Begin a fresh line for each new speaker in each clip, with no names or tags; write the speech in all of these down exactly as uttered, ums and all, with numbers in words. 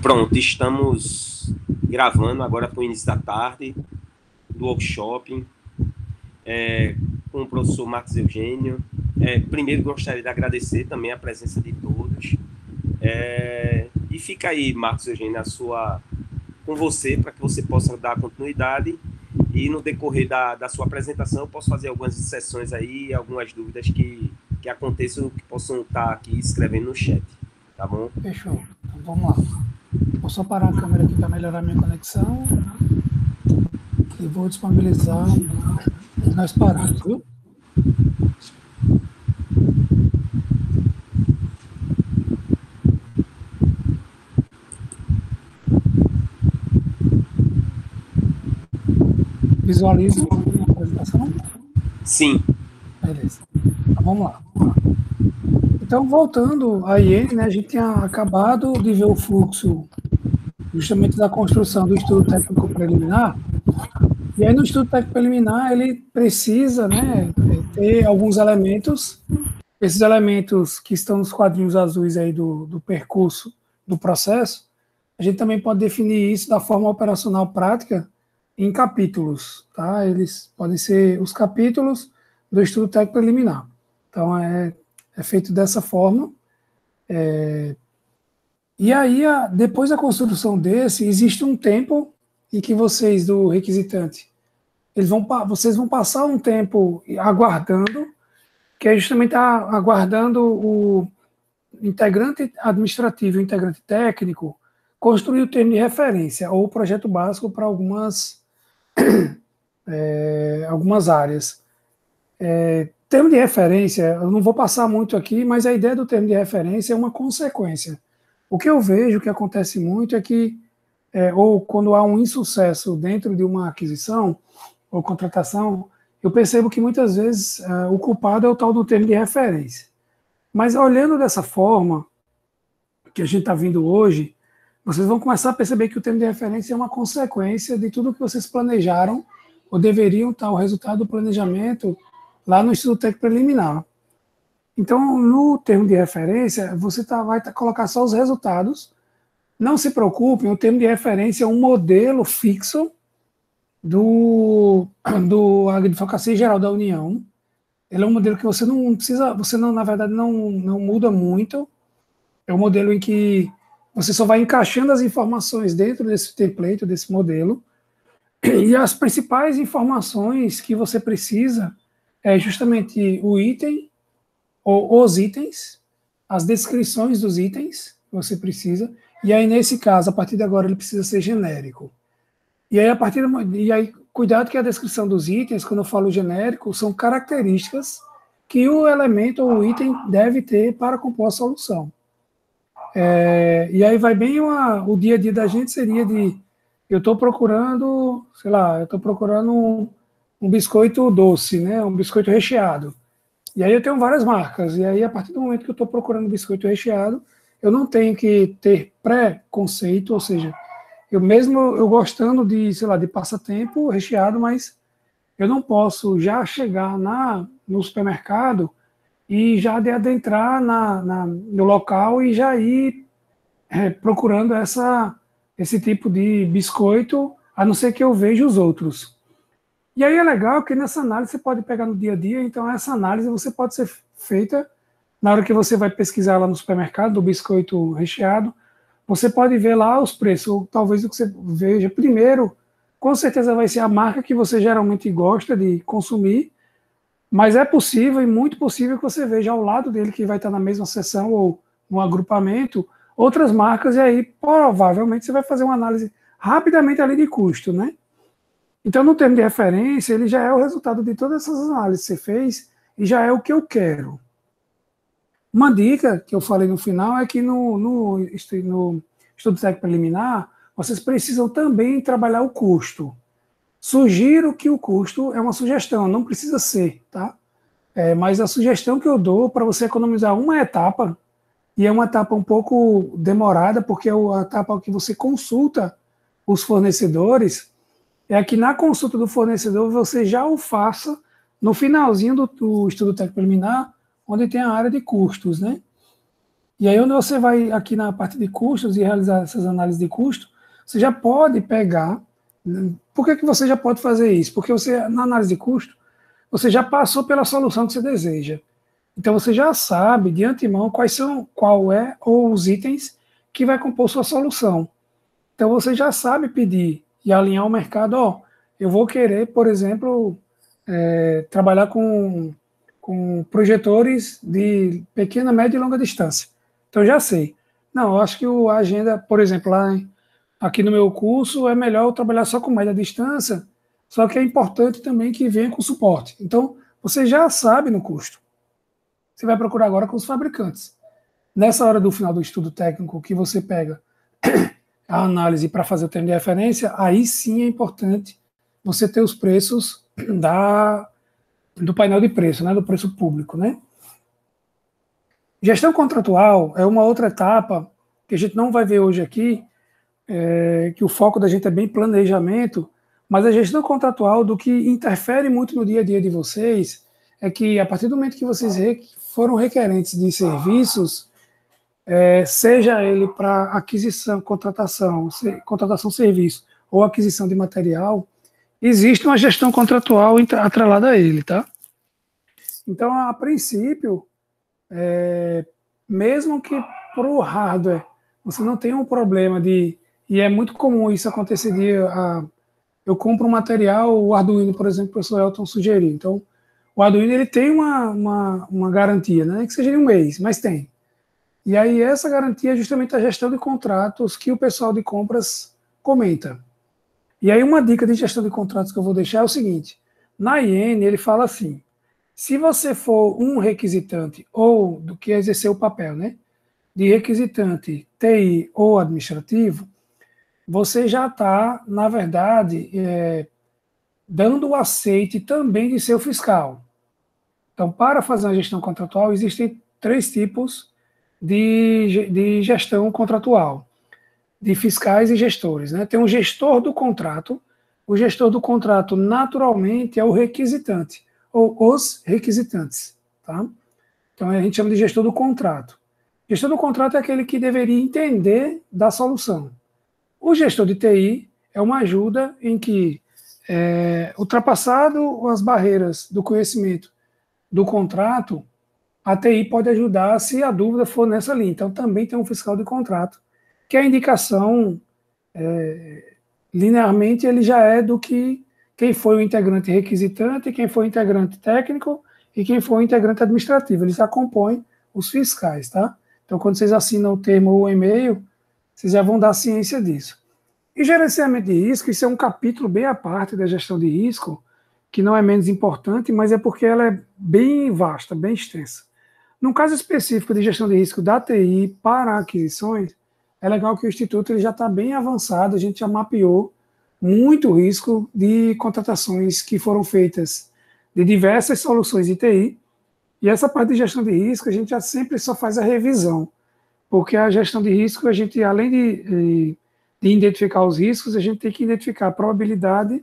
Pronto, estamos gravando agora para o início da tarde do workshop é, com o professor Marcos Eugênio. É, primeiro gostaria de agradecer também a presença de todos. É, e fica aí, Marcos Eugênio, a sua, com você, para que você possa dar continuidade e no decorrer da, da sua apresentação eu posso fazer algumas sessões aí, algumas dúvidas que, que aconteçam, que possam estar aqui escrevendo no chat, tá bom?
Fechou. Então vamos lá. Vou só parar a câmera aqui para melhorar a minha conexão e vou disponibilizar nós paramos, viu? Visualiza a apresentação?
Sim.
Beleza. Então, vamos lá. Então, voltando à I N, né, a gente tinha acabado de ver o fluxo justamente da construção do estudo técnico preliminar. E aí, no estudo técnico preliminar, ele precisa, né, ter alguns elementos. Esses elementos que estão nos quadrinhos azuis aí do, do percurso do processo, a gente também pode definir isso da forma operacional prática em capítulos, tá? Eles podem ser os capítulos do estudo técnico preliminar. Então, é, é feito dessa forma. É, e aí, a, depois da construção desse, existe um tempo em que vocês, do requisitante, eles vão, vocês vão passar um tempo aguardando, que é justamente a, aguardando o integrante administrativo e o integrante técnico construir o termo de referência ou o projeto básico para algumas, é, algumas áreas. É, termo de referência, eu não vou passar muito aqui, mas a ideia do termo de referência é uma consequência. O que eu vejo que acontece muito é que, é, ou quando há um insucesso dentro de uma aquisição ou contratação, eu percebo que muitas vezes uh, o culpado é o tal do termo de referência. Mas olhando dessa forma, que a gente está vindo hoje, vocês vão começar a perceber que o termo de referência é uma consequência de tudo que vocês planejaram ou deveriam estar o resultado do planejamento lá no estudo técnico preliminar. Então, no termo de referência, você tá, vai tá, colocar só os resultados. Não se preocupem, o termo de referência é um modelo fixo do, do Advocacia Geral da União. Ele é um modelo que você não precisa, você não, na verdade, não, não muda muito. É um modelo em que você só vai encaixando as informações dentro desse template, desse modelo, e as principais informações que você precisa é justamente o item, ou os itens, as descrições dos itens que você precisa, e aí, nesse caso, a partir de agora, ele precisa ser genérico. E aí, a partir de, e aí, cuidado que a descrição dos itens, quando eu falo genérico, são características que o elemento ou o item deve ter para compor a solução. É, e aí vai bem uma, o dia a dia da gente seria de, eu estou procurando, sei lá, eu estou procurando um, um biscoito doce, né, um biscoito recheado. E aí eu tenho várias marcas, e aí a partir do momento que eu estou procurando biscoito recheado, eu não tenho que ter pré-conceito, ou seja, eu mesmo eu gostando de, sei lá, de passatempo recheado, mas eu não posso já chegar na, no supermercado e já de adentrar na, na, no local e já ir é, procurando essa, esse tipo de biscoito, a não ser que eu veja os outros. E aí é legal que nessa análise você pode pegar no dia a dia, então essa análise você pode ser feita na hora que você vai pesquisar lá no supermercado do biscoito recheado, você pode ver lá os preços, ou talvez o que você veja primeiro, com certeza vai ser a marca que você geralmente gosta de consumir, mas é possível e muito possível que você veja ao lado dele, que vai estar na mesma seção ou no agrupamento, outras marcas, e aí provavelmente você vai fazer uma análise rapidamente ali de custo, né? Então, no termo de referência, ele já é o resultado de todas essas análises que você fez e já é o que eu quero. Uma dica que eu falei no final é que no, no, no estudo técnico preliminar, vocês precisam também trabalhar o custo. Sugiro que o custo é uma sugestão, não precisa ser, tá? É, mas a sugestão que eu dou para você economizar uma etapa, e é uma etapa um pouco demorada, porque é a etapa que você consulta os fornecedores, é que na consulta do fornecedor você já o faça no finalzinho do, do estudo técnico preliminar, onde tem a área de custos, né? E aí, onde você vai aqui na parte de custos e realizar essas análises de custo, você já pode pegar. Por que, que você já pode fazer isso? Porque você, na análise de custo, você já passou pela solução que você deseja. Então você já sabe de antemão quais são, qual é ou os itens que vai compor sua solução. Então você já sabe pedir e alinhar o mercado. Ó, eu vou querer, por exemplo, é, trabalhar com, com projetores de pequena, média e longa distância. Então eu já sei. Não, eu acho que o, a agenda, por exemplo, lá em, aqui no meu curso, é melhor eu trabalhar só com média distância, só que é importante também que venha com suporte. Então, você já sabe no custo. Você vai procurar agora com os fabricantes. Nessa hora do final do estudo técnico, que você pega a análise para fazer o termo de referência, aí sim é importante você ter os preços da, do painel de preço, né, do preço público, né? Gestão contratual é uma outra etapa que a gente não vai ver hoje aqui, é, que o foco da gente é bem planejamento, mas a gestão contratual, do que interfere muito no dia a dia de vocês, é que a partir do momento que vocês foram requerentes de serviços, é, seja ele para aquisição, contratação, se, contratação serviço ou aquisição de material, existe uma gestão contratual atrelada a ele, tá? Então, a princípio, é, mesmo que para o hardware você não tenha um problema de... E é muito comum isso acontecer de... A, eu compro um material, o Arduino, por exemplo, o professor Elton sugeriu. Então, o Arduino ele tem uma, uma, uma garantia, né? Que seja de um mês, mas tem. E aí essa garantia é justamente a gestão de contratos que o pessoal de compras comenta. E aí uma dica de gestão de contratos que eu vou deixar é o seguinte. Na I N ele fala assim, se você for um requisitante ou do que exercer o papel, né? De requisitante T I ou administrativo, você já está, na verdade, é, dando o aceite também de seu fiscal. Então, para fazer uma gestão contratual, existem três tipos de, de gestão contratual, de fiscais e gestores, né? Tem um gestor do contrato. O gestor do contrato, naturalmente, é o requisitante, ou os requisitantes, tá? Então, a gente chama de gestor do contrato. O gestor do contrato é aquele que deveria entender da solução. O gestor de T I é uma ajuda em que, é, ultrapassado as barreiras do conhecimento do contrato, a T I pode ajudar se a dúvida for nessa linha. Então, também tem um fiscal de contrato, que a indicação, é, linearmente, ele já é do que quem foi o integrante requisitante, quem foi o integrante técnico e quem foi o integrante administrativo. Eles acompanham os fiscais, tá? Então, quando vocês assinam o termo ou o e-mail, vocês já vão dar ciência disso. E gerenciamento de risco, isso é um capítulo bem à parte da gestão de risco, que não é menos importante, mas é porque ela é bem vasta, bem extensa. No caso específico de gestão de risco da T I para aquisições, é legal que o Instituto ele já está bem avançado, a gente já mapeou muito risco de contratações que foram feitas de diversas soluções de T I, e essa parte de gestão de risco a gente já sempre só faz a revisão, porque a gestão de risco, a gente, além de, de identificar os riscos, a gente tem que identificar a probabilidade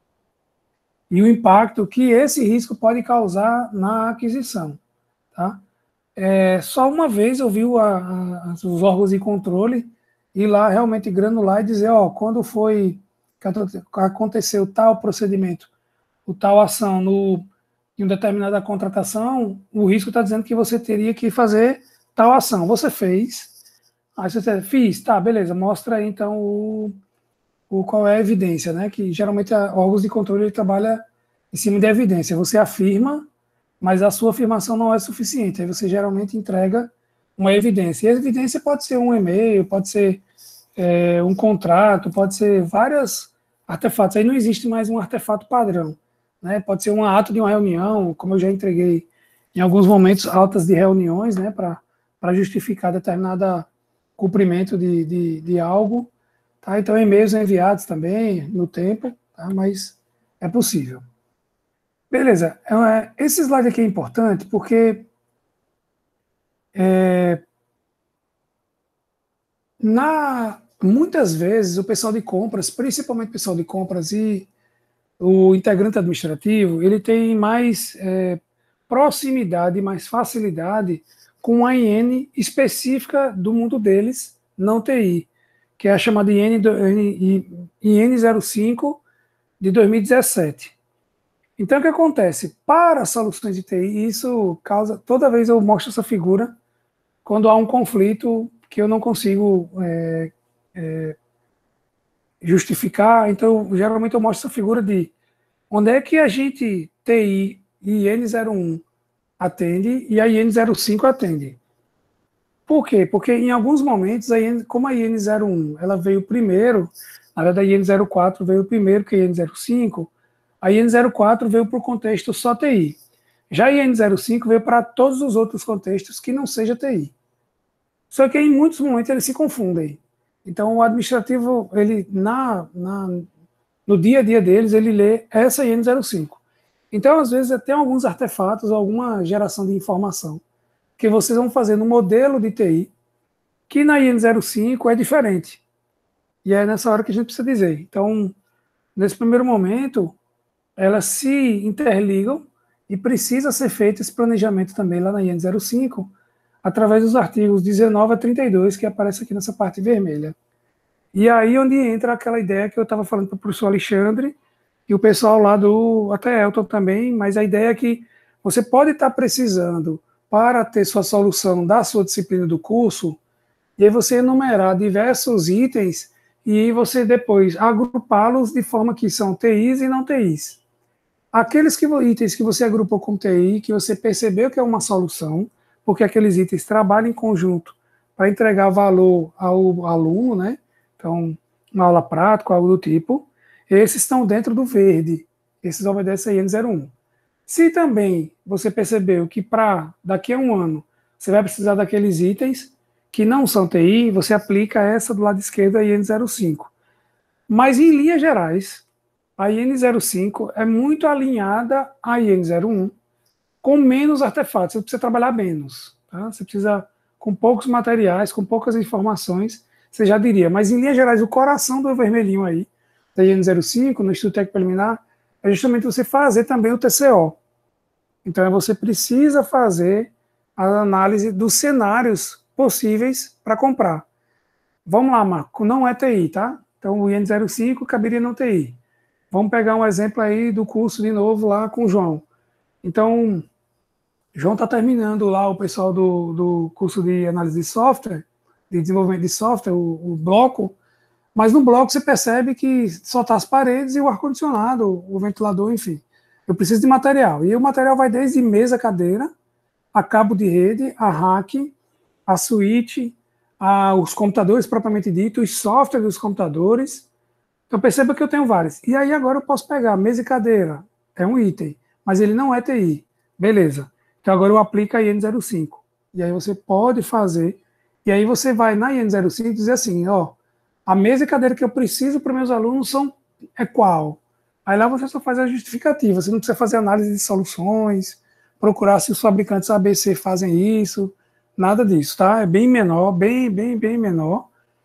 e o impacto que esse risco pode causar na aquisição, tá? É, só uma vez eu vi a, a, os órgãos de controle ir lá realmente granular e dizer, ó, quando foi que aconteceu tal procedimento, o tal ação no, em uma determinada contratação, o risco está dizendo que você teria que fazer tal ação. Você fez, aí você fiz, tá, beleza, mostra aí então o, o, qual é a evidência, né? Que geralmente a, órgãos de controle ele trabalha em cima de evidência. Você afirma, mas a sua afirmação não é suficiente. Aí você geralmente entrega uma evidência. E a evidência pode ser um e-mail, pode ser é, um contrato, pode ser vários artefatos. Aí não existe mais um artefato padrão, né? Pode ser um ato de uma reunião, como eu já entreguei em alguns momentos, atas de reuniões, né, para justificar determinado cumprimento de, de, de algo. Tá? Então, e-mails enviados também no tempo, tá? Mas é possível. Beleza, esse slide aqui é importante porque é, na, muitas vezes o pessoal de compras, principalmente o pessoal de compras e o integrante administrativo, ele tem mais é, proximidade, mais facilidade com uma I N específica do mundo deles, não T I, que é a chamada I N zero cinco de dois mil e dezessete. Então, o que acontece? Para soluções de T I, isso causa... Toda vez eu mostro essa figura quando há um conflito que eu não consigo é, é, justificar. Então, geralmente eu mostro essa figura de onde é que a gente, T I e I N zero um, atende e a I N zero cinco atende. Por quê? Porque em alguns momentos, a I N, como a I N zero um ela veio primeiro, na verdade a I N zero quatro veio primeiro que a I N zero cinco, a I N zero quatro veio para o contexto só T I. Já a I N zero cinco veio para todos os outros contextos que não seja T I. Só que em muitos momentos eles se confundem. Então o administrativo, ele na, na, no dia a dia deles, ele lê essa I N zero cinco. Então, às vezes, tem alguns artefatos, alguma geração de informação que vocês vão fazer no modelo de T I, que na I N zero cinco é diferente. E é nessa hora que a gente precisa dizer. Então, nesse primeiro momento, elas se interligam e precisa ser feito esse planejamento também lá na I N zero cinco, através dos artigos dezenove a trinta e dois, que aparece aqui nessa parte vermelha. E aí onde entra aquela ideia que eu estava falando para o professor Alexandre, e o pessoal lá do, até Elton também, mas a ideia é que você pode estar precisando, para ter sua solução da sua disciplina do curso, e aí você enumerar diversos itens, e você depois agrupá-los de forma que são T Is e não T Is. Aqueles que, itens que você agrupou com T I, que você percebeu que é uma solução, porque aqueles itens trabalham em conjunto para entregar valor ao aluno, né? Então, uma aula prática, algo do tipo, esses estão dentro do verde, esses obedecem a I N zero um. Se também você percebeu que para daqui a um ano você vai precisar daqueles itens que não são T I, você aplica essa do lado esquerdo, a I N zero cinco. Mas em linhas gerais, a I N zero cinco é muito alinhada à I N zero um, com menos artefatos, você precisa trabalhar menos. Tá? Você precisa, com poucos materiais, com poucas informações, você já diria. Mas em linhas gerais, o coração do vermelhinho aí, da I N zero cinco, no Estudo Técnico Preliminar, é justamente você fazer também o T C O. Então, você precisa fazer a análise dos cenários possíveis para comprar. Vamos lá, Marco, não é T I, tá? Então, o I N zero cinco caberia no T I. Vamos pegar um exemplo aí do curso de novo lá com o João. Então, João está terminando lá o pessoal do, do curso de análise de software, de desenvolvimento de software, o, o bloco, mas no bloco você percebe que só está as paredes e o ar-condicionado, o ventilador, enfim. Eu preciso de material. E o material vai desde mesa, cadeira, a cabo de rede, a rack, a switch, a, os computadores propriamente dito, os softwares dos computadores. Então perceba que eu tenho vários. E aí agora eu posso pegar mesa e cadeira, é um item, mas ele não é T I. Beleza. Então agora eu aplico a I N zero cinco. E aí você pode fazer, e aí você vai na I N zero cinco e dizer assim, ó, a mesa e cadeira que eu preciso para os meus alunos são, é qual? Aí lá você só faz a justificativa, você não precisa fazer análise de soluções, procurar se os fabricantes A B C fazem isso, nada disso, tá? É bem menor, bem, bem, bem menor.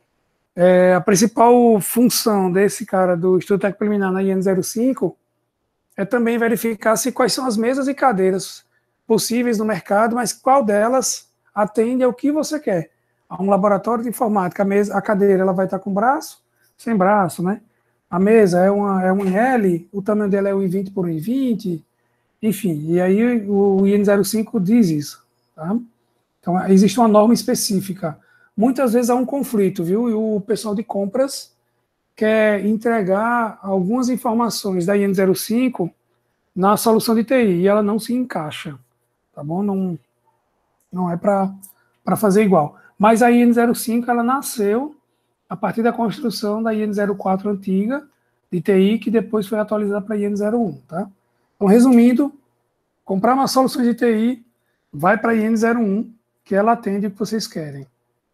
É, a principal função desse cara do Estudo Técnico Preliminar na I N zero cinco é também verificar se quais são as mesas e cadeiras possíveis no mercado, mas qual delas atende ao que você quer. A um laboratório de informática, a, mesa, a cadeira ela vai estar com braço, sem braço, né? A mesa é, uma, é um L, o tamanho dela é um e vinte por um e vinte, enfim, e aí o, o I N zero cinco diz isso, tá? Então, existe uma norma específica. Muitas vezes há um conflito, viu? E o pessoal de compras quer entregar algumas informações da I N zero cinco na solução de T I, e ela não se encaixa, tá bom? Não, não é para fazer igual. Mas a I N zero cinco, ela nasceu a partir da construção da I N zero quatro antiga, de T I, que depois foi atualizada para a I N zero um, tá? Então, resumindo, comprar uma solução de T I, vai para a I N zero um, que ela atende o que vocês querem.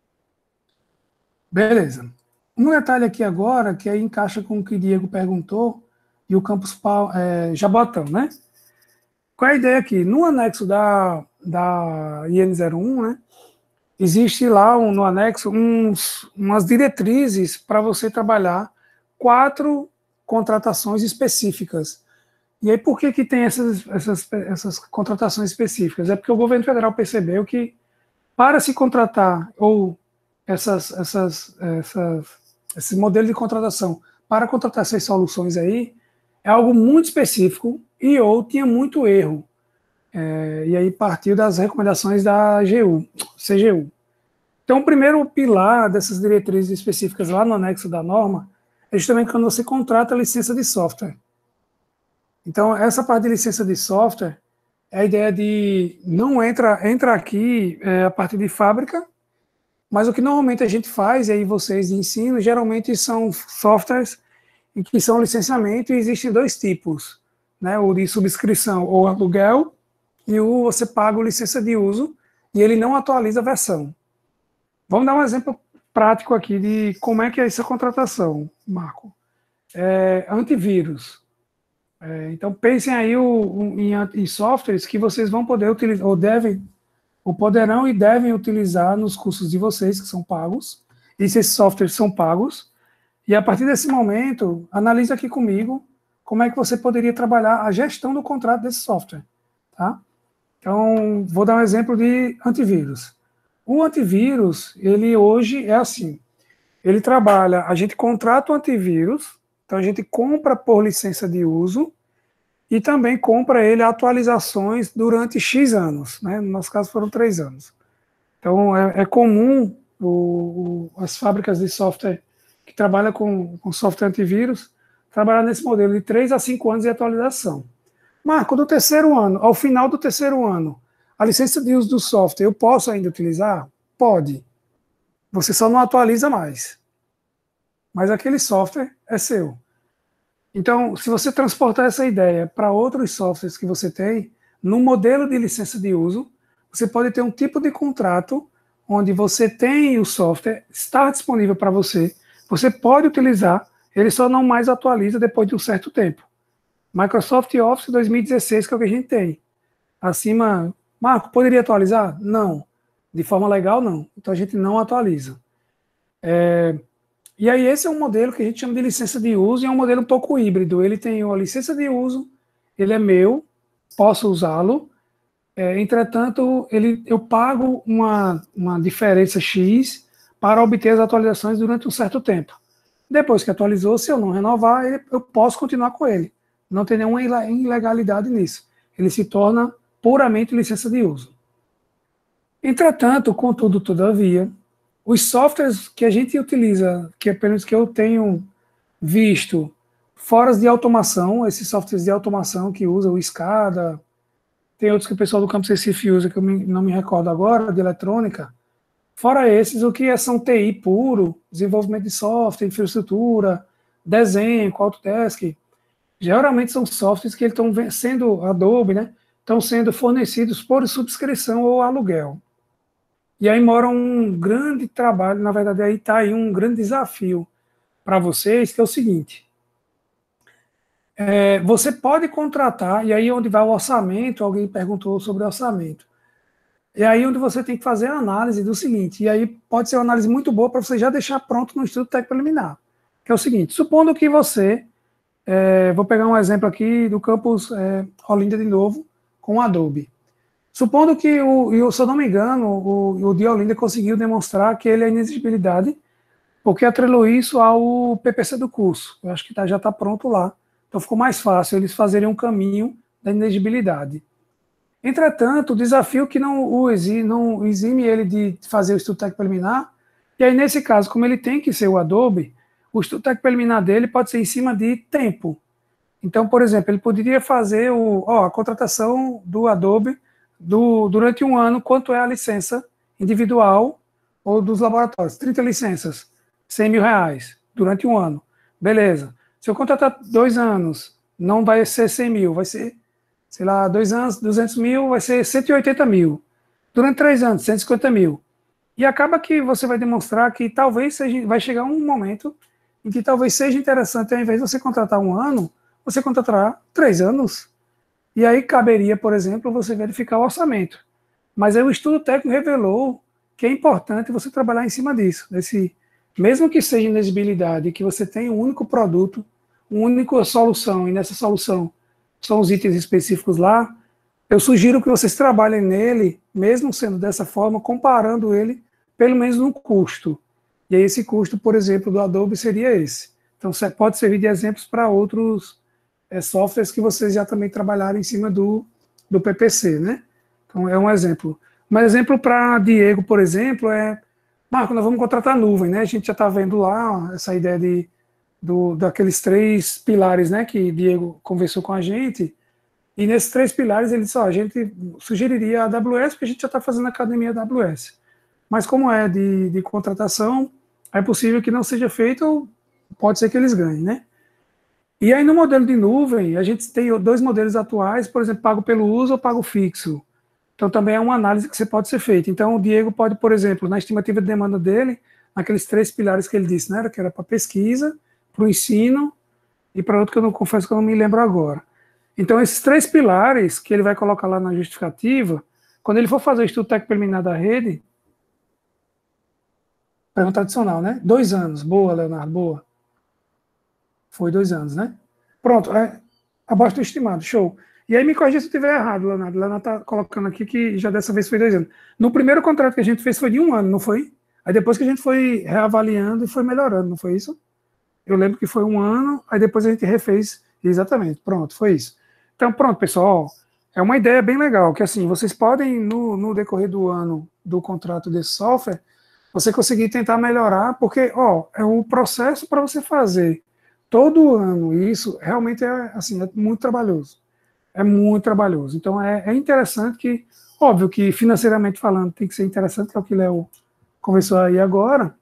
Beleza. Um detalhe aqui agora, que aí encaixa com o que o Diego perguntou, e o campus é, Jabotão, né? Qual é a ideia aqui? No anexo da, da I N zero um, né, existe lá um, no anexo uns, umas diretrizes para você trabalhar quatro contratações específicas. E aí por que, que tem essas, essas, essas contratações específicas? É porque o governo federal percebeu que para se contratar, ou essas, essas, essas, esse modelo de contratação, para contratar essas soluções aí, é algo muito específico e ou tinha muito erro. É, e aí partiu das recomendações da G U, C G U. Então, o primeiro pilar dessas diretrizes específicas lá no anexo da norma é justamente quando você contrata a licença de software. Então, essa parte de licença de software é a ideia de não entra, entra aqui é, a parte de fábrica, mas o que normalmente a gente faz, e aí vocês de ensino, geralmente são softwares em que são licenciamento, e existem dois tipos, né? O de subscrição ou aluguel, e o você paga a licença de uso, e ele não atualiza a versão. Vamos dar um exemplo prático aqui de como é que é essa contratação, Marco. É, antivírus. É, então, pensem aí o, o, em, em softwares que vocês vão poder utilizar, ou devem, ou poderão e devem utilizar nos cursos de vocês, que são pagos, e esses softwares são pagos, e a partir desse momento, analise aqui comigo como é que você poderia trabalhar a gestão do contrato desse software. Tá? Então, vou dar um exemplo de antivírus. O antivírus, ele hoje é assim, ele trabalha, a gente contrata o antivírus, então a gente compra por licença de uso e também compra ele atualizações durante X anos, né? No nosso caso foram três anos. Então é, é comum o, o, as fábricas de software que trabalham com, com software antivírus trabalhar nesse modelo de três a cinco anos de atualização. Marco, do terceiro ano, ao final do terceiro ano, a licença de uso do software eu posso ainda utilizar? Pode. Você só não atualiza mais. Mas aquele software é seu. Então, se você transportar essa ideia para outros softwares que você tem, no modelo de licença de uso, você pode ter um tipo de contrato onde você tem o software, está disponível para você, você pode utilizar, ele só não mais atualiza depois de um certo tempo. Microsoft Office dois mil e dezesseis, que é o que a gente tem. Acima, Marco, poderia atualizar? Não. De forma legal, não. Então a gente não atualiza. É... E aí esse é um modelo que a gente chama de licença de uso, e é um modelo um pouco híbrido. Ele tem a licença de uso, ele é meu, posso usá-lo, é, entretanto, ele, eu pago uma, uma diferença X para obter as atualizações durante um certo tempo. Depois que atualizou, se eu não renovar, ele, eu posso continuar com ele. Não tem nenhuma ilegalidade nisso. Ele se torna puramente licença de uso. Entretanto, contudo, todavia, os softwares que a gente utiliza, que apenas que eu tenho visto, fora de automação, esses softwares de automação que usam o SCADA, tem outros que o pessoal do Campus Recife usa, que eu não me recordo agora, de eletrônica. Fora esses, o que são T I puro, desenvolvimento de software, infraestrutura, desenho, Autodesk, geralmente são softwares que estão sendo, Adobe, né, estão sendo fornecidos por subscrição ou aluguel. E aí mora um grande trabalho, na verdade, aí está aí um grande desafio para vocês, que é o seguinte. É, você pode contratar, e aí onde vai o orçamento, alguém perguntou sobre orçamento. E aí onde você tem que fazer a análise do seguinte, e aí pode ser uma análise muito boa para você já deixar pronto no estudo técnico preliminar, que é o seguinte, supondo que você, é, vou pegar um exemplo aqui do campus é, Olinda de novo, com o Adobe. Supondo que, o, eu, se eu não me engano, o, o de Olinda conseguiu demonstrar que ele é inexigibilidade, porque atrelou isso ao P P C do curso. Eu acho que tá, já está pronto lá. Então ficou mais fácil eles fazerem um caminho da inexigibilidade. Entretanto, o desafio que não o exime, não exime ele de fazer o estudo técnico preliminar, e aí nesse caso, como ele tem que ser o Adobe, o estudo técnico preliminar dele pode ser em cima de tempo. Então, por exemplo, ele poderia fazer o, ó, a contratação do Adobe do, durante um ano, quanto é a licença individual ou dos laboratórios. trinta licenças, cem mil reais, durante um ano. Beleza. Se eu contratar dois anos, não vai ser cem mil, vai ser, sei lá, dois anos, duzentos mil, vai ser cento e oitenta mil. Durante três anos, cento e cinquenta mil. E acaba que você vai demonstrar que talvez seja, vai chegar um momento em que talvez seja interessante, ao invés de você contratar um ano, você contratará três anos. E aí caberia, por exemplo, você verificar o orçamento. Mas aí o estudo técnico revelou que é importante você trabalhar em cima disso. Desse, mesmo que seja inexigibilidade, que você tenha um único produto, uma única solução, e nessa solução são os itens específicos lá, eu sugiro que vocês trabalhem nele, mesmo sendo dessa forma, comparando ele, pelo menos no custo. E aí esse custo, por exemplo, do Adobe seria esse. Então, você pode servir de exemplos para outros é, softwares que vocês já também trabalharam em cima do, do P P C, né? Então, é um exemplo. Um exemplo para Diego, por exemplo, é... Marco, nós vamos contratar nuvem, né? A gente já está vendo lá ó, essa ideia de, do, daqueles três pilares, né? Que Diego conversou com a gente. E nesses três pilares, ele disse, ó, a gente sugeriria a AWS, porque a gente já está fazendo a academia A W S. Mas como é de, de contratação, é possível que não seja feito, ou pode ser que eles ganhem, né? E aí no modelo de nuvem, a gente tem dois modelos atuais, por exemplo, pago pelo uso ou pago fixo. Então também é uma análise que você pode ser feita. Então o Diego pode, por exemplo, na estimativa de demanda dele, naqueles três pilares que ele disse, né? Que era para pesquisa, para o ensino e para outro que eu não confesso que eu não me lembro agora. Então, esses três pilares que ele vai colocar lá na justificativa, quando ele for fazer o estudo técnico preliminar da rede, pergunta adicional, né? Dois anos. Boa, Leonardo, boa. Foi dois anos, né? Pronto, é abaixo do estimado, show. E aí me corrija se eu estiver errado, Leonardo. Leonardo está colocando aqui que já dessa vez foi dois anos. No primeiro contrato que a gente fez foi de um ano, não foi? Aí depois que a gente foi reavaliando e foi melhorando, não foi isso? Eu lembro que foi um ano, aí depois a gente refez exatamente. Pronto, foi isso. Então, pronto, pessoal, é uma ideia bem legal, que assim, vocês podem, no, no decorrer do ano do contrato desse software, você conseguir tentar melhorar, porque, ó, é um processo para você fazer todo ano isso, realmente é, assim, é muito trabalhoso. É muito trabalhoso. Então, é, é interessante que, óbvio que financeiramente falando, tem que ser interessante, que é o que o Léo conversou aí agora,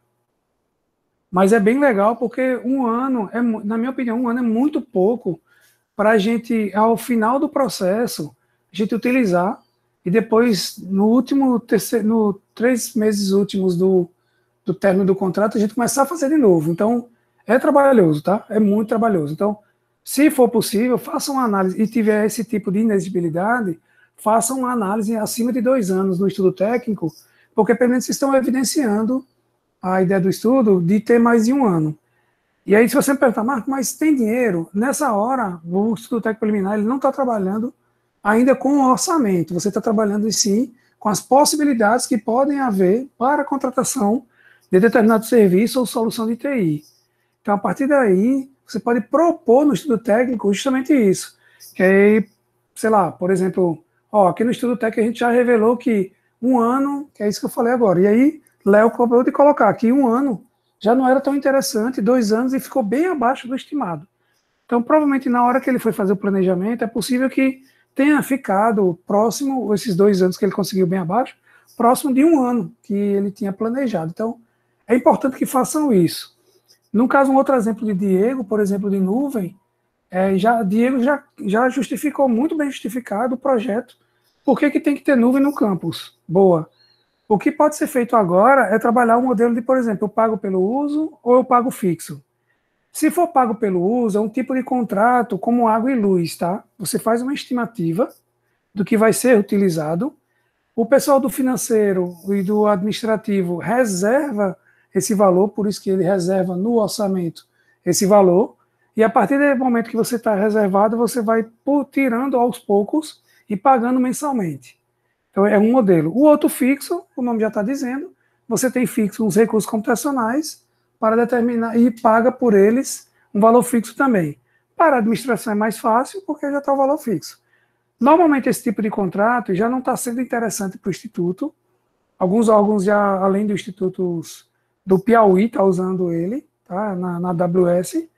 mas é bem legal, porque um ano, é, na minha opinião, um ano é muito pouco para a gente, ao final do processo, a gente utilizar e depois, no último, terceiro, no três meses últimos do, do término do contrato, a gente começar a fazer de novo. Então, é trabalhoso, tá? É muito trabalhoso. Então, se for possível, façam uma análise e tiver esse tipo de inexigibilidade, façam uma análise acima de dois anos no estudo técnico, porque pelo menos vocês estão evidenciando a ideia do estudo de ter mais de um ano. E aí, se você me perguntar, Marco, mas tem dinheiro? Nessa hora, o Instituto Técnico Preliminar ele não está trabalhando ainda com o orçamento, você está trabalhando, sim, com as possibilidades que podem haver para a contratação de determinado serviço ou solução de T I. Então, a partir daí, você pode propor no estudo técnico justamente isso. Que aí, sei lá, por exemplo, ó, aqui no estudo técnico a gente já revelou que um ano, que é isso que eu falei agora, e aí, Léo acabou de colocar que um ano já não era tão interessante, dois anos, e ficou bem abaixo do estimado. Então, provavelmente, na hora que ele foi fazer o planejamento, é possível que tenha ficado próximo, esses dois anos que ele conseguiu bem abaixo, próximo de um ano que ele tinha planejado. Então, é importante que façam isso. No caso, um outro exemplo de Diego, por exemplo, de nuvem, é, já, Diego já, já justificou, muito bem justificado o projeto, por que que tem que ter nuvem no campus. Boa. O que pode ser feito agora é trabalhar o modelo de, por exemplo, eu pago pelo uso ou eu pago fixo. Se for pago pelo uso, é um tipo de contrato como água e luz, tá? Você faz uma estimativa do que vai ser utilizado, o pessoal do financeiro e do administrativo reserva esse valor, por isso que ele reserva no orçamento esse valor, e a partir do momento que você está reservado, você vai tirando aos poucos e pagando mensalmente. Então, é um modelo. O outro fixo, o nome já está dizendo, você tem fixo uns recursos computacionais para determinar e paga por eles um valor fixo também. Para a administração é mais fácil, porque já está o valor fixo. Normalmente, esse tipo de contrato já não está sendo interessante para o Instituto. Alguns órgãos, já, além do Instituto do Piauí, está usando ele, tá, na, na A W S,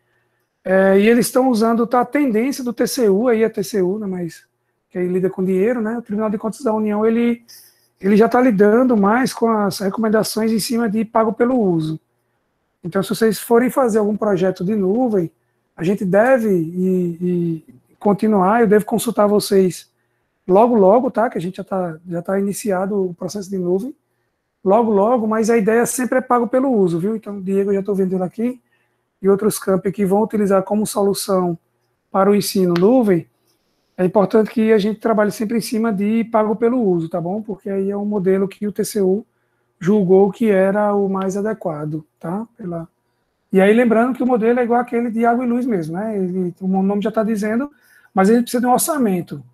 é, e eles estão usando tá, a tendência do T C U, aí a T C U, né, mas que aí lida com dinheiro, né? O Tribunal de Contas da União, ele, ele já está lidando mais com as recomendações em cima de pago pelo uso. Então, se vocês forem fazer algum projeto de nuvem, a gente deve e, e continuar, eu devo consultar vocês logo, logo, tá? Que a gente já está já tá iniciado o processo de nuvem, logo, logo, mas a ideia sempre é pago pelo uso, viu? Então, Diego, eu já estou vendendo aqui, e outros campos que vão utilizar como solução para o ensino nuvem. É importante que a gente trabalhe sempre em cima de pago pelo uso, tá bom? Porque aí é um modelo que o T C U julgou que era o mais adequado, tá? Pela... E aí lembrando que o modelo é igual aquele de água e luz mesmo, né? Ele, o nome já está dizendo, mas a gente precisa de um orçamento.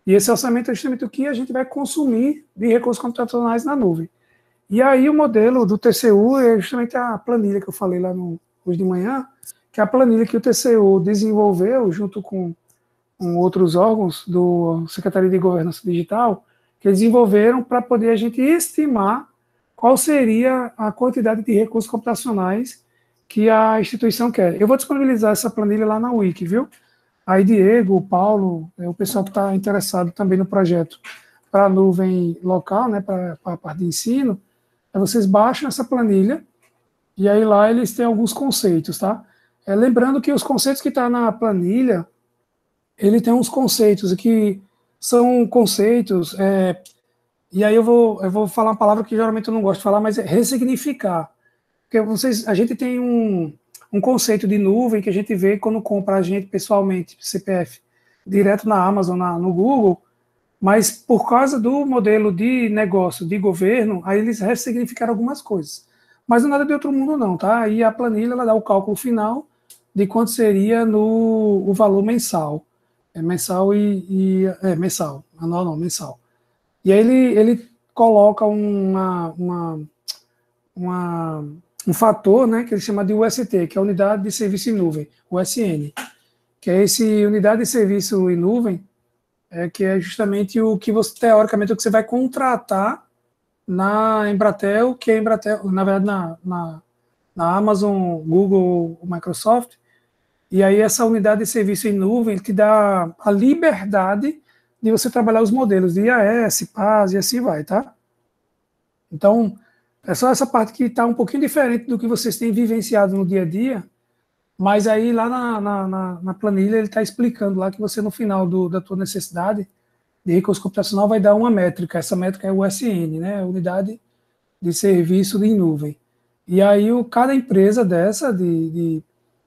E esse orçamento é justamente o que a gente vai consumir de recursos computacionais na nuvem. E aí o modelo do T C U é justamente a planilha que eu falei lá no, hoje de manhã, que é a planilha que o T C U desenvolveu junto com, com outros órgãos do Secretaria de Governança Digital, que desenvolveram para poder a gente estimar qual seria a quantidade de recursos computacionais que a instituição quer. Eu vou disponibilizar essa planilha lá na Wiki, viu? Aí Diego, o Paulo, é o pessoal que está interessado também no projeto para a nuvem local, né, para a parte de ensino, aí vocês baixam essa planilha e aí lá eles têm alguns conceitos, tá? É, lembrando que os conceitos que estão tá na planilha, ele tem uns conceitos que são conceitos, é, e aí eu vou, eu vou falar uma palavra que geralmente eu não gosto de falar, mas é ressignificar. Porque vocês, a gente tem um, um conceito de nuvem que a gente vê quando compra a gente pessoalmente, C P F, direto na Amazon, na, no Google, mas por causa do modelo de negócio de governo, aí eles ressignificaram algumas coisas. Mas não é nada de outro mundo não, tá? Aí a planilha ela dá o cálculo final de quanto seria no o valor mensal. É mensal e, e é mensal, anual não, mensal. E aí ele, ele coloca uma, uma, uma, um fator, né, que ele chama de U S T, que é a Unidade de Serviço em Nuvem, U S N, que é esse Unidade de Serviço em Nuvem, é, que é justamente o que você, teoricamente, o que você vai contratar na Embratel, que é Embratel, na verdade, na, na, na Amazon, Google, Microsoft, e aí essa unidade de serviço em nuvem te dá a liberdade de você trabalhar os modelos de I A S, P A S e assim vai, tá? Então, é só essa parte que está um pouquinho diferente do que vocês têm vivenciado no dia a dia, mas aí lá na, na, na, na planilha ele está explicando lá que você no final do, da tua necessidade de recurso computacional vai dar uma métrica, essa métrica é o U S N, né, Unidade de Serviço em Nuvem. E aí o, cada empresa dessa, de, de,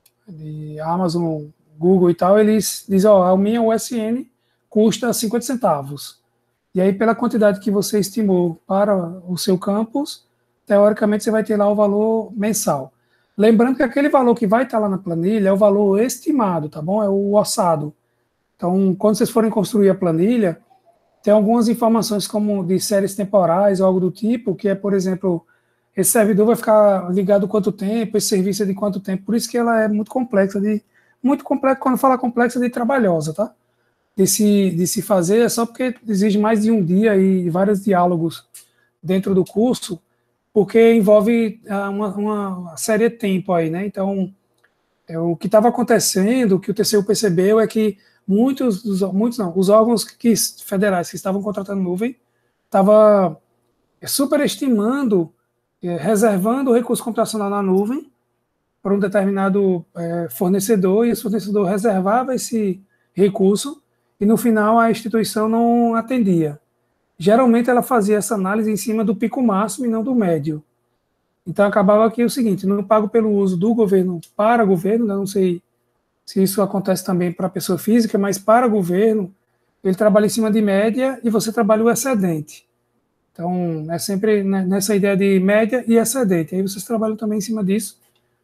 de Amazon, Google e tal, eles dizem, ó, a minha U S N custa cinquenta centavos. E aí pela quantidade que você estimou para o seu campus, teoricamente você vai ter lá o valor mensal. Lembrando que aquele valor que vai estar lá na planilha é o valor estimado, tá bom? É o orçado. Então, quando vocês forem construir a planilha, tem algumas informações como de séries temporais ou algo do tipo, que é, por exemplo, esse servidor vai ficar ligado quanto tempo, esse serviço é de quanto tempo. Por isso que ela é muito complexa, de, muito complexa, quando fala complexa, de trabalhosa, tá? De se, de se fazer, é só porque exige mais de um dia e vários diálogos dentro do curso, porque envolve uma, uma série de tempo aí, né? Então, é, o que estava acontecendo, o que o T C U percebeu é que muitos, dos, muitos não, os órgãos que, federais que estavam contratando nuvem estavam superestimando, é, reservando o recurso computacional na nuvem para um determinado é, fornecedor, e esse fornecedor reservava esse recurso e no final a instituição não atendia. Geralmente ela fazia essa análise em cima do pico máximo e não do médio. Então acabava que é o seguinte, não pago pelo uso do governo para governo, né, não sei se isso acontece também para a pessoa física, mas para o governo, ele trabalha em cima de média e você trabalha o excedente. Então, é sempre nessa ideia de média e excedente. Aí vocês trabalham também em cima disso.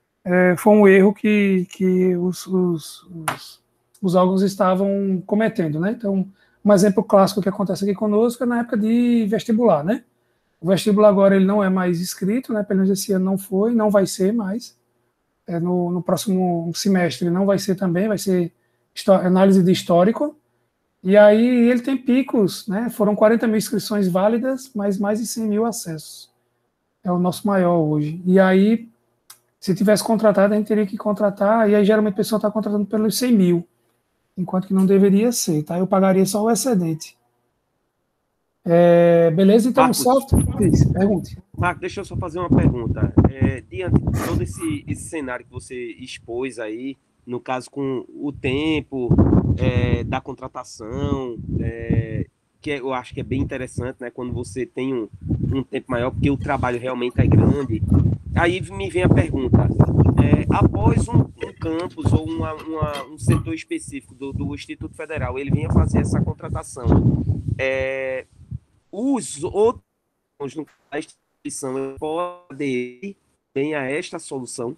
É, foi um erro que, que os, os, os, os órgãos estavam cometendo, né? Então, um exemplo clássico que acontece aqui conosco é na época de vestibular, né? O vestibular agora ele não é mais escrito, né? Pelo menos esse ano não foi, não vai ser mais. É, no, no próximo semestre não vai ser também, vai ser análise de histórico. E aí ele tem picos, né? Foram quarenta mil inscrições válidas, mas mais de cem mil acessos. É o nosso maior hoje. E aí, se tivesse contratado, a gente teria que contratar, e aí geralmente a pessoa está contratando pelos cem mil, enquanto que não deveria ser, tá? Eu pagaria só o excedente. É, beleza? Então,
Marcos,
software, pergunte.
Marcos, deixa eu só fazer uma pergunta. É, diante de todo esse, esse cenário que você expôs aí, no caso com o tempo é, da contratação, é, que eu acho que é bem interessante, né? Quando você tem um, um tempo maior, porque o trabalho realmente é grande. Aí me vem a pergunta, é, após um, um campus ou uma, uma, um setor específico do, do Instituto Federal, ele venha fazer essa contratação, é, os outros da instituição podem ir a esta solução?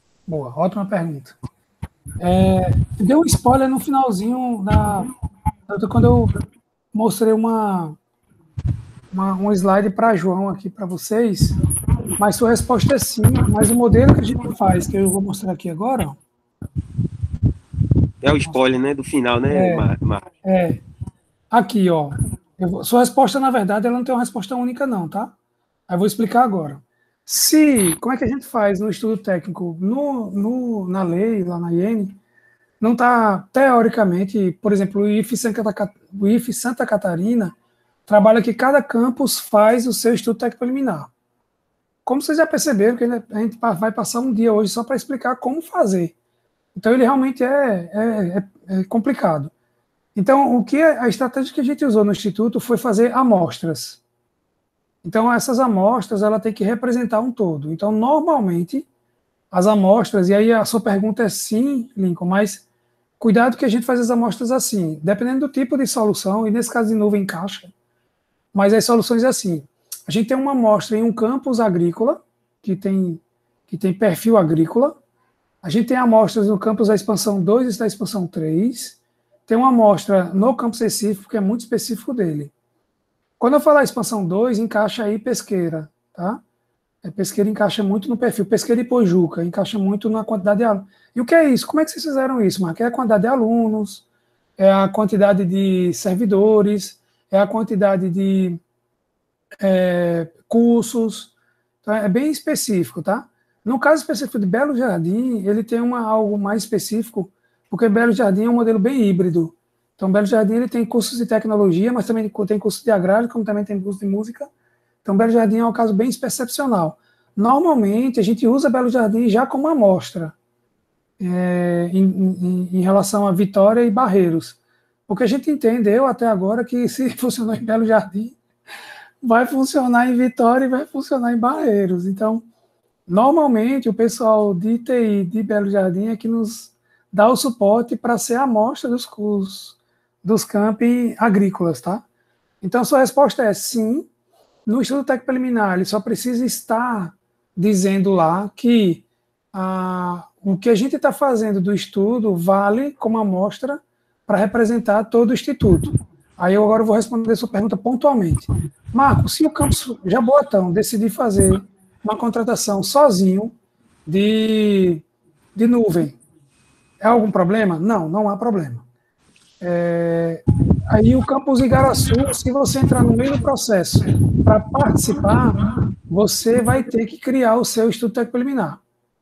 Boa, ótima pergunta. É, deu um spoiler no finalzinho da, tanto quando eu mostrei uma, uma um slide para João aqui para vocês, mas sua resposta é sim, mas o modelo que a gente faz, que eu vou mostrar aqui agora, ó,
é o spoiler, né, do final, né,
é,
Marcos?
é aqui, ó. Eu vou, sua resposta, na verdade, ela não tem uma resposta única, não, tá? Aí eu vou explicar agora. Se, como é que a gente faz no estudo técnico, no, no, na lei, lá na I N, não está, teoricamente, por exemplo, o I F Santa, o I F Santa Catarina trabalha que cada campus faz o seu estudo técnico preliminar. Como vocês já perceberam, que a gente vai passar um dia hoje só para explicar como fazer. Então, ele realmente é, é, é complicado. Então, o que a estratégia que a gente usou no Instituto foi fazer amostras. Então, essas amostras, ela tem que representar um todo. Então, normalmente, as amostras, e aí a sua pergunta é sim, Lincoln, mas cuidado que a gente faz as amostras assim, dependendo do tipo de solução, e nesse caso de nuvem caixa, mas as soluções é assim, a gente tem uma amostra em um campus agrícola, que tem, que tem perfil agrícola, a gente tem amostras no campus da expansão dois e da expansão três, tem uma amostra no campus Recife, que é muito específico dele. Quando eu falar expansão dois, encaixa aí Pesqueira, tá? É, Pesqueira encaixa muito no perfil. Pesqueira e Pojuca encaixa muito na quantidade de alunos. E o que é isso? Como é que vocês fizeram isso, Marco? É a quantidade de alunos, é a quantidade de servidores, é a quantidade de é, cursos. Então, é bem específico, tá? No caso específico de Belo Jardim, ele tem uma, algo mais específico, porque Belo Jardim é um modelo bem híbrido. Então, Belo Jardim ele tem cursos de tecnologia, mas também tem curso de agrário, como também tem curso de música. Então, Belo Jardim é um caso bem excepcional. Normalmente, a gente usa Belo Jardim já como amostra, é, em, em, em relação a Vitória e Barreiros. Porque a gente entendeu até agora que se funcionou em Belo Jardim, vai funcionar em Vitória e vai funcionar em Barreiros. Então, normalmente, o pessoal de T I de Belo Jardim é que nos dá o suporte para ser a amostra dos cursos, dos campi agrícolas, tá? Então, sua resposta é sim. No estudo técnico preliminar, ele só precisa estar dizendo lá que ah, o que a gente está fazendo do estudo vale como amostra para representar todo o instituto. Aí eu agora vou responder a sua pergunta pontualmente. Marco, se o campus Jaboatão decidir fazer uma contratação sozinho de, de nuvem, é algum problema? Não, não há problema. É, aí o campus Igaraçu, se você entrar no meio do processo para participar, você vai ter que criar o seu estudo técnico preliminar.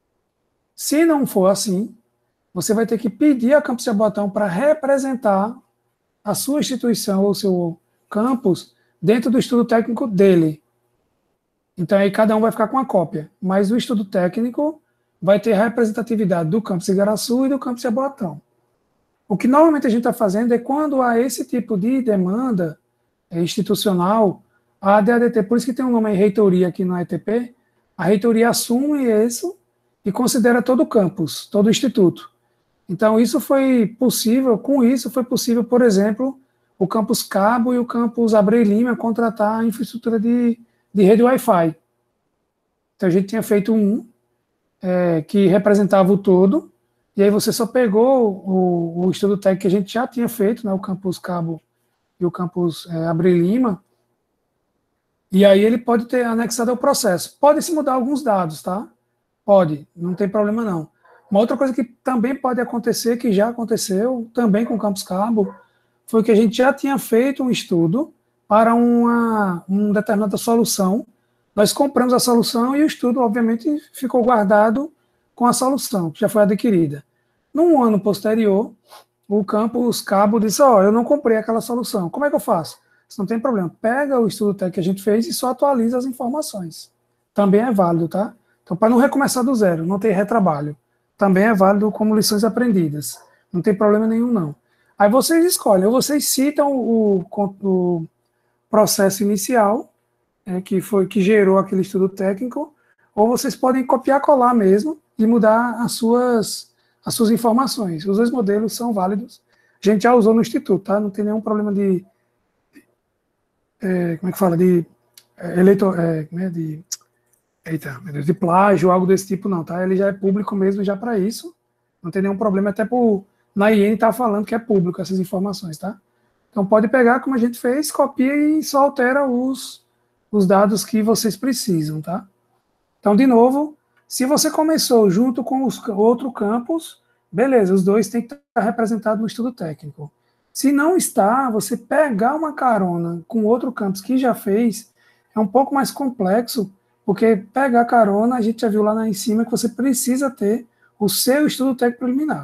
Se não for assim, você vai ter que pedir a Campus Jaboatão para representar a sua instituição ou seu campus dentro do estudo técnico dele. Então aí cada um vai ficar com uma cópia, mas o estudo técnico vai ter a representatividade do Campus Igaraçu e do Campus Jaboatão. O que normalmente a gente está fazendo é quando há esse tipo de demanda institucional, a D A D T, por isso que tem um nome aí, reitoria aqui no E T P, a reitoria assume isso e considera todo o campus, todo o instituto. Então, isso foi possível, com isso foi possível, por exemplo, o campus Cabo e o campus Abreu Lima contratar a infraestrutura de, de rede Wi-Fi. Então, a gente tinha feito um é, que representava o todo, e aí você só pegou o, o estudo técnico que a gente já tinha feito, né, o campus Cabo e o campus é, Abreu Lima, e aí ele pode ter anexado ao processo. Pode se mudar alguns dados, tá? Pode, não tem problema não. Uma outra coisa que também pode acontecer, que já aconteceu, também com o Campus Cabo, foi que a gente já tinha feito um estudo para uma, uma determinada solução. Nós compramos a solução e o estudo, obviamente, ficou guardado com a solução, que já foi adquirida. Num ano posterior, o Campus Cabo disse, ó, oh, eu não comprei aquela solução, como é que eu faço? Isso não tem problema, pega o estudo técnico que a gente fez e só atualiza as informações. Também é válido, tá? Então, para não recomeçar do zero, não ter retrabalho, também é válido como lições aprendidas. Não tem problema nenhum, não. Aí vocês escolhem, ou vocês citam o, o processo inicial, é, que foi que gerou aquele estudo técnico, ou vocês podem copiar, colar mesmo e mudar as suas, as suas informações. Os dois modelos são válidos. A gente já usou no Instituto, tá? Não tem nenhum problema de... É, como é que fala? De é, eleitor... É, de, eita, de plágio, algo desse tipo, não, tá? Ele já é público mesmo já para isso. Não tem nenhum problema, até por... Na I N tá falando que é público essas informações, tá? Então, pode pegar, como a gente fez, copia e só altera os, os dados que vocês precisam, tá? Então, de novo, se você começou junto com os outro campus, beleza, os dois têm que estar representados no estudo técnico. Se não está, você pegar uma carona com outro campus que já fez, é um pouco mais complexo, porque pegar carona, a gente já viu lá em cima que você precisa ter o seu estudo técnico preliminar.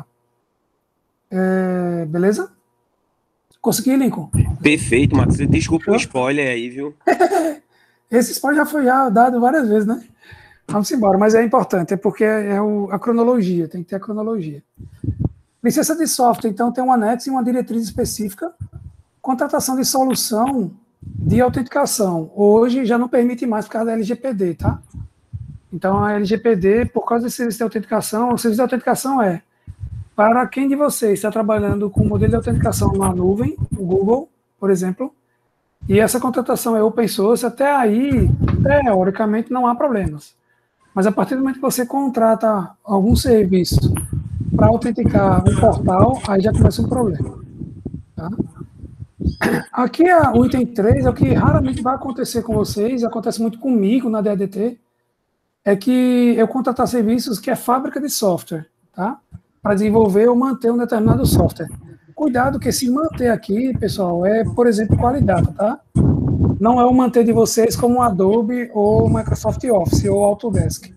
É, beleza? Consegui, Lincoln?
Perfeito, Marcos. Desculpa o spoiler aí, viu?
Esse spoiler já foi já dado várias vezes, né? Vamos embora, mas é importante, é porque é o, a cronologia, tem que ter a cronologia. Licença de software, então, tem um anexo e uma diretriz específica. Contratação de solução de autenticação. Hoje já não permite mais por causa da L G P D, tá? Então, a L G P D, por causa desse serviço de autenticação, o serviço de autenticação é para quem de vocês está trabalhando com modelo de autenticação na nuvem, o Google, por exemplo, e essa contratação é open source, até aí, teoricamente, não há problemas. Mas a partir do momento que você contrata algum serviço para autenticar um portal, aí já começa um problema. Tá? Aqui a, o item três é o que raramente vai acontecer com vocês, acontece muito comigo na D A D T, é que eu contratar serviços que é fábrica de software, tá? Para desenvolver ou manter um determinado software. Cuidado que se manter aqui, pessoal, é, por exemplo, qualidade, tá? Não é o manter de vocês como Adobe ou Microsoft Office ou Autodesk.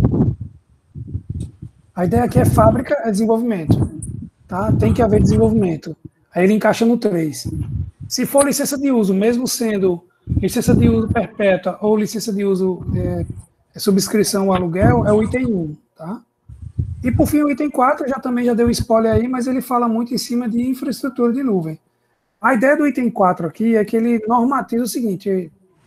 A ideia aqui é fábrica, é desenvolvimento. Tá? Tem que haver desenvolvimento. Aí ele encaixa no três. Se for licença de uso, mesmo sendo licença de uso perpétua ou licença de uso é, subscrição ou aluguel, é o item um. Tá? E por fim, o item quatro, já também já deu spoiler aí, mas ele fala muito em cima de infraestrutura de nuvem. A ideia do item quatro aqui é que ele normatiza o seguinte,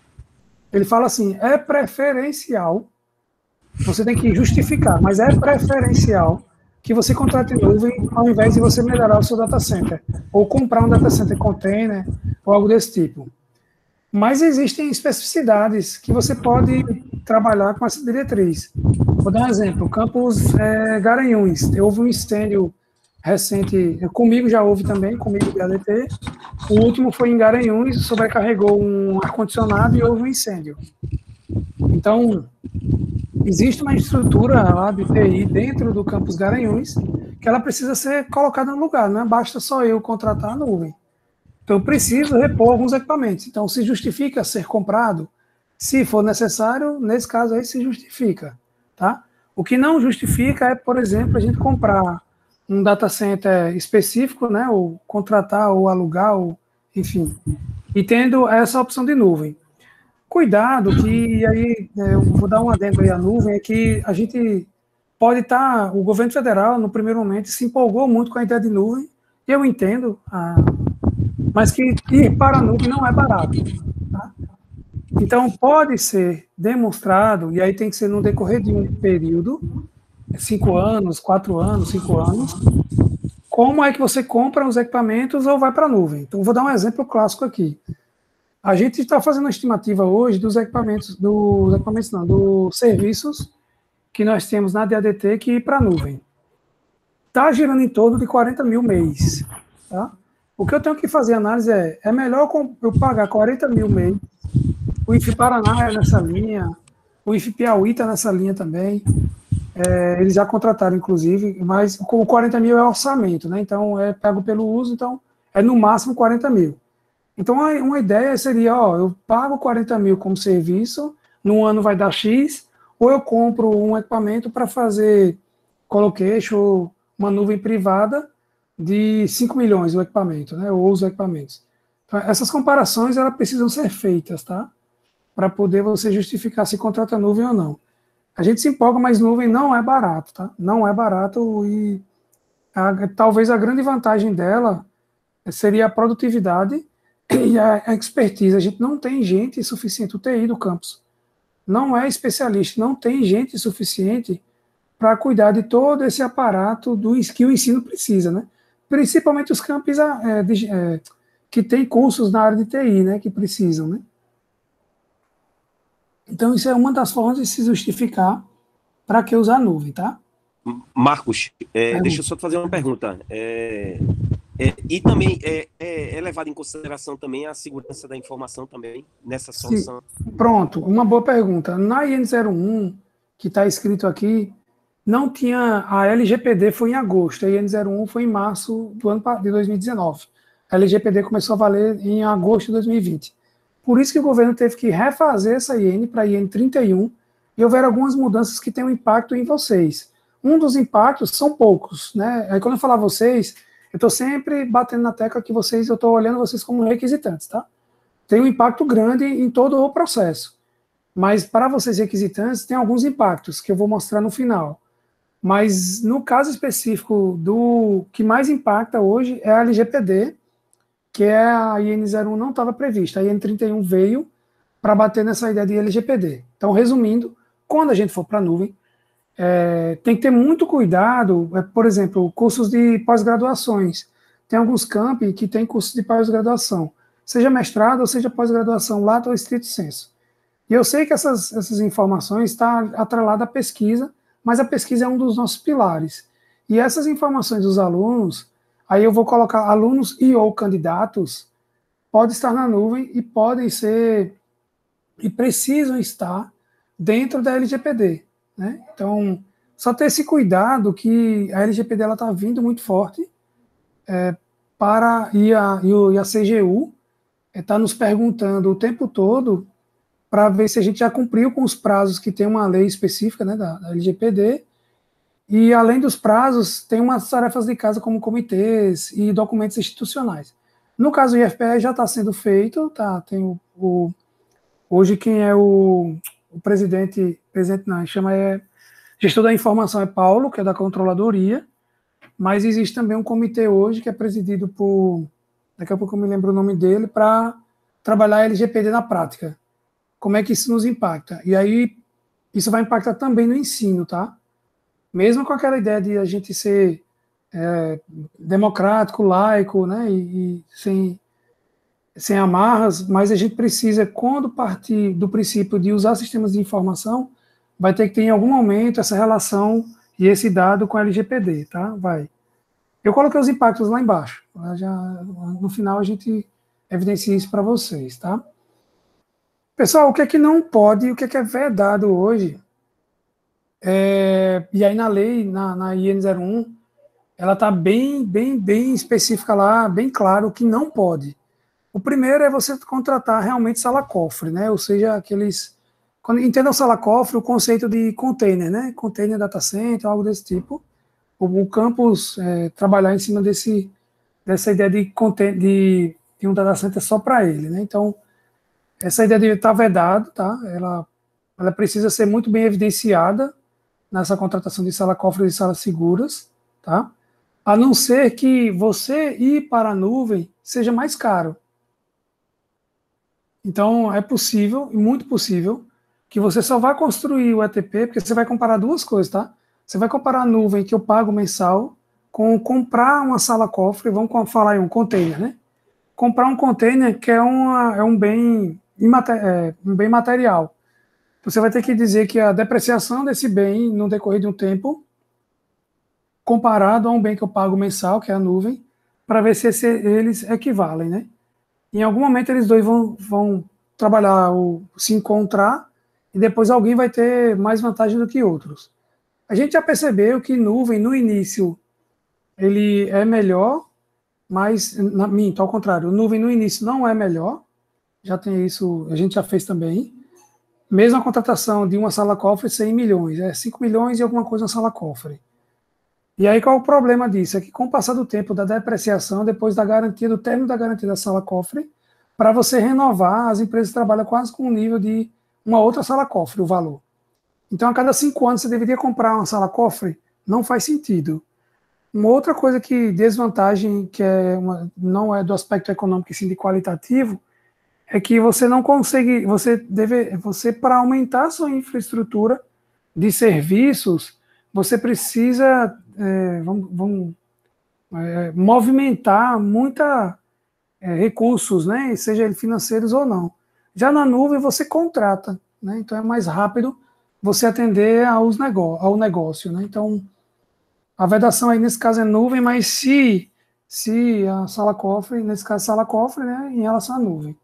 ele fala assim, é preferencial, você tem que justificar, mas é preferencial que você contrate nuvem ao invés de você melhorar o seu data center, ou comprar um data center container, ou algo desse tipo. Mas existem especificidades que você pode trabalhar com essa diretriz. Vou dar um exemplo, campus é, Garanhuns, houve um incêndio recente, comigo já houve também, comigo D A D T, o último foi em Garanhuns, sobrecarregou um ar-condicionado e houve um incêndio. Então, existe uma estrutura lá de T I dentro do campus Garanhuns que ela precisa ser colocada no lugar, não é basta só eu contratar a nuvem. Então, eu preciso repor alguns equipamentos. Então, se justifica ser comprado, se for necessário, nesse caso aí se justifica, tá? O que não justifica é, por exemplo, a gente comprar um data center específico, né, ou contratar, ou alugar, ou, enfim, e tendo essa opção de nuvem. Cuidado que, aí, eu vou dar um adendo aí à nuvem, é que a gente pode estar, o governo federal, no primeiro momento, se empolgou muito com a ideia de nuvem, eu entendo, a, mas que ir para a nuvem não é barato, tá? Então, pode ser demonstrado, e aí tem que ser no decorrer de um período, cinco anos, quatro anos, cinco anos, como é que você compra os equipamentos ou vai para a nuvem. Então, vou dar um exemplo clássico aqui. A gente está fazendo uma estimativa hoje dos equipamentos, dos equipamentos não, dos serviços que nós temos na D A D T que ir para a nuvem. Está girando em torno de quarenta mil mês. Tá? O que eu tenho que fazer análise é, é melhor eu pagar quarenta mil mês, o I F Paraná é nessa linha, o I F Piauí está nessa linha também, é, eles já contrataram, inclusive, mas com quarenta mil é orçamento, né? Então é pago pelo uso, então é no máximo quarenta mil. Então, uma ideia seria, ó, eu pago quarenta mil como serviço, no ano vai dar X, ou eu compro um equipamento para fazer colocation, uma nuvem privada de cinco milhões o equipamento, né, ou os equipamentos. Então, essas comparações, elas precisam ser feitas, tá? Para poder você justificar se contrata nuvem ou não. A gente se empolga, mas nuvem não é barato, tá? Não é barato e a, talvez a grande vantagem dela seria a produtividade e a expertise. A gente não tem gente suficiente, o T I do campus não é especialista, não tem gente suficiente para cuidar de todo esse aparato do que o ensino precisa, né? Principalmente os campos é, de, é, que tem cursos na área de T I, né, que precisam, né? Então, isso é uma das formas de se justificar para que usar a nuvem, tá?
Marcos, é, deixa eu só te fazer uma pergunta. É, É, e também é, é, é levado em consideração também a segurança da informação também nessa
Sim.
solução.
Pronto, uma boa pergunta. Na I N zero um, que está escrito aqui, não tinha. A L G P D foi em agosto, a I N zero um foi em março do ano de dois mil e dezenove. A L G P D começou a valer em agosto de dois mil e vinte. Por isso que o governo teve que refazer essa I N para a I N trinta e um e houveram algumas mudanças que têm um impacto em vocês. Um dos impactos são poucos, né? Aí quando eu falar vocês, eu estou sempre batendo na tecla que vocês, eu estou olhando vocês como requisitantes, tá? Tem um impacto grande em todo o processo. Mas para vocês requisitantes, tem alguns impactos que eu vou mostrar no final. Mas no caso específico do que mais impacta hoje é a L G P D, que é a I N zero um não estava prevista. A I N trinta e um veio para bater nessa ideia de L G P D. Então, resumindo, quando a gente for para a nuvem, é, tem que ter muito cuidado, é, por exemplo, cursos de pós-graduações. Tem alguns campi que tem cursos de pós-graduação, seja mestrado ou seja pós-graduação, lato ou estrito sensu. E eu sei que essas, essas informações estão atreladas à pesquisa, mas a pesquisa é um dos nossos pilares. E essas informações dos alunos, aí eu vou colocar alunos e ou candidatos, podem estar na nuvem e podem ser, e precisam estar dentro da L G P D. Né? Então, só ter esse cuidado que a L G P D está vindo muito forte é, para, e a, e a C G U está é, nos perguntando o tempo todo para ver se a gente já cumpriu com os prazos que tem uma lei específica, né, da, da L G P D, e além dos prazos, tem umas tarefas de casa como comitês e documentos institucionais. No caso, o I F P E já está sendo feito, tá, tem o, o, hoje quem é o, o presidente, presidente não, chama é, gestor da informação é Paulo, que é da controladoria, mas existe também um comitê hoje que é presidido por, daqui a pouco eu me lembro o nome dele, para trabalhar a L G P D na prática. Como é que isso nos impacta? E aí, isso vai impactar também no ensino, tá? Mesmo com aquela ideia de a gente ser é, democrático, laico, né, e, e sem, sem amarras, mas a gente precisa, quando partir do princípio de usar sistemas de informação, vai ter que ter em algum momento essa relação e esse dado com a L G P D, tá? Vai. Eu coloquei os impactos lá embaixo. Já, no final a gente evidencia isso para vocês, tá? Pessoal, o que é que não pode, o que é que é vedado hoje, é, e aí na lei, na, na I N zero um, ela está bem, bem, bem específica lá, bem claro o que não pode. O primeiro é você contratar realmente sala-cofre, né? Ou seja, aqueles... Quando entendam sala-cofre, o conceito de container, né? Container data center, algo desse tipo. O, o campus é, trabalhar em cima desse, dessa ideia de, de, de um data center só para ele, né? Então, essa ideia de estar vedado, tá? Ela, ela precisa ser muito bem evidenciada nessa contratação de sala-cofre e salas seguras, tá? A não ser que você ir para a nuvem seja mais caro. Então, é possível, e muito possível, que você só vai construir o E T P, porque você vai comparar duas coisas, tá? Você vai comparar a nuvem que eu pago mensal com comprar uma sala-cofre, vamos falar em um container, né? Comprar um container que é, uma, é um, bem é, um bem material. Você vai ter que dizer que a depreciação desse bem no decorrer de um tempo, comparado a um bem que eu pago mensal, que é a nuvem, para ver se esse, eles equivalem, né? Em algum momento eles dois vão, vão trabalhar, ou se encontrar, e depois alguém vai ter mais vantagem do que outros. A gente já percebeu que nuvem, no início, ele é melhor, mas, na, minto, ao contrário, nuvem no início não é melhor, já tem isso, a gente já fez também. Mesmo a contratação de uma sala-cofre, cem milhões, é cinco milhões e alguma coisa na sala-cofre. E aí qual é o problema disso? É que com o passar do tempo da depreciação, depois da garantia, do término da garantia da sala-cofre, para você renovar, as empresas trabalham quase com o nível de uma outra sala-cofre, o valor. Então, a cada cinco anos, você deveria comprar uma sala-cofre? Não faz sentido. Uma outra coisa que, desvantagem, que é uma, não é do aspecto econômico, e sim de qualitativo, é que você não consegue, você deve, você para aumentar a sua infraestrutura de serviços, você precisa é, vamos, vamos, é, movimentar muita é, recursos, né, seja eles financeiros ou não. Já na nuvem você contrata, né, então é mais rápido você atender aos negó ao negócio, né, então a vedação aí nesse caso é nuvem, mas se se a sala cofre, nesse caso, sala cofre, né, em relação à nuvem.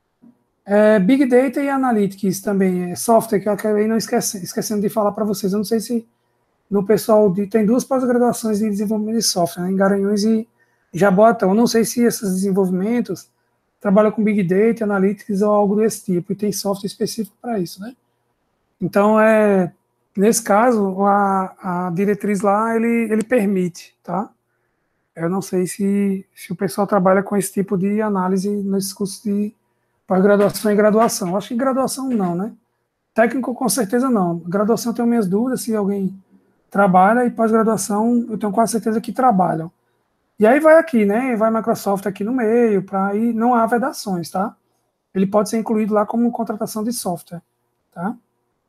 É, Big Data e Analytics também, é software, que eu acabei não esquecendo, esquecendo de falar para vocês. Eu não sei se no pessoal de, tem duas pós-graduações de desenvolvimento de software, né, em Garanhuns e Jaboatão. Eu não sei se esses desenvolvimentos trabalham com Big Data, Analytics ou algo desse tipo, e tem software específico para isso, né? Então, é, nesse caso, a, a diretriz lá, ele, ele permite, tá? Eu não sei se, se o pessoal trabalha com esse tipo de análise nesses cursos de pós-graduação e graduação. Acho que graduação não, né? Técnico com certeza não. Graduação eu tenho minhas dúvidas se alguém trabalha, e pós-graduação eu tenho quase certeza que trabalham. E aí vai aqui, né? Vai Microsoft aqui no meio, para aí não há vedações, tá? Ele pode ser incluído lá como contratação de software, tá?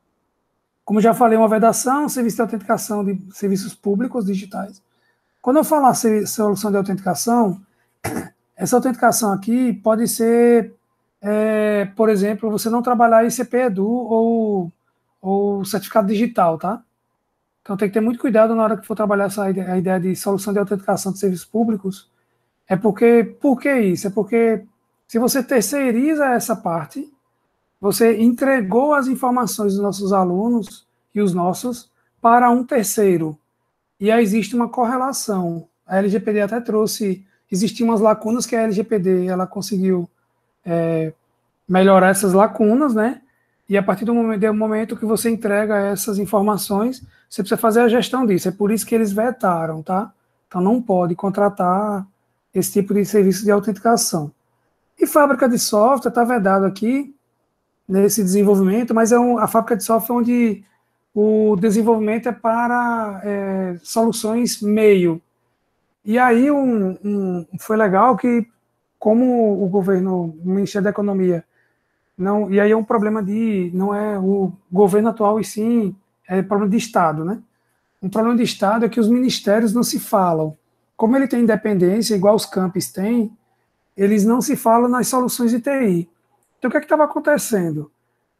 Como já falei, uma vedação, serviço de autenticação de serviços públicos digitais. Quando eu falar solução de autenticação, essa autenticação aqui pode ser, é, por exemplo, você não trabalhar I C P Edu ou, ou certificado digital, tá? Então tem que ter muito cuidado na hora que for trabalhar essa ideia, a ideia de solução de autenticação de serviços públicos. É porque, por que isso? É porque se você terceiriza essa parte, você entregou as informações dos nossos alunos e os nossos para um terceiro. E aí existe uma correlação. A L G P D até trouxe, existiam umas lacunas que a L G P D ela conseguiu é, melhorar essas lacunas, né? E a partir do momento, do momento que você entrega essas informações, você precisa fazer a gestão disso. É por isso que eles vetaram, tá? Então não pode contratar esse tipo de serviço de autenticação. E fábrica de software está vedado aqui nesse desenvolvimento, mas é um, a fábrica de software onde o desenvolvimento é para é, soluções meio. E aí um, um, foi legal que, como o governo, o Ministério da Economia, não, e aí é um problema de, não é o governo atual, e sim, é problema de Estado, né? Um problema de Estado é que os ministérios não se falam. Como ele tem independência, igual os campos têm, eles não se falam nas soluções de T I. Então, o que é que estava acontecendo?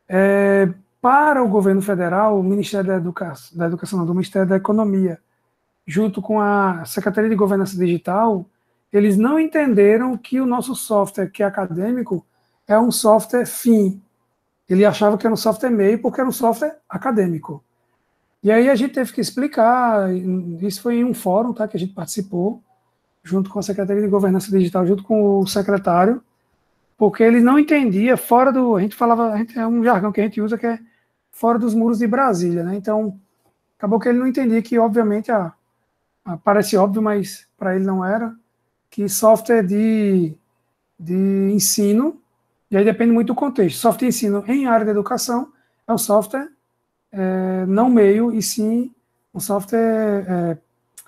É, para o governo federal, o Ministério da Educação, da Educação não, do Ministério da Economia, junto com a Secretaria de Governança Digital, eles não entenderam que o nosso software, que é acadêmico, é um software fim. Ele achava que era um software meio porque era um software acadêmico. E aí a gente teve que explicar, isso foi em um fórum, tá, que a gente participou, junto com a Secretaria de Governança Digital, junto com o secretário, porque ele não entendia, fora do, a gente falava, a gente, é um jargão que a gente usa que é fora dos muros de Brasília, né? Então, acabou que ele não entendia que, obviamente, a, a, parece óbvio, mas para ele não era, que software de, de ensino, e aí depende muito do contexto, software de ensino em área de educação é um software é, não meio, e sim um software é,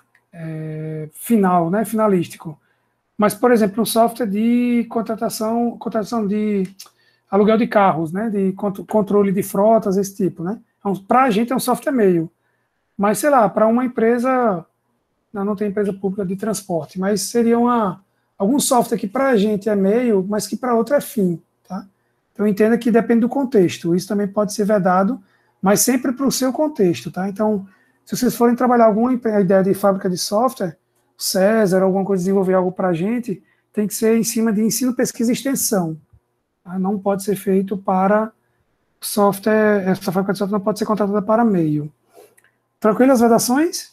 é, final, né, finalístico. Mas, por exemplo, um software de contratação, contratação de aluguel de carros, né, de controle de frotas, esse tipo, né? Então, para a gente é um software meio. Mas, sei lá, para uma empresa, não, não tem empresa pública de transporte, mas seria uma, algum software que para a gente é meio, mas que para outro é fim, tá? Então, entenda que depende do contexto. Isso também pode ser vedado, mas sempre para o seu contexto, tá? Então, se vocês forem trabalhar alguma ideia de fábrica de software, César, alguma coisa, desenvolver algo para a gente, tem que ser em cima de ensino, pesquisa e extensão. Tá? Não pode ser feito para software, essa fábrica de software não pode ser contratada para meio. Tranquilo as vedações?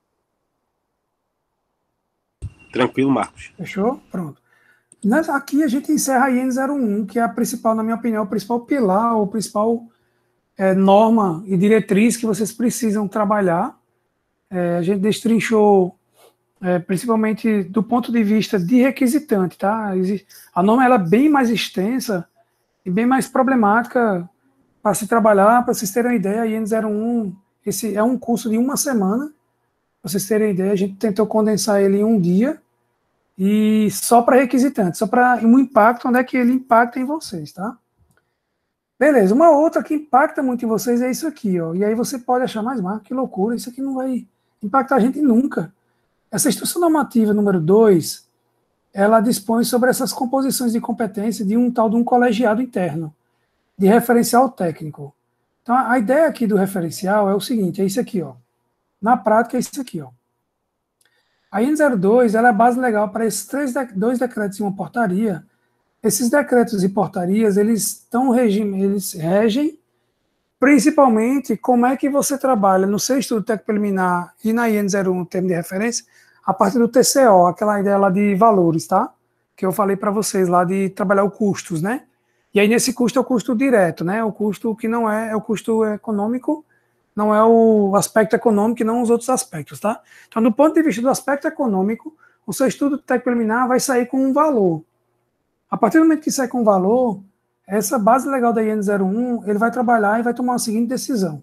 Tranquilo, Marcos.
Fechou? Pronto. Aqui a gente encerra a I N zero um, que é a principal, na minha opinião, o principal pilar, o principal é, norma e diretriz que vocês precisam trabalhar. É, a gente destrinchou É, principalmente do ponto de vista de requisitante, tá? A norma ela é bem mais extensa e bem mais problemática para se trabalhar. Para vocês terem uma ideia, a I N zero um esse é um curso de uma semana. Para vocês terem ideia, a gente tentou condensar ele em um dia e só para requisitante, só para um impacto, onde é que ele impacta em vocês, tá? Beleza, uma outra que impacta muito em vocês é isso aqui, ó. E aí você pode achar, mais Marco, que loucura, isso aqui não vai impactar a gente nunca. Essa instrução normativa número dois, ela dispõe sobre essas composições de competência de um tal de um colegiado interno, de referencial técnico. Então, a ideia aqui do referencial é o seguinte, é isso aqui, ó. Na prática, é isso aqui, ó. A I N zero dois ela é a base legal para esses três, dois decretos e uma portaria. Esses decretos e portarias, eles estão regime, eles regem principalmente como é que você trabalha no seu estudo técnico preliminar e na I N zero um, termo de referência, a partir do T C O, aquela ideia lá de valores, tá? Que eu falei para vocês lá de trabalhar os custos, né? E aí nesse custo é o custo direto, né? O custo que não é, é o custo econômico, não é o aspecto econômico e não os outros aspectos, tá? Então, do ponto de vista do aspecto econômico, o seu estudo técnico preliminar vai sair com um valor. A partir do momento que sai com valor, essa base legal da I N zero um, ele vai trabalhar e vai tomar a seguinte decisão.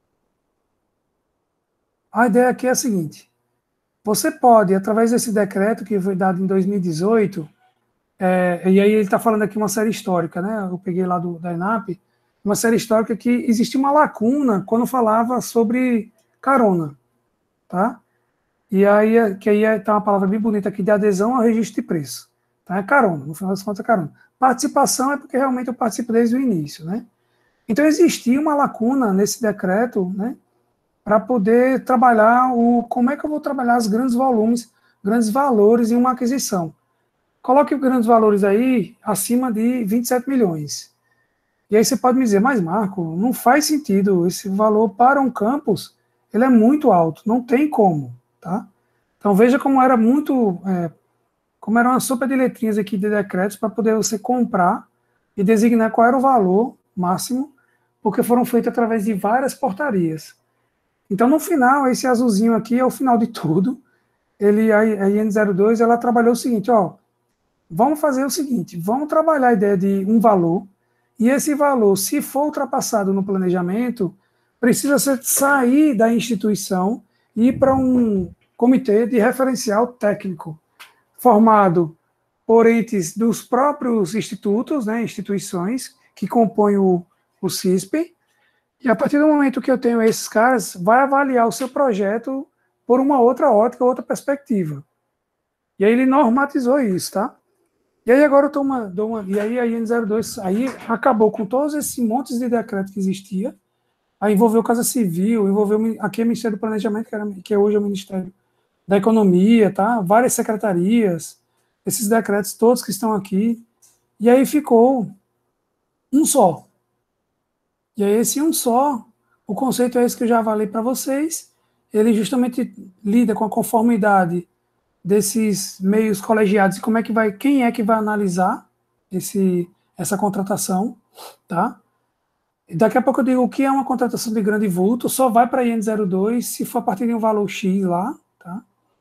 A ideia aqui é a seguinte: você pode, através desse decreto que foi dado em dois mil e dezoito, é, e aí ele está falando aqui uma série histórica, né? Eu peguei lá do, da ENAP, uma série histórica que existia uma lacuna quando falava sobre carona, tá? E aí, que aí está uma palavra bem bonita aqui, de adesão ao registro de preço. Tá? É carona, no final das contas é carona. Participação é porque realmente eu participo desde o início, né? Então existia uma lacuna nesse decreto, né? Para poder trabalhar o como é que eu vou trabalhar os grandes volumes, grandes valores em uma aquisição. Coloque os grandes valores aí acima de vinte e sete milhões. E aí você pode me dizer, mas Marco, não faz sentido, esse valor para um campus, ele é muito alto, não tem como, tá? Então veja como era muito, é, como era uma sopa de letrinhas aqui de decretos para poder você comprar e designar qual era o valor máximo, porque foram feitos através de várias portarias. Então, no final, esse azulzinho aqui é o final de tudo. Ele, a I N zero dois, ela trabalhou o seguinte, ó, vamos fazer o seguinte, vamos trabalhar a ideia de um valor, e esse valor, se for ultrapassado no planejamento, precisa ser, sair da instituição e ir para um comitê de referencial técnico, formado por entes dos próprios institutos, né, instituições, que compõem o, o CISP, e a partir do momento que eu tenho esses caras, vai avaliar o seu projeto por uma outra ótica, outra perspectiva. E aí ele normatizou isso, tá? E aí agora eu tô uma, dou uma, e aí a I N zero dois aí acabou com todos esses montes de decretos que existia, aí envolveu Casa Civil, envolveu aqui o Ministério do Planejamento, que, era, que hoje é o Ministério da Economia, tá? Várias secretarias, esses decretos todos que estão aqui, e aí ficou um só. E aí esse um só, o conceito é esse que eu já falei para vocês, ele justamente lida com a conformidade desses meios colegiados e como é que vai, quem é que vai analisar esse, essa contratação, tá? E daqui a pouco eu digo o que é uma contratação de grande vulto, só vai para a I N zero dois se for a partir de um valor X lá, tá?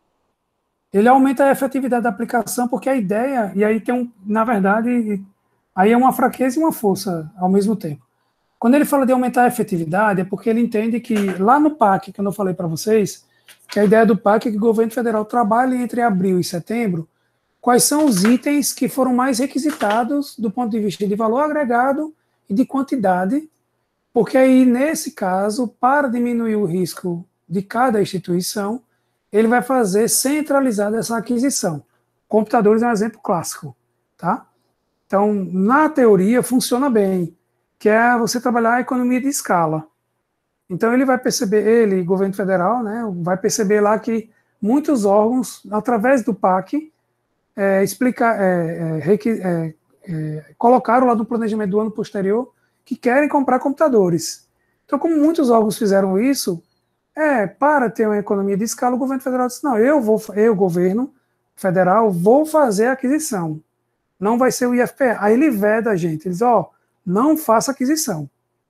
Ele aumenta a efetividade da aplicação, porque a ideia, e aí tem um, na verdade, aí é uma fraqueza e uma força ao mesmo tempo. Quando ele fala de aumentar a efetividade, é porque ele entende que lá no P A C, que eu não falei para vocês, que a ideia do P A C é que o governo federal trabalhe entre abril e setembro, quais são os itens que foram mais requisitados do ponto de vista de valor agregado e de quantidade, porque aí, nesse caso, para diminuir o risco de cada instituição, ele vai fazer centralizada essa aquisição. Computadores é um exemplo clássico, tá? Então, na teoria, funciona bem, que é você trabalhar a economia de escala. Então, ele vai perceber, ele, governo federal, né, vai perceber lá que muitos órgãos, através do P A C, é, explica, é, é, é, colocaram lá no planejamento do ano posterior que querem comprar computadores. Então, como muitos órgãos fizeram isso, é, para ter uma economia de escala, o governo federal disse, não, eu, vou, eu governo federal, vou fazer a aquisição. Não vai ser o I F P E. Aí ele veda a gente, ele diz, ó, não faça aquisição.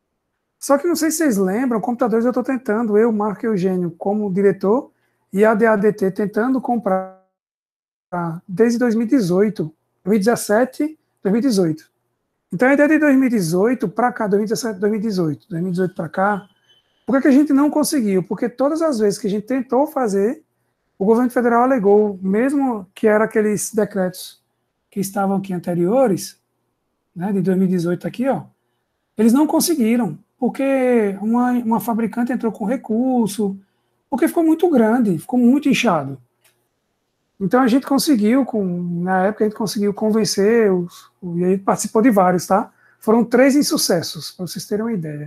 Só que não sei se vocês lembram, computadores eu estou tentando, eu, Marco Eugênio, como diretor, e a D A D T tentando comprar desde dois mil e dezoito, dois mil e dezessete, dois mil e dezoito. Então a ideia de dois mil e dezoito para cá, dois mil e dezessete, dois mil e dezoito, dois mil e dezoito para cá, por que a gente não conseguiu? Porque todas as vezes que a gente tentou fazer, o governo federal alegou, mesmo que eram aqueles decretos que estavam aqui anteriores, né, de dois mil e dezoito aqui, ó, eles não conseguiram, porque uma, uma fabricante entrou com recurso, porque ficou muito grande, ficou muito inchado. Então a gente conseguiu, com, na época a gente conseguiu convencer, os, e aí participou de vários, tá? Foram três insucessos, para vocês terem uma ideia.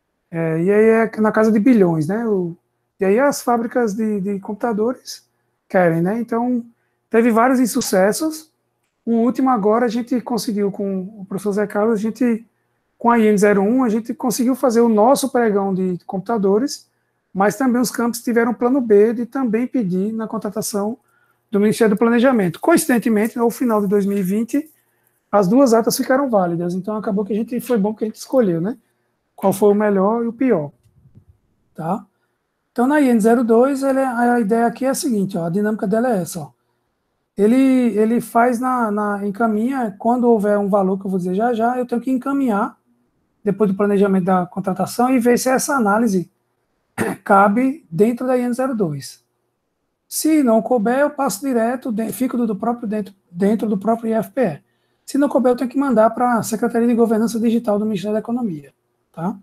É, e aí é na casa de bilhões, né? O, e aí as fábricas de, de computadores querem, né? Então, teve vários insucessos. O último agora a gente conseguiu com o professor Zé Carlos, a gente, com a I N zero um, a gente conseguiu fazer o nosso pregão de computadores, mas também os campos tiveram plano B de também pedir na contratação do Ministério do Planejamento. Coincidentemente, no final de dois mil e vinte, as duas atas ficaram válidas, então acabou que a gente, foi bom que a gente escolheu, né? Qual foi o melhor e o pior. Tá? Então, na I N zero dois, ele, a ideia aqui é a seguinte, ó, a dinâmica dela é essa, ó. Ele, ele faz na, na, encaminha, quando houver um valor que eu vou dizer já já, eu tenho que encaminhar, depois do planejamento da contratação, e ver se essa análise cabe dentro da I N zero dois. Se não couber, eu passo direto, fico do próprio dentro, dentro do próprio I F P E. Se não couber, eu tenho que mandar para a Secretaria de Governança Digital do Ministério da Economia. Tá?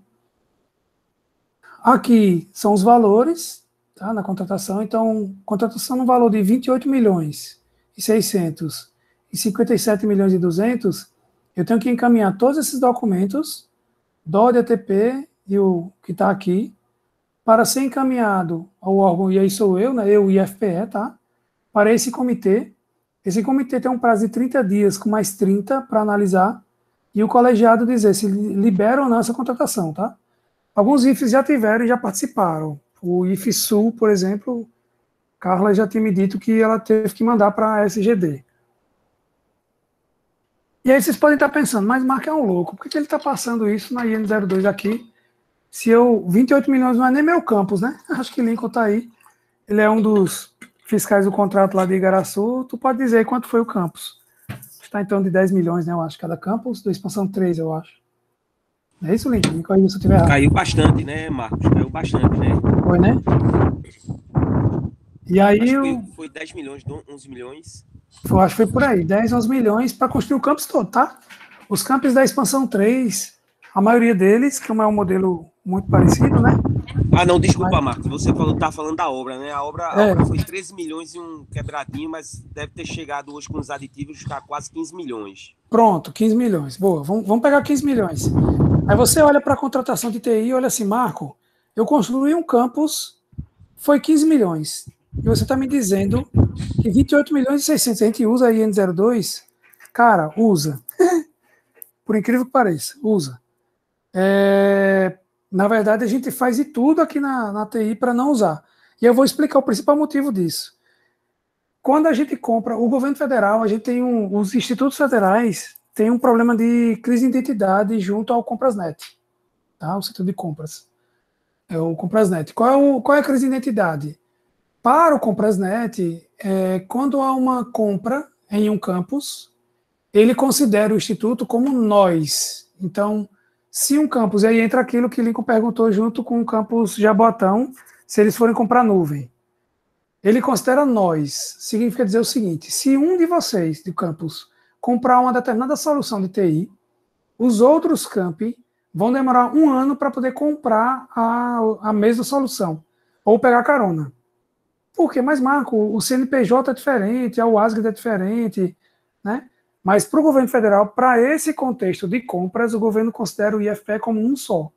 Aqui são os valores, tá, na contratação. Então, contratação no valor de vinte e oito milhões e seiscentos e cinquenta e sete milhões e duzentos, eu tenho que encaminhar todos esses documentos, D O D, A T P e o que está aqui, para ser encaminhado ao órgão, e aí sou eu, né, eu, I F P E, tá, para esse comitê. Esse comitê tem um prazo de trinta dias, com mais trinta para analisar, e o colegiado dizer se libera ou não essa contratação, tá? Alguns I F Es já tiveram e já participaram. O I F Sul, por exemplo, Carla já tinha me dito que ela teve que mandar para a S G D. E aí vocês podem estar pensando, mas Marco é um louco, por que ele está passando isso na I N zero dois aqui, se eu, vinte e oito milhões não é nem meu campus, né? Acho que Lincoln está aí, ele é um dos fiscais do contrato lá de Igaraçu, tu pode dizer quanto foi o campus. Está em torno de dez milhões, né, eu acho, cada campus, da expansão três, eu acho. É isso, Lincoln? Me corrija se eu estiver errado.
Caiu bastante, né, Marcos? Caiu bastante, né?
Foi, né? E aí
acho
eu...
que foi dez milhões, onze milhões.
Eu acho que foi por aí, dez, onze milhões para construir o campus todo, tá? Os campos da expansão três, a maioria deles, que não é um modelo muito parecido, né?
Ah, não, desculpa, mas... Marcos, você falou, tá falando da obra, né? A obra, a
é.
obra foi treze milhões e um quebradinho, mas deve ter chegado hoje com os aditivos a quase quinze milhões.
Pronto, quinze milhões. Boa, vamos, vamos pegar quinze milhões. Aí você olha para a contratação de T I e olha assim, Marco, eu construí um campus, foi quinze milhões. E você está me dizendo que vinte e oito milhões e seiscentos, a gente usa a I N zero dois? Cara, usa. Por incrível que pareça, usa. É, na verdade, a gente faz de tudo aqui na, na T I para não usar. E eu vou explicar o principal motivo disso. Quando a gente compra, o governo federal, a gente tem um, os institutos federais têm um problema de crise de identidade junto ao Comprasnet, tá? O setor de compras. É o Comprasnet. Qual é, o, qual é a crise de identidade? Para o Comprasnet, é, quando há uma compra em um campus, ele considera o instituto como nós. Então, se um campus, aí entra aquilo que Lincoln perguntou junto com o campus Jabotão, se eles forem comprar nuvem. Ele considera nós. Significa dizer o seguinte, se um de vocês, de campus, comprar uma determinada solução de T I, os outros campi vão demorar um ano para poder comprar a, a mesma solução, ou pegar carona. Por quê? Mas, Marco, o C N P J é diferente, a UASG é diferente, né? Mas para o governo federal, para esse contexto de compras, o governo considera o I F P E como um só.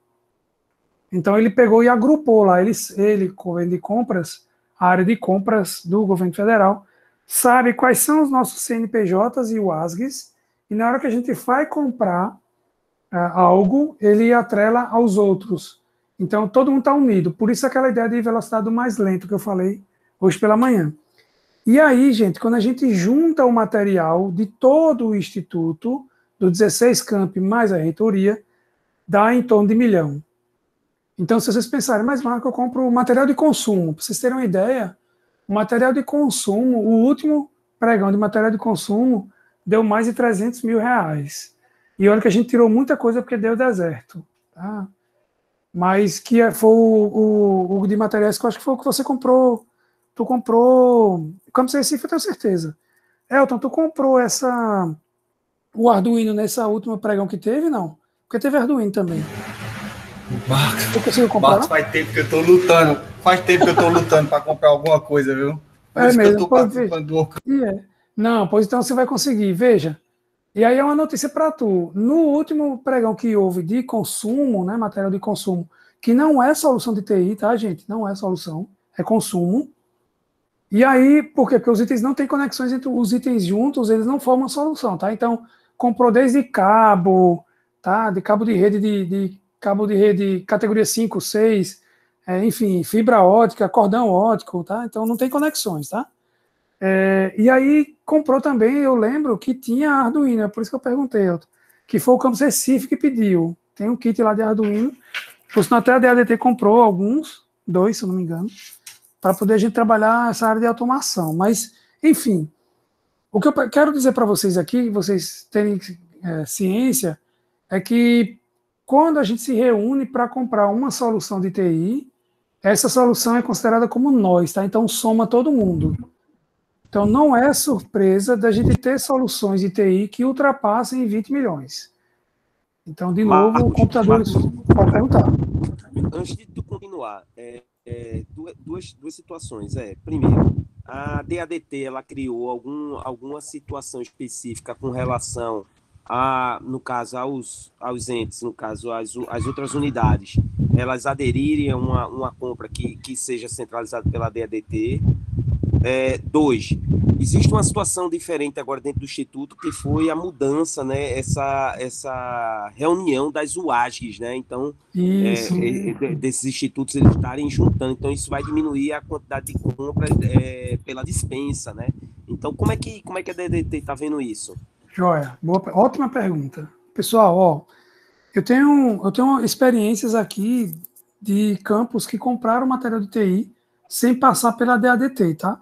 Então ele pegou e agrupou lá, ele, ele governo de compras, a área de compras do governo federal, sabe quais são os nossos C N P Js e UASGs, e na hora que a gente vai comprar uh, algo, ele atrela aos outros. Então todo mundo está unido. Por isso aquela ideia de velocidade mais lento que eu falei hoje pela manhã. E aí, gente, quando a gente junta o material de todo o instituto, do dezesseis campi mais a reitoria, dá em torno de milhão. Então, se vocês pensarem, mas Marco, eu compro material de consumo. Para vocês terem uma ideia, o material de consumo, o último pregão de material de consumo, deu mais de trezentos mil reais. E olha que a gente tirou muita coisa porque deu deserto. Tá? Mas que foi o, o, o de materiais que eu acho que foi o que você comprou. Tu comprou... Campus Recife, eu tenho certeza. Elton, tu comprou essa... o Arduino nessa última pregão que teve, não? Porque teve Arduino também.
Marcos,
tu conseguiu comprar?
Marcos, faz tempo que eu tô lutando. Faz tempo que eu tô lutando para comprar alguma coisa, viu? Por
é
isso
mesmo,
que eu tô
participando
do...
é. Não, pois então você vai conseguir. Veja. E aí é uma notícia para tu. No último pregão que houve de consumo, né, material de consumo, que não é solução de T I, tá, gente? Não é solução, é consumo. E aí, por quê? Porque os itens não têm conexões entre os itens juntos, eles não formam solução, tá? Então, comprou desde cabo, tá? De cabo de rede, de, de cabo de rede categoria cinco, seis, é, enfim, fibra ótica, cordão ótico, tá? Então, não tem conexões, tá? É, e aí, comprou também, eu lembro que tinha Arduino, é por isso que eu perguntei, que foi o Campus Recife que pediu. Tem um kit lá de Arduino, por sinal, até a D A D T comprou alguns, dois, se eu não me engano, para poder a gente trabalhar essa área de automação. Mas, enfim, o que eu quero dizer para vocês aqui, vocês terem é, ciência, é que quando a gente se reúne para comprar uma solução de T I, essa solução é considerada como nós, tá? Então soma todo mundo. Então não é surpresa da gente ter soluções de T I que ultrapassem vinte milhões. Então, de novo,
Marcos,
computadores...
Marcos,
Pode perguntar.
Antes de tu continuar, é, é, duas, duas situações. É, primeiro, a D A D T ela criou algum, alguma situação específica com relação a, no caso, aos, aos entes, no caso, as, as outras unidades, elas aderirem a uma, uma compra que, que seja centralizada pela D A D T. É, dois, existe uma situação diferente agora dentro do Instituto, que foi a mudança, né, essa, essa reunião das U A Gs, né, então, é, é, desses institutos eles estarem juntando, então isso vai diminuir a quantidade de compras é, pela dispensa, né, então como é que, como é que a D A D T está vendo isso?
Joia, boa, ótima pergunta. Pessoal, ó, eu tenho, eu tenho experiências aqui de campos que compraram material de T I sem passar pela D A D T, tá?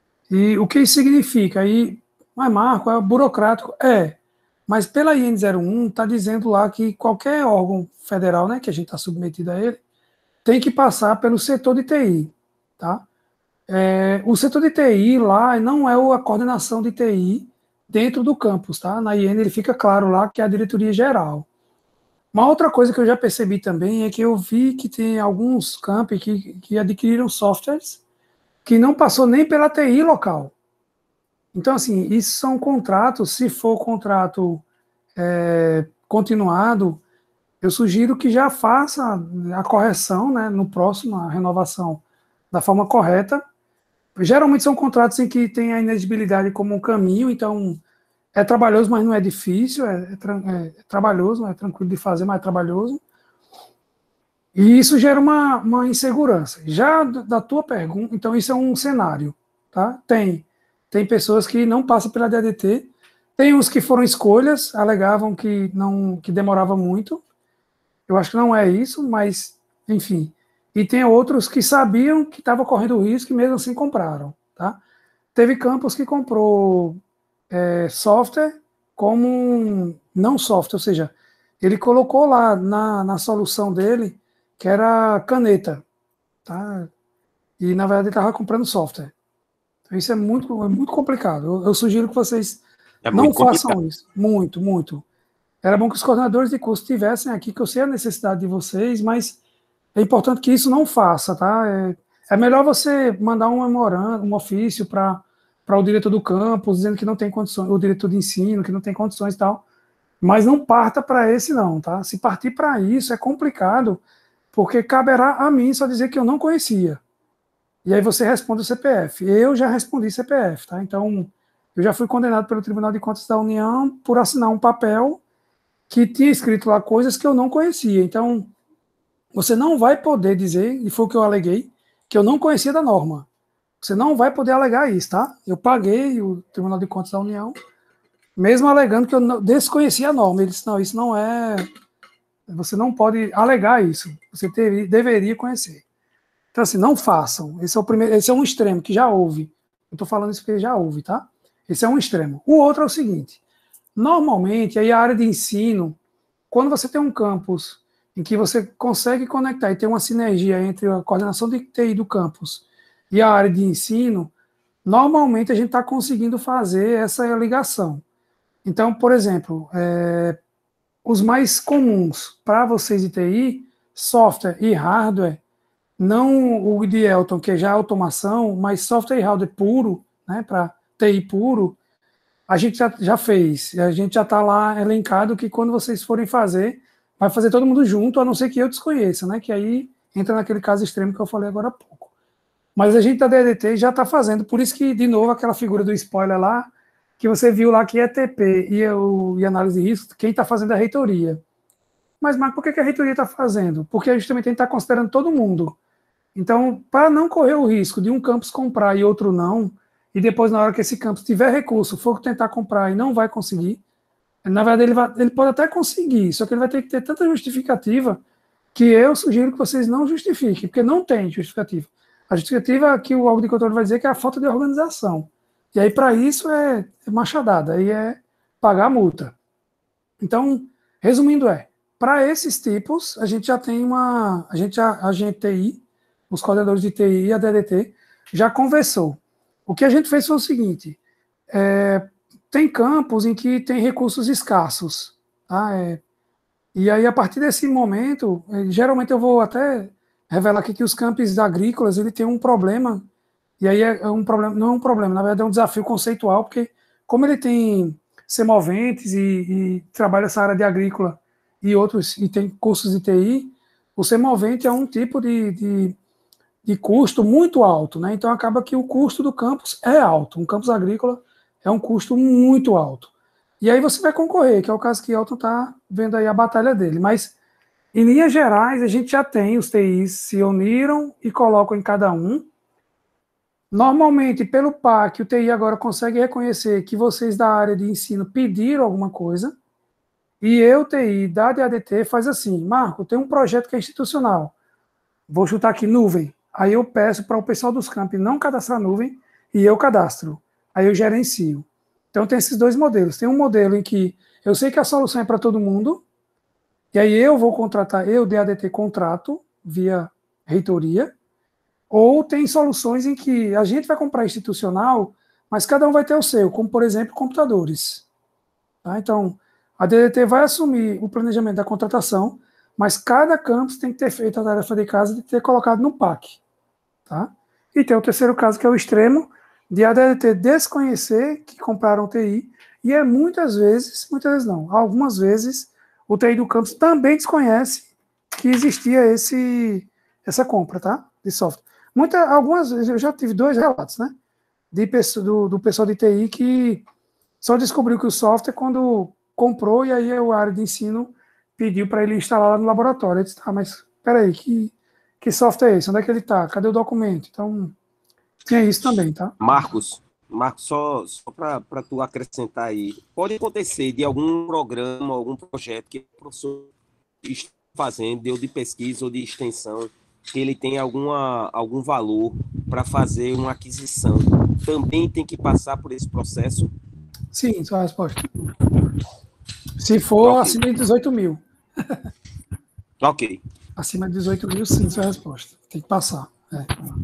E o que isso significa? Aí, mas Marco, é burocrático? É, mas pela I N zero um está dizendo lá que qualquer órgão federal, né, que a gente está submetido a ele, tem que passar pelo setor de T I, tá? É, o setor de T I lá não é a coordenação de T I dentro do campus, tá? Na I N ele fica claro lá que é a diretoria geral. Uma outra coisa que eu já percebi também é que eu vi que tem alguns campi que, que adquiriram softwares que não passou nem pela T I local. Então, assim, isso são contratos, se for contrato é, continuado, eu sugiro que já faça a correção, né, no próximo, a renovação, da forma correta. Geralmente são contratos em que tem a inexigibilidade como um caminho, então é trabalhoso, mas não é difícil, é, é, tra é trabalhoso, não é tranquilo de fazer, mas é trabalhoso. E isso gera uma, uma insegurança. Já da tua pergunta, então isso é um cenário, tá? Tem, tem pessoas que não passam pela D A D T, tem uns que foram escolhas, alegavam que, não, que demorava muito, eu acho que não é isso, mas, enfim. E tem outros que sabiam que estava correndo risco e mesmo assim compraram, tá? Teve campus que comprou é, software como um, não software, ou seja, ele colocou lá na, na solução dele que era caneta, tá? E na verdade ele estava comprando software. Então isso é muito, é muito complicado. Eu, eu sugiro que vocês é não façam complicado. Isso. Muito, muito. Era bom que os coordenadores de curso tivessem aqui, que eu sei a necessidade de vocês, mas é importante que isso não faça, tá? É, é melhor você mandar um memorando, um ofício para para o diretor do campus, dizendo que não tem condições, o diretor de ensino, que não tem condições e tal, mas não parta para esse não, tá? Se partir para isso é complicado, porque caberá a mim só dizer que eu não conhecia. E aí você responde o C P F. Eu já respondi C P F, tá? Então, eu já fui condenado pelo Tribunal de Contas da União por assinar um papel que tinha escrito lá coisas que eu não conhecia. Então, você não vai poder dizer, e foi o que eu aleguei, que eu não conhecia da norma. Você não vai poder alegar isso, tá? Eu paguei o Tribunal de Contas da União, mesmo alegando que eu não, desconhecia a norma. Ele disse, não, isso não é... Você não pode alegar isso. Você ter, deveria conhecer. Então, assim, não façam. Esse é o primeiro, esse é um extremo que já houve. Eu estou falando isso porque já houve, tá? Esse é um extremo. O outro é o seguinte. Normalmente, aí a área de ensino, quando você tem um campus em que você consegue conectar e ter uma sinergia entre a coordenação de T I do campus e a área de ensino, normalmente a gente está conseguindo fazer essa ligação. Então, por exemplo, é, os mais comuns para vocês de T I, software e hardware, não o de Elton, que é já automação, mas software e hardware puro, né, para T I puro, a gente já, já fez. A gente já está lá elencado que quando vocês forem fazer, vai fazer todo mundo junto, a não ser que eu desconheça, né, que aí entra naquele caso extremo que eu falei agora há pouco. Mas a gente da D A D T já está fazendo, por isso que, de novo, aquela figura do spoiler lá, que você viu lá que é T P e, o, e análise de risco, quem está fazendo é a reitoria. Mas, Marco, por que, que a reitoria está fazendo? Porque justamente a gente está considerando todo mundo. Então, para não correr o risco de um campus comprar e outro não, e depois, na hora que esse campus tiver recurso, for tentar comprar e não vai conseguir, na verdade, ele, vai, ele pode até conseguir, só que ele vai ter que ter tanta justificativa que eu sugiro que vocês não justifiquem, porque não tem justificativa. A justificativa que o órgão de controle vai dizer que é a falta de organização. E aí, para isso, é, é machadada, aí é pagar a multa. Então, resumindo, é, para esses tipos, a gente já tem uma, a gente já, a gente T I, os coordenadores de T I e a D D T, já conversou. O que a gente fez foi o seguinte, é, tem campos em que tem recursos escassos, tá? É, e aí, a partir desse momento, geralmente eu vou até revelar aqui que os campos agrícolas, ele tem um problema, e aí é um problema, não é um problema, na verdade é um desafio conceitual, porque como ele tem semoventes e, e trabalha essa área de agrícola e outros, e tem cursos de T I, o semovente é um tipo de, de, de custo muito alto, né? Então acaba que o custo do campus é alto, um campus agrícola é um custo muito alto. E aí você vai concorrer, que é o caso que Elton está vendo aí a batalha dele. Mas, em linhas gerais, a gente já tem, os T Is se uniram e colocam em cada um. Normalmente, pelo P A C, o T I agora consegue reconhecer que vocês da área de ensino pediram alguma coisa. E eu, T I, da D A D T, faz assim, Marco, tem um projeto que é institucional. Vou chutar aqui nuvem. Aí eu peço para o pessoal dos campi não cadastrar nuvem e eu cadastro. Aí eu gerencio. Então tem esses dois modelos. Tem um modelo em que eu sei que a solução é para todo mundo, e aí eu vou contratar, eu, D A D T, contrato via reitoria, ou tem soluções em que a gente vai comprar institucional, mas cada um vai ter o seu, como, por exemplo, computadores. Tá? Então, a D A D T vai assumir o planejamento da contratação, mas cada campus tem que ter feito a tarefa de casa de ter colocado no P A C. Tá? E tem o terceiro caso, que é o extremo, de a D A D T desconhecer que compraram T I, e é muitas vezes, muitas vezes não, algumas vezes, o T I do campus também desconhece que existia esse, essa compra, tá? De software. Muita, algumas vezes, eu já tive dois relatos, né? De, do, do pessoal de T I que só descobriu que o software quando comprou, e aí a área de ensino pediu para ele instalar lá no laboratório. Ele disse, tá, mas peraí, que, que software é esse? Onde é que ele está? Cadê o documento? Então, tinha isso também, tá?
Marcos, Marcos, só, só para tu acrescentar aí, pode acontecer de algum programa, algum projeto que o professor está fazendo, ou de pesquisa ou de extensão, que ele tem alguma, algum valor para fazer uma aquisição, também tem que passar por esse processo?
Sim, sua resposta. Se for
Okay.
acima de dezoito mil.
Ok.
Acima de dezoito mil, sim, sua resposta. Tem que passar. É.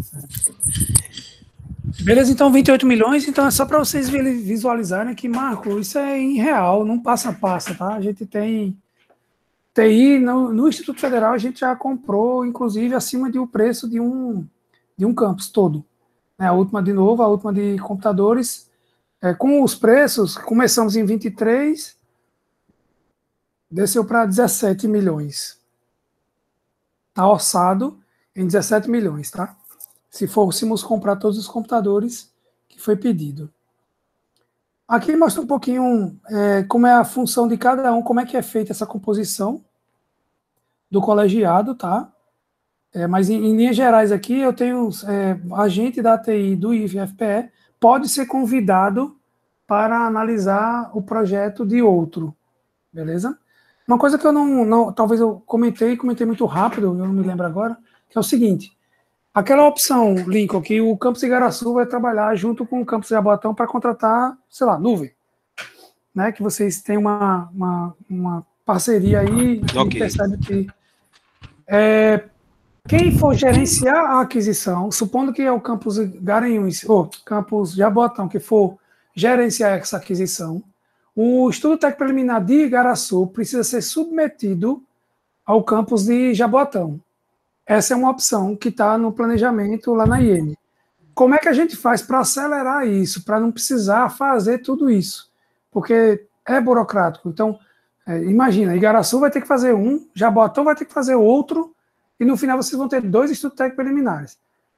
Beleza, então vinte e oito milhões, então é só para vocês visualizarem que, Marco, isso é em real, não passa a passa, tá? A gente tem T I, no, no Instituto Federal a gente já comprou, inclusive, acima do preço de um, de um campus todo. É, a última, de novo, a última de computadores, é, com os preços, começamos em vinte e três, desceu para dezessete milhões. Está orçado em dezessete milhões, tá? Se fôssemos comprar todos os computadores que foi pedido. Aqui mostra um pouquinho é, como é a função de cada um, como é que é feita essa composição do colegiado, tá? É, mas em, em linhas gerais aqui, eu tenho é, agente da T I do I F F P E pode ser convidado para analisar o projeto de outro, beleza? Uma coisa que eu não, não talvez eu comentei, comentei muito rápido, eu não me lembro agora, que é o seguinte, aquela opção, Lincoln, que o campus de Igaraçu vai trabalhar junto com o campus de Jaboatão para contratar, sei lá, nuvem, né, que vocês têm uma, uma, uma parceria aí,
okay.
E percebe que é, quem for gerenciar a aquisição, supondo que é o campus Garanhuns, ou campus Jaboatão, que for gerenciar essa aquisição, o estudo técnico preliminar de Igaraçu precisa ser submetido ao campus de Jaboatão. Essa é uma opção que está no planejamento lá na I N. Como é que a gente faz para acelerar isso, para não precisar fazer tudo isso? Porque é burocrático. Então, é, imagina, Igaraçu vai ter que fazer um, Jaboatão vai ter que fazer outro, e no final vocês vão ter dois estudos técnicos preliminares.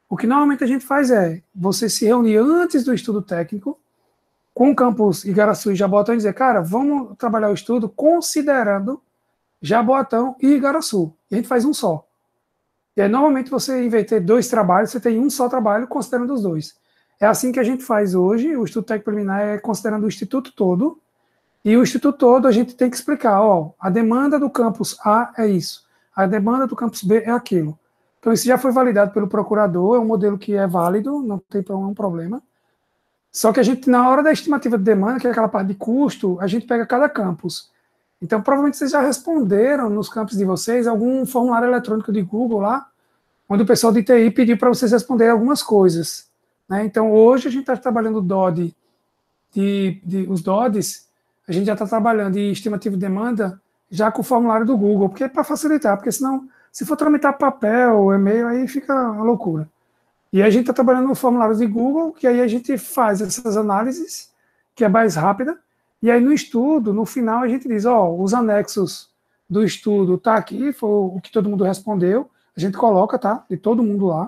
O que normalmente a gente faz é você se reunir antes do estudo técnico com o campus Igaraçu e Jaboatão e dizer, cara, vamos trabalhar o estudo considerando Jaboatão e Igaraçu. E a gente faz um só. E aí, normalmente, você, em vez de ter dois trabalhos, você tem um só trabalho considerando os dois. É assim que a gente faz hoje. O estudo técnico preliminar é considerando o instituto todo. E o instituto todo a gente tem que explicar, ó, a demanda do campus A é isso, a demanda do campus B é aquilo. Então, isso já foi validado pelo procurador, é um modelo que é válido, não tem nenhum problema. Só que a gente, na hora da estimativa de demanda, que é aquela parte de custo, a gente pega cada campus. Então, provavelmente vocês já responderam nos campos de vocês algum formulário eletrônico de Google lá, onde o pessoal de T I pediu para vocês responderem algumas coisas. Né? Então, hoje a gente está trabalhando o D O D, de, de, os D O Ds, a gente já está trabalhando em estimativa de demanda já com o formulário do Google, porque é para facilitar, porque senão, se for tramitar papel, e-mail, aí fica uma loucura. E a gente está trabalhando no formulário de Google, que aí a gente faz essas análises, que é mais rápida, e aí no estudo, no final, a gente diz, ó, os anexos do estudo tá aqui, foi o que todo mundo respondeu, a gente coloca, tá, de todo mundo lá.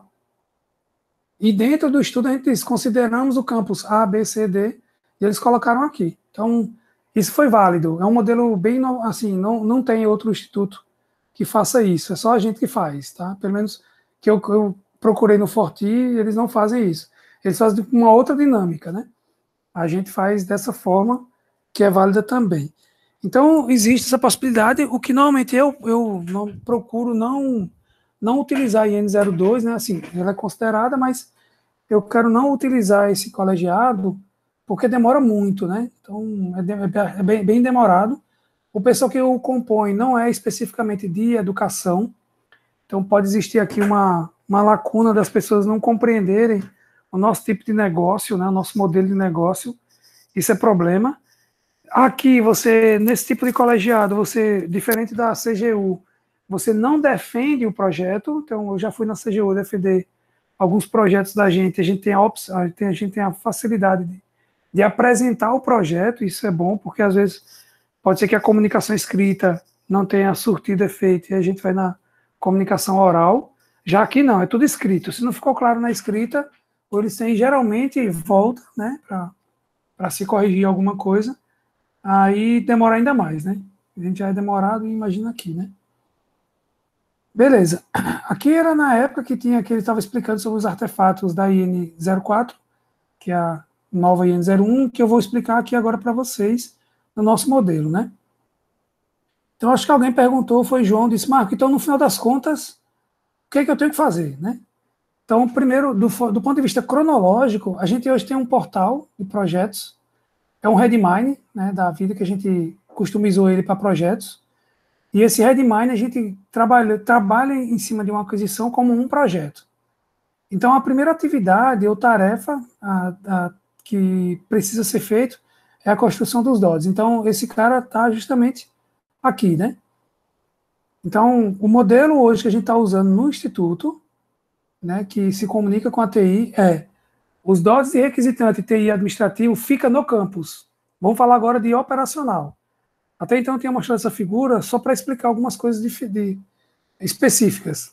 E dentro do estudo a gente diz, consideramos o campus A, B, C, D, e eles colocaram aqui. Então, isso foi válido, é um modelo bem, assim, não, não tem outro instituto que faça isso, é só a gente que faz, tá? Pelo menos que eu, eu procurei no Forti, eles não fazem isso. Eles fazem uma outra dinâmica, né? A gente faz dessa forma, que é válida também. Então, existe essa possibilidade, o que normalmente eu, eu não, procuro não, não utilizar a I N zero dois, né? Assim, ela é considerada, mas eu quero não utilizar esse colegiado, porque demora muito, né? Então, é, é bem, bem demorado. O pessoal que o compõe não é especificamente de educação, então pode existir aqui uma, uma lacuna das pessoas não compreenderem o nosso tipo de negócio, né, o nosso modelo de negócio. Isso é problema. Aqui, você, nesse tipo de colegiado, você, diferente da C G U, você não defende o projeto. Então, eu já fui na C G U defender alguns projetos da gente, a gente tem a, opção, a, gente tem, a, gente tem a facilidade de, de apresentar o projeto, isso é bom, porque às vezes pode ser que a comunicação escrita não tenha surtido efeito e a gente vai na comunicação oral. Já aqui não, é tudo escrito. Se não ficou claro na escrita, o Licem geralmente volta, né, para se corrigir alguma coisa, aí demora ainda mais, né? A gente já é demorado, imagina aqui, né? Beleza. Aqui era na época que tinha que ele estava explicando sobre os artefatos da I N zero quatro, que é a nova I N zero um, que eu vou explicar aqui agora para vocês no nosso modelo, né? Então, acho que alguém perguntou, foi João, disse, Marco, então, no final das contas, o que é que eu tenho que fazer, né? Então, primeiro, do, do ponto de vista cronológico, a gente hoje tem um portal de projetos, é um Redmine, né, da vida, que a gente customizou ele para projetos, e esse Redmine a gente trabalha, trabalha em cima de uma aquisição como um projeto. Então, a primeira atividade ou tarefa a, a, que precisa ser feito é a construção dos D O Ds. Então, esse cara está justamente aqui, né? Então, o modelo hoje que a gente está usando no Instituto, né, que se comunica com a T I, é os D O Ds de requisitante T I administrativo fica no campus. Vamos falar agora de operacional. Até então eu tinha mostrado essa figura só para explicar algumas coisas de, de, específicas.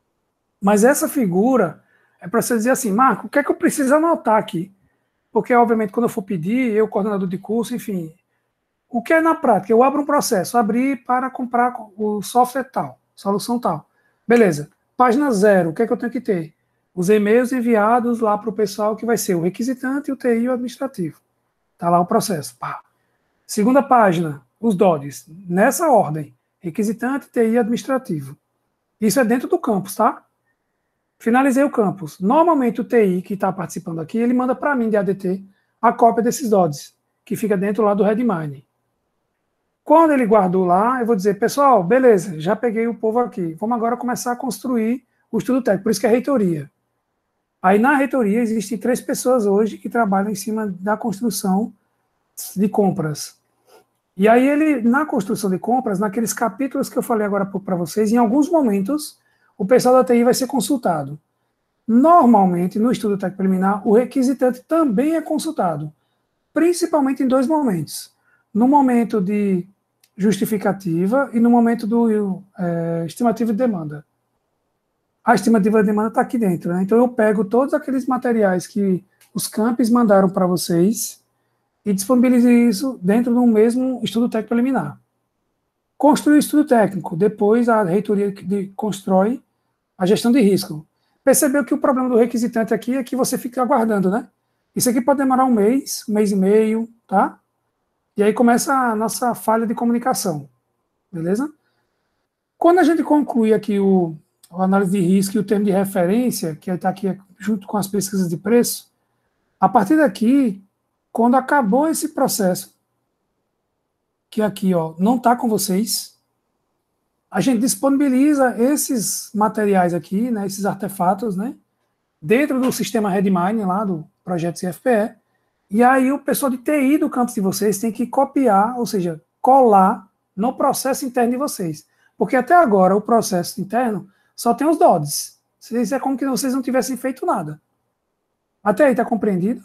Mas essa figura é para você dizer assim, Marco, o que é que eu preciso anotar aqui? Porque, obviamente, quando eu for pedir, eu, coordenador de curso, enfim, o que é na prática? Eu abro um processo, abrir para comprar o software tal, solução tal. Beleza. Página zero, o que é que eu tenho que ter? Os e-mails enviados lá para o pessoal que vai ser o requisitante, o T I e o administrativo. Está lá o processo. Pá. Segunda página, os D O Ds. Nessa ordem, requisitante, T I e administrativo. Isso é dentro do campus, tá? Finalizei o campus. Normalmente o T I que está participando aqui, ele manda para mim de A D T a cópia desses D O Ds, que fica dentro lá do Redmine. Quando ele guardou lá, eu vou dizer, pessoal, beleza, já peguei o povo aqui, vamos agora começar a construir o estudo técnico, por isso que é reitoria. Aí na reitoria existem três pessoas hoje que trabalham em cima da construção de compras. E aí ele, na construção de compras, naqueles capítulos que eu falei agora para vocês, em alguns momentos, o pessoal da T I vai ser consultado. Normalmente, no estudo técnico preliminar, o requisitante também é consultado, principalmente em dois momentos. No momento de justificativa e no momento do é, estimativa de demanda. a estimativa de demanda está aqui dentro, né? Então eu pego todos aqueles materiais que os campos mandaram para vocês e disponibilizo isso dentro de um mesmo estudo técnico preliminar. Construi o estudo técnico, depois a reitoria de, constrói a gestão de risco. Percebeu que o problema do requisitante aqui é que você fica aguardando, né? Isso aqui pode demorar um mês, um mês e meio, tá? E aí começa a nossa falha de comunicação, beleza? Quando a gente conclui aqui o, a análise de risco e o termo de referência, que está aqui junto com as pesquisas de preço, a partir daqui, quando acabou esse processo, que aqui ó, não está com vocês, a gente disponibiliza esses materiais aqui, né, esses artefatos, né, dentro do sistema Redmine, lá do projeto C F P E, e aí o pessoal de T I do campus de vocês tem que copiar, ou seja, colar no processo interno de vocês. Porque até agora o processo interno só tem os D O Ds. Isso é como que vocês não tivessem feito nada. Até aí, está compreendido?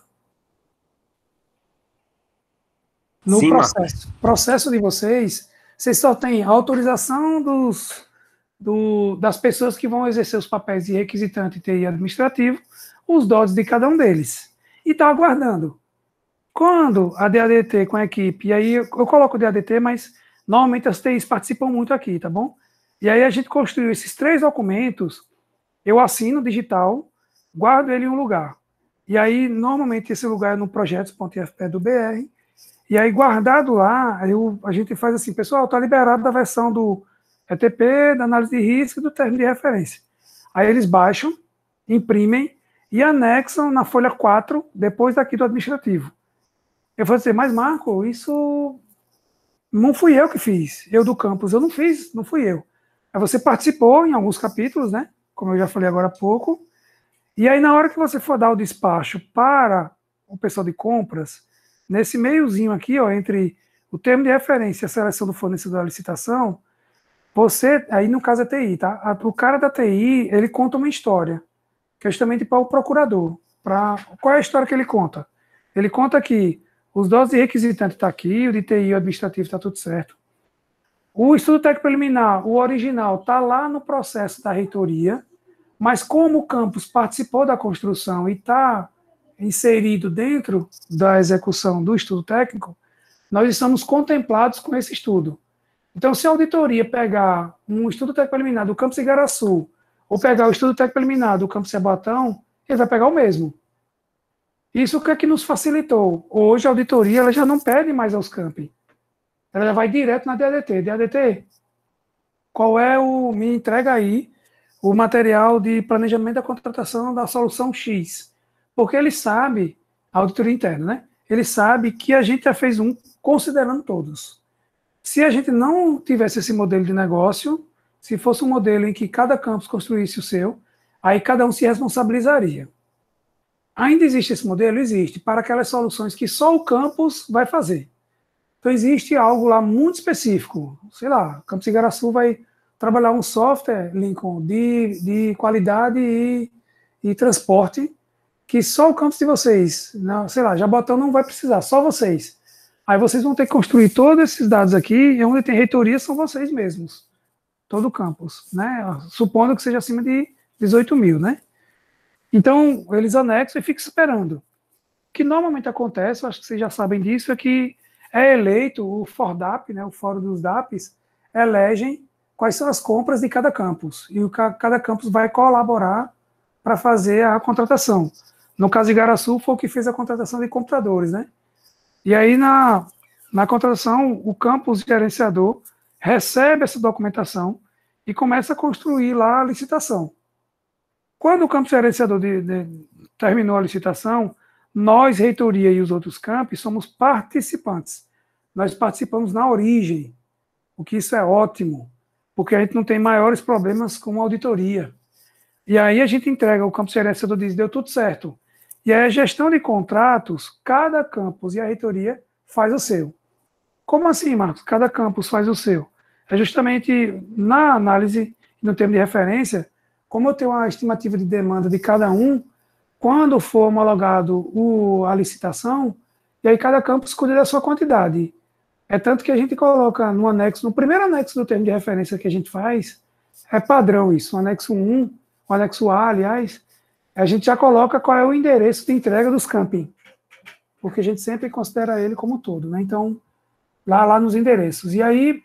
No
Sim,
processo, processo de vocês, vocês só têm a autorização dos, do, das pessoas que vão exercer os papéis de requisitante, T I administrativo, os D O Ds de cada um deles. E está aguardando. Quando a D A D T com a equipe, e aí eu, eu coloco o D A D T, mas normalmente as T Is participam muito aqui, tá bom? E aí a gente construiu esses três documentos, eu assino digital, guardo ele em um lugar. E aí, normalmente, esse lugar é no projetos.ifpe do B R, e aí, guardado lá, eu, a gente faz assim, pessoal, está liberado da versão do E T P, da análise de risco e do termo de referência. Aí eles baixam, imprimem e anexam na folha quatro, depois daqui do administrativo. Eu vou dizer, mas Marco, isso não fui eu que fiz, eu do campus, eu não fiz, não fui eu. Aí você participou em alguns capítulos, né, como eu já falei agora há pouco, e aí na hora que você for dar o despacho para o pessoal de compras, nesse meiozinho aqui, ó, entre o termo de referência e a seleção do fornecedor da licitação, você, aí no caso é T I, tá? O cara da T I, ele conta uma história, que é justamente para o procurador. Pra, qual é a história que ele conta? Ele conta que os dados de requisitante está aqui, o de T I, o administrativo está tudo certo. O estudo técnico preliminar, o original, está lá no processo da reitoria, mas como o campus participou da construção e está inserido dentro da execução do estudo técnico, nós estamos contemplados com esse estudo. Então, se a auditoria pegar um estudo técnico preliminar do campus Igaraçu, ou pegar o estudo técnico preliminar do campus Jaboatão, ele vai pegar o mesmo. Isso que é que nos facilitou. Hoje a auditoria ela já não pede mais aos campi. Ela já vai direto na D A D T. D A D T, qual é o... Me entrega aí o material de planejamento da contratação da solução X. Porque ele sabe, a auditoria interna, né? Ele sabe que a gente já fez um considerando todos. Se a gente não tivesse esse modelo de negócio, se fosse um modelo em que cada campus construísse o seu, aí cada um se responsabilizaria. Ainda existe esse modelo? Existe, para aquelas soluções que só o campus vai fazer. Então existe algo lá muito específico. Sei lá, o campus Igaraçu vai trabalhar um software, Lincoln, de, de qualidade e, e transporte, que só o campus de vocês, não, sei lá, Jaboatão não vai precisar, só vocês. Aí vocês vão ter que construir todos esses dados aqui, e onde tem reitoria são vocês mesmos. Todo o campus, né? Supondo que seja acima de dezoito mil, né? Então, eles anexam e ficam esperando. O que normalmente acontece, eu acho que vocês já sabem disso, é que é eleito o FORDAP, né, o Fórum dos D A Ps, elegem quais são as compras de cada campus. E o, cada campus vai colaborar para fazer a contratação. No caso de Igaraçu, foi o que fez a contratação de computadores, né? E aí, na, na contratação, o campus gerenciador recebe essa documentação e começa a construir lá a licitação. Quando o campus gerenciador de, de, terminou a licitação, nós, reitoria e os outros campos, somos participantes. Nós participamos na origem, o que isso é ótimo, porque a gente não tem maiores problemas com a auditoria. E aí a gente entrega, o campus gerenciador diz, deu tudo certo. E aí a gestão de contratos, cada campus e a reitoria faz o seu. Como assim, Marcos? Cada campus faz o seu. É justamente na análise, no termo de referência, como eu tenho uma estimativa de demanda de cada um, quando for homologado o, a licitação, e aí cada campus cuida da sua quantidade. É tanto que a gente coloca no anexo, no primeiro anexo do termo de referência que a gente faz, é padrão isso, o anexo um, o Alex Soar, aliás, a gente já coloca qual é o endereço de entrega dos camping, porque a gente sempre considera ele como um todo, né? Então, lá, lá nos endereços. E aí,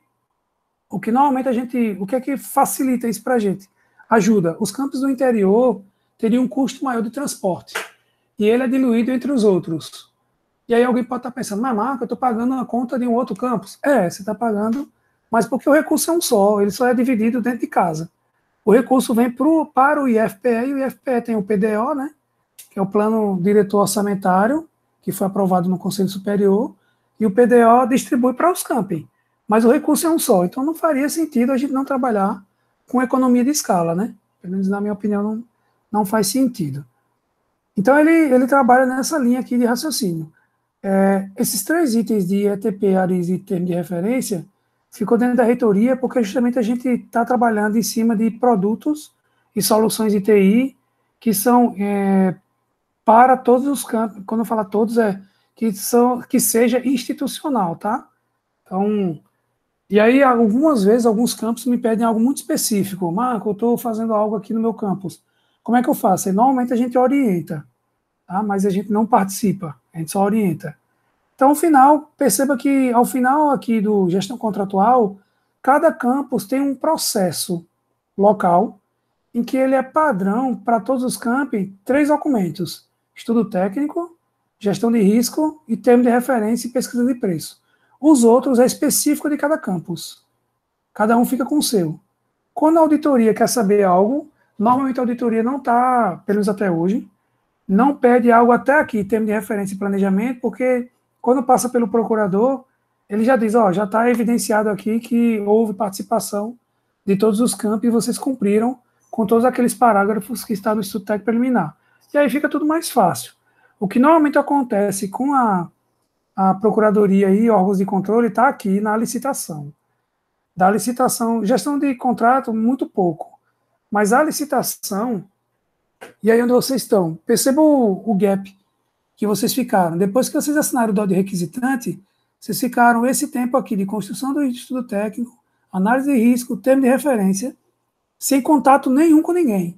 o que normalmente a gente, o que é que facilita isso para a gente? Ajuda. Os campos do interior teriam um custo maior de transporte, e ele é diluído entre os outros. E aí alguém pode estar pensando, mas Marco, eu estou pagando a conta de um outro campus. É, você está pagando, mas porque o recurso é um só, ele só é dividido dentro de casa. O recurso vem pro, para o I F P E, e o I F P E tem o P D O, né, que é o Plano Diretor Orçamentário, que foi aprovado no Conselho Superior, e o P D O distribui para os camping. Mas o recurso é um só, então não faria sentido a gente não trabalhar com economia de escala, né? Pelo menos na minha opinião não, não faz sentido. Então ele, ele trabalha nessa linha aqui de raciocínio. É, esses três itens de E T P, ARIS e termo de referência ficou dentro da reitoria porque justamente a gente está trabalhando em cima de produtos e soluções de T I que são é, para todos os campos, quando eu falo todos, é que, são, que seja institucional, tá? Então, e aí algumas vezes, alguns campos me pedem algo muito específico. Marco, eu estou fazendo algo aqui no meu campus. Como é que eu faço? E normalmente a gente orienta, tá? Mas a gente não participa, a gente só orienta. Então, ao final, perceba que ao final aqui do gestão contratual, cada campus tem um processo local em que ele é padrão para todos os campi, três documentos: estudo técnico, gestão de risco e termo de referência e pesquisa de preço. Os outros é específico de cada campus. Cada um fica com o seu. Quando a auditoria quer saber algo, normalmente a auditoria não está, pelo menos até hoje, não pede algo até aqui, termo de referência e planejamento, porque quando passa pelo procurador, ele já diz, ó, já está evidenciado aqui que houve participação de todos os campos e vocês cumpriram com todos aqueles parágrafos que estão no estudo técnico preliminar. E aí fica tudo mais fácil. O que normalmente acontece com a, a procuradoria e órgãos de controle está aqui na licitação. Da licitação, gestão de contrato, muito pouco. Mas a licitação, e aí onde vocês estão, percebam o, o gap que vocês ficaram. Depois que vocês assinaram o D O de requisitante, vocês ficaram esse tempo aqui de construção do estudo técnico, análise de risco, termo de referência, sem contato nenhum com ninguém.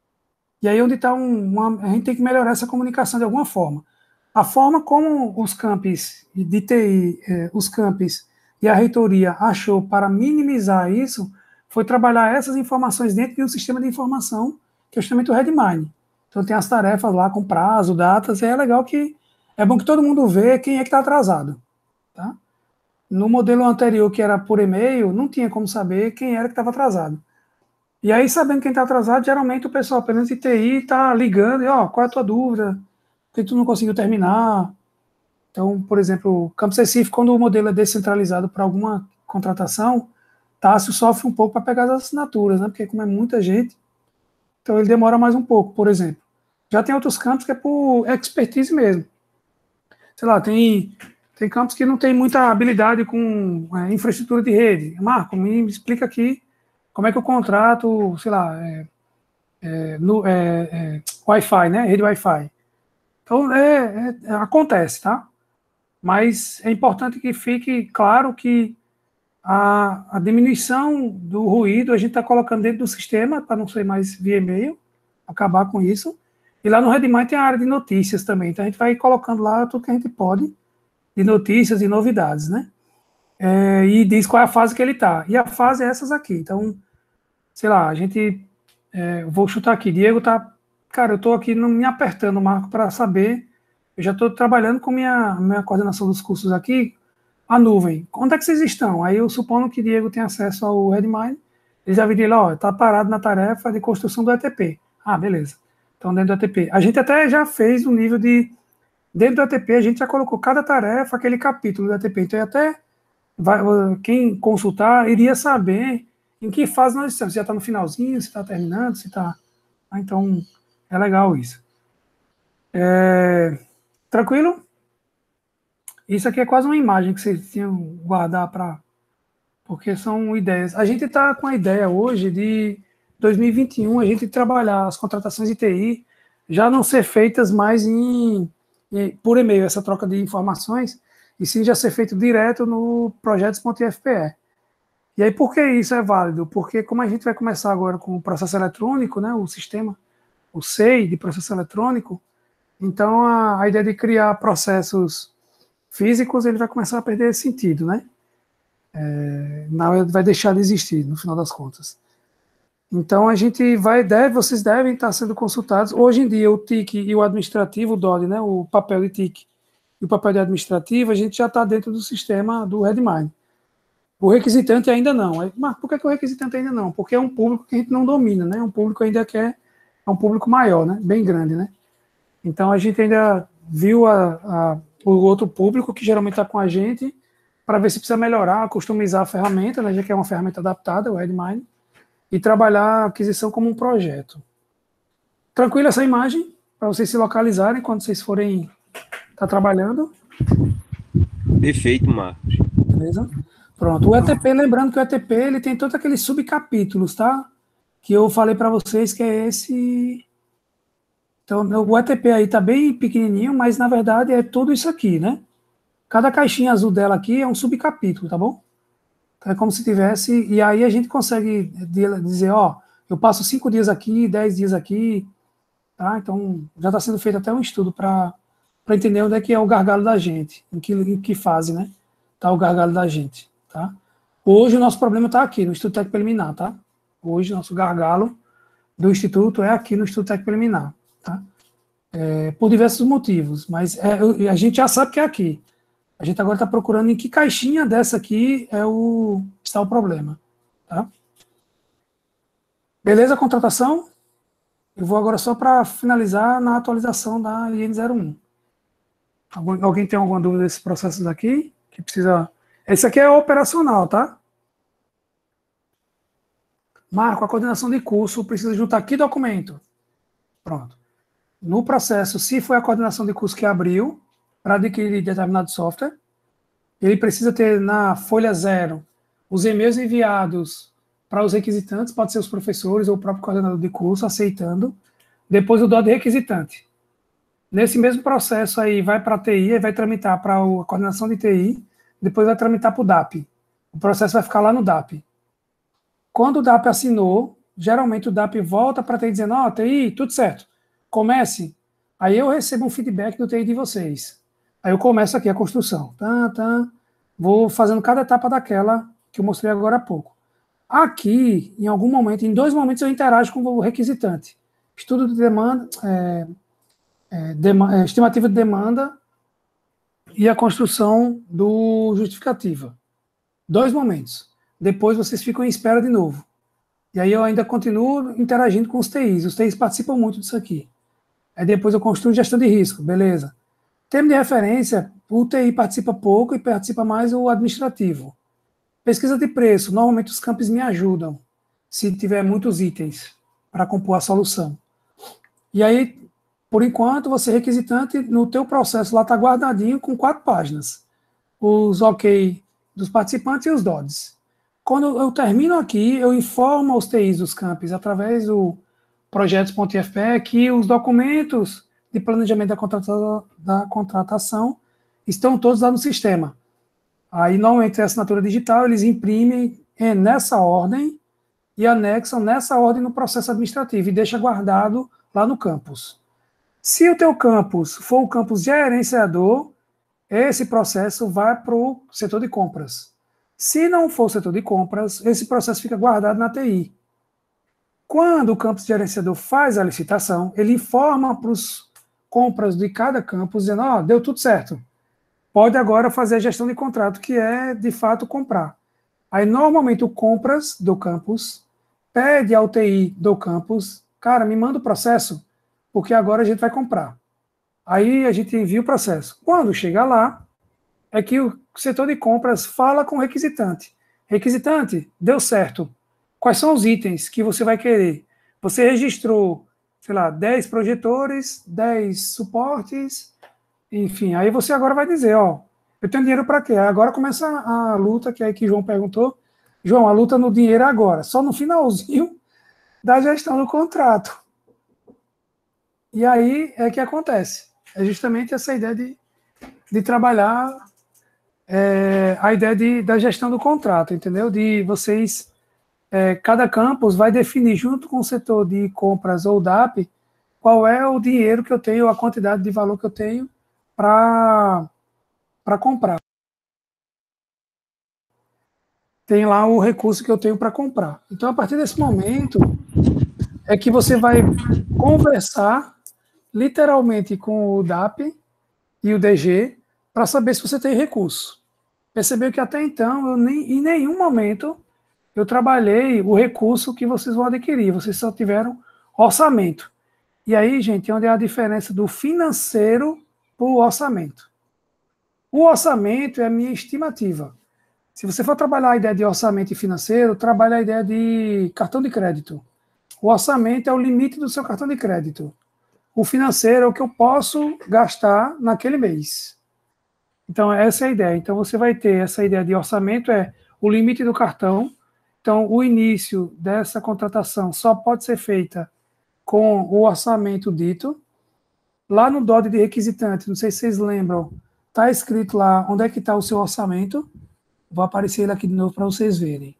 E aí onde está um, uma, a gente tem que melhorar essa comunicação de alguma forma. A forma como os campos de T I, eh, os campos e a reitoria achou para minimizar isso, foi trabalhar essas informações dentro de um sistema de informação, que é justamente o Redmine. Então tem as tarefas lá com prazo, datas, e é legal que, é bom que todo mundo vê quem é que está atrasado. Tá? No modelo anterior, que era por e-mail, não tinha como saber quem era que estava atrasado. E aí, sabendo quem está atrasado, geralmente o pessoal, pelo menos de T I, está ligando, e ó, qual é a tua dúvida? Por que tu não conseguiu terminar? Então, por exemplo, Campos Recife, quando o modelo é descentralizado para alguma contratação, Tássio sofre um pouco para pegar as assinaturas, né? Porque como é muita gente, então ele demora mais um pouco, por exemplo. Já tem outros campos que é por expertise mesmo. Sei lá, tem, tem campos que não tem muita habilidade com é, infraestrutura de rede. Marco, me explica aqui como é que eu contrato, sei lá, é, é, no, é, é, Wi-Fi, né? Rede Wi-Fi. Então, é, é, acontece, tá? Mas é importante que fique claro que a, a diminuição do ruído a gente está colocando dentro do sistema, para não ser mais via e-mail, acabar com isso. E lá no Redmine tem a área de notícias também, então a gente vai colocando lá tudo que a gente pode de notícias e novidades, né? É, e diz qual é a fase que ele está. E a fase é essas aqui. Então, sei lá, a gente... É, vou chutar aqui. Diego tá... Cara, eu estou aqui no, me apertando, Marco, para saber... Eu já estou trabalhando com minha, minha coordenação dos cursos aqui, a nuvem. Onde é que vocês estão? Aí eu supondo que Diego tem acesso ao Redmine, ele já viria lá, ó, está parado na tarefa de construção do E T P. Ah, beleza. Então, dentro do E T P. A gente até já fez um nível de... Dentro do E T P, a gente já colocou cada tarefa, aquele capítulo do E T P. Então, até vai, quem consultar iria saber em que fase nós estamos. Se já está no finalzinho, se está terminando, se está... Ah, então, é legal isso. É... Tranquilo? Isso aqui é quase uma imagem que vocês tinham que guardar para... Porque são ideias. A gente está com a ideia hoje de dois mil e vinte e um, a gente trabalhar as contratações de T I já não ser feitas mais em, em, por e-mail, essa troca de informações, e sim já ser feito direto no projetos.ifpe. E aí, por que isso é válido? Porque como a gente vai começar agora com o processo eletrônico, né, o sistema, o S E I de processo eletrônico, então a, a ideia de criar processos físicos, ele vai começar a perder sentido, né? É, não, vai deixar de existir, no final das contas. Então a gente vai, deve, vocês devem estar sendo consultados. Hoje em dia, o T I C e o administrativo, o D O D, né, o papel de T I C e o papel de administrativo, a gente já está dentro do sistema do Redmine. O requisitante ainda não. Mas por que, que o requisitante ainda não? Porque é um público que a gente não domina, né? É um público ainda que é, é um público maior, né? Bem grande, né? Então a gente ainda viu a, a, o outro público que geralmente está com a gente para ver se precisa melhorar, customizar a ferramenta, né? Já que é uma ferramenta adaptada, o Redmine, e trabalhar a aquisição como um projeto. Tranquila essa imagem, para vocês se localizarem quando vocês forem estar tá trabalhando?
Perfeito, Marcos.
Beleza? Pronto. O E T P, lembrando que o E T P ele tem todos aqueles subcapítulos, tá? Que eu falei para vocês que é esse. Então, o E T P aí tá bem pequenininho, mas na verdade é tudo isso aqui, né? Cada caixinha azul dela aqui é um subcapítulo, tá bom? Então, é como se tivesse. E aí a gente consegue dizer, ó, eu passo cinco dias aqui, dez dias aqui, tá? Então já está sendo feito até um estudo para entender onde é que é o gargalo da gente, em que, em que fase, né? Tá o gargalo da gente. Tá? Hoje o nosso problema está aqui, no Instituto Técnico Preliminar, tá? Hoje o nosso gargalo do Instituto é aqui no Instituto Técnico Preliminar, tá? É, por diversos motivos, mas é, a gente já sabe que é aqui. A gente agora está procurando em que caixinha dessa aqui é o, está o problema, tá? Beleza a contratação? Eu vou agora só para finalizar na atualização da I N zero um. Alguém, alguém tem alguma dúvida desses processos aqui? Que precisa... Esse aqui é operacional, tá? Marco, a coordenação de curso precisa juntar que documento? Pronto. No processo, se foi a coordenação de curso que abriu para adquirir determinado software, ele precisa ter na folha zero os e-mails enviados para os requisitantes, pode ser os professores ou o próprio coordenador de curso aceitando, depois o D O D requisitante. Nesse mesmo processo aí, vai para a T I, vai tramitar para a coordenação de T I, depois vai tramitar para o D A P. O processo vai ficar lá no D A P. Quando o D A P assinou, geralmente o D A P volta para a T I dizendo, ó, oh, T I, tudo certo, comece. Aí eu recebo um feedback do T I de vocês. Aí eu começo aqui a construção. Tá, tá. Vou fazendo cada etapa daquela que eu mostrei agora há pouco. Aqui, em algum momento, em dois momentos eu interajo com o requisitante. Estudo de demanda, é, é, dema, é, estimativa de demanda e a construção do justificativa. Dois momentos. Depois vocês ficam em espera de novo. E aí eu ainda continuo interagindo com os T Is. Os T Is participam muito disso aqui. Aí depois eu construo gestão de risco. Beleza. Termo de referência, o T I participa pouco e participa mais o administrativo. Pesquisa de preço. Normalmente os campos me ajudam, se tiver muitos itens para compor a solução. E aí, por enquanto, você requisitante, no teu processo lá está guardadinho com quatro páginas. Os OK dos participantes e os D O Ds. Quando eu termino aqui, eu informo aos T Is dos campos, através do projetos.ifpe, que os documentos de planejamento da contratação, da contratação estão todos lá no sistema. Aí, normalmente, a assinatura digital, eles imprimem nessa ordem e anexam nessa ordem no processo administrativo e deixa guardado lá no campus. Se o teu campus for o campus gerenciador, esse processo vai para o setor de compras. Se não for o setor de compras, esse processo fica guardado na T I. Quando o campus gerenciador faz a licitação, ele informa para os compras de cada campus, dizendo, ó, oh, deu tudo certo. Pode agora fazer a gestão de contrato, que é, de fato, comprar. Aí, normalmente, o compras do campus pede ao T I do campus, cara, me manda o processo, porque agora a gente vai comprar. Aí a gente envia o processo. Quando chega lá, é que o setor de compras fala com o requisitante. Requisitante, deu certo. Quais são os itens que você vai querer? Você registrou, sei lá, dez projetores, dez suportes, enfim. Aí você agora vai dizer, ó, eu tenho dinheiro para quê? Agora começa a luta, que é aí que João perguntou. João, a luta no dinheiro agora, só no finalzinho da gestão do contrato. E aí é que acontece. É justamente essa ideia de, de trabalhar é a ideia de, da gestão do contrato, entendeu? De vocês, é, cada campus vai definir, junto com o setor de compras ou D A P, qual é o dinheiro que eu tenho, a quantidade de valor que eu tenho para para comprar. Tem lá o recurso que eu tenho para comprar. Então, a partir desse momento, é que você vai conversar literalmente com o D A P e o D G para saber se você tem recurso. Percebeu que até então, eu nem, em nenhum momento, eu trabalhei o recurso que vocês vão adquirir. Vocês só tiveram orçamento. E aí, gente, onde é a diferença do financeiro para o orçamento? O orçamento é a minha estimativa. Se você for trabalhar a ideia de orçamento e financeiro, trabalhe a ideia de cartão de crédito. O orçamento é o limite do seu cartão de crédito. O financeiro é o que eu posso gastar naquele mês. Então, essa é a ideia. Então, você vai ter essa ideia de orçamento, é o limite do cartão. Então, o início dessa contratação só pode ser feita com o orçamento dito. Lá no D O D de requisitante, não sei se vocês lembram, está escrito lá onde é que está o seu orçamento. Vou aparecer ele aqui de novo para vocês verem.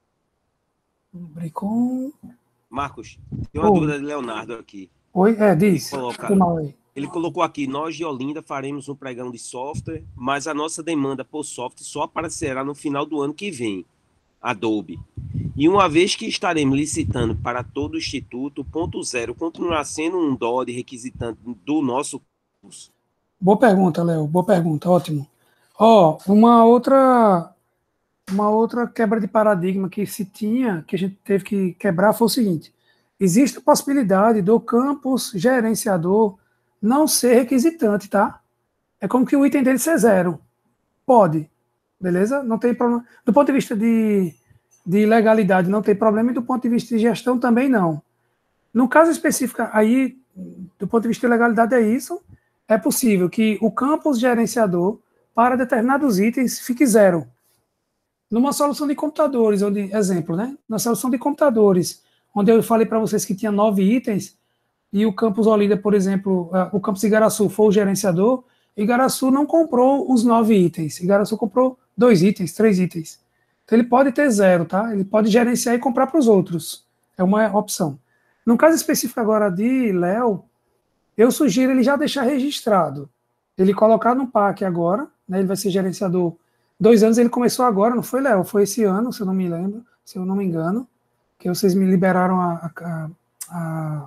Bricom.
Marcos, tem uma oh. dúvida de Leonardo aqui.
Oi? É, diz.
Ele, coloca, ele colocou aqui, nós de Olinda faremos um pregão de software, mas a nossa demanda por software só aparecerá no final do ano que vem, Adobe. E uma vez que estaremos licitando para todo o Instituto, ponto zero continuará sendo um D O D requisitante do nosso curso?
Boa pergunta, Léo. Boa pergunta, ótimo. Ó, oh, uma outra... Uma outra quebra de paradigma que se tinha, que a gente teve que quebrar, foi o seguinte: existe a possibilidade do campus gerenciador não ser requisitante, tá? É como que o item dele ser zero. Pode, beleza? Não tem problema. Do ponto de vista de, de legalidade, não tem problema, e do ponto de vista de gestão também não. No caso específico, aí, do ponto de vista de legalidade, é isso. É possível que o campus gerenciador, para determinados itens, fique zero. Numa solução de computadores, onde, exemplo, né? Na solução de computadores, onde eu falei para vocês que tinha nove itens, e o campus Olinda, por exemplo, uh, o campus Igaraçu foi o gerenciador, Igaraçu não comprou os nove itens, Igaraçu comprou dois itens, três itens. Então ele pode ter zero, tá? Ele pode gerenciar e comprar para os outros. É uma opção. No caso específico agora de Léo, eu sugiro ele já deixar registrado. Ele colocar no P A C agora, né? Ele vai ser gerenciador. Dois anos ele começou agora, não foi, Léo? Foi esse ano, se eu não me lembro, se eu não me engano, que vocês me liberaram a, a, a,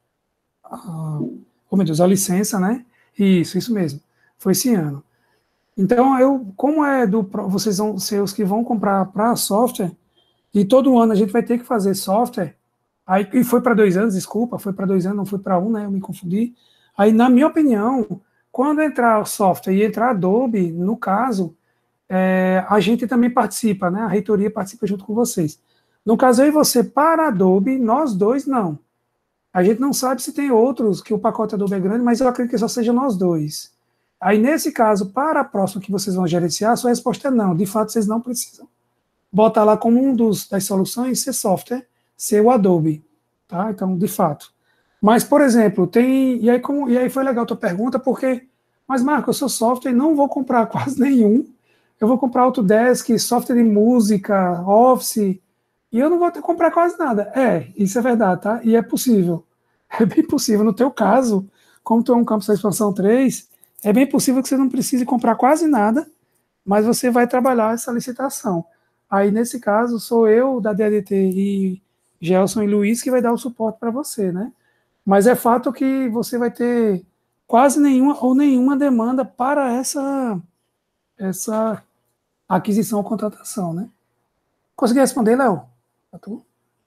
a, oh, meu Deus, a licença, né? Isso, isso mesmo. Foi esse ano. Então, eu, como é do, vocês vão ser os que vão comprar para software, e todo ano a gente vai ter que fazer software, aí, e foi para dois anos, desculpa, foi para dois anos, não foi para um, né? Eu me confundi. Aí, na minha opinião, quando entrar software e entrar Adobe, no caso, É, a gente também participa, né? A reitoria participa junto com vocês. No caso, eu e você, para Adobe, nós dois, não. A gente não sabe se tem outros, que o pacote Adobe é grande, mas eu acredito que só seja nós dois. Aí, nesse caso, para a próxima que vocês vão gerenciar, a sua resposta é não. De fato, vocês não precisam botar lá como um dos, das soluções ser software, ser o Adobe. Tá? Então, de fato. Mas, por exemplo, tem... E aí, como, e aí foi legal a tua pergunta, porque... Mas, Marco, eu sou software e não vou comprar quase nenhum. Eu vou comprar Autodesk, software de música, Office, e eu não vou ter que comprar quase nada. É, isso é verdade, tá? E é possível. É bem possível. No teu caso, como tu é um campus da expansão três, é bem possível que você não precise comprar quase nada, mas você vai trabalhar essa licitação. Aí, nesse caso, sou eu, da D A D T, e Gelson e Luiz, que vai dar o suporte para você, né? Mas é fato que você vai ter quase nenhuma ou nenhuma demanda para essa... essa aquisição ou contratação, né? Consegui responder, Léo? Tá tu?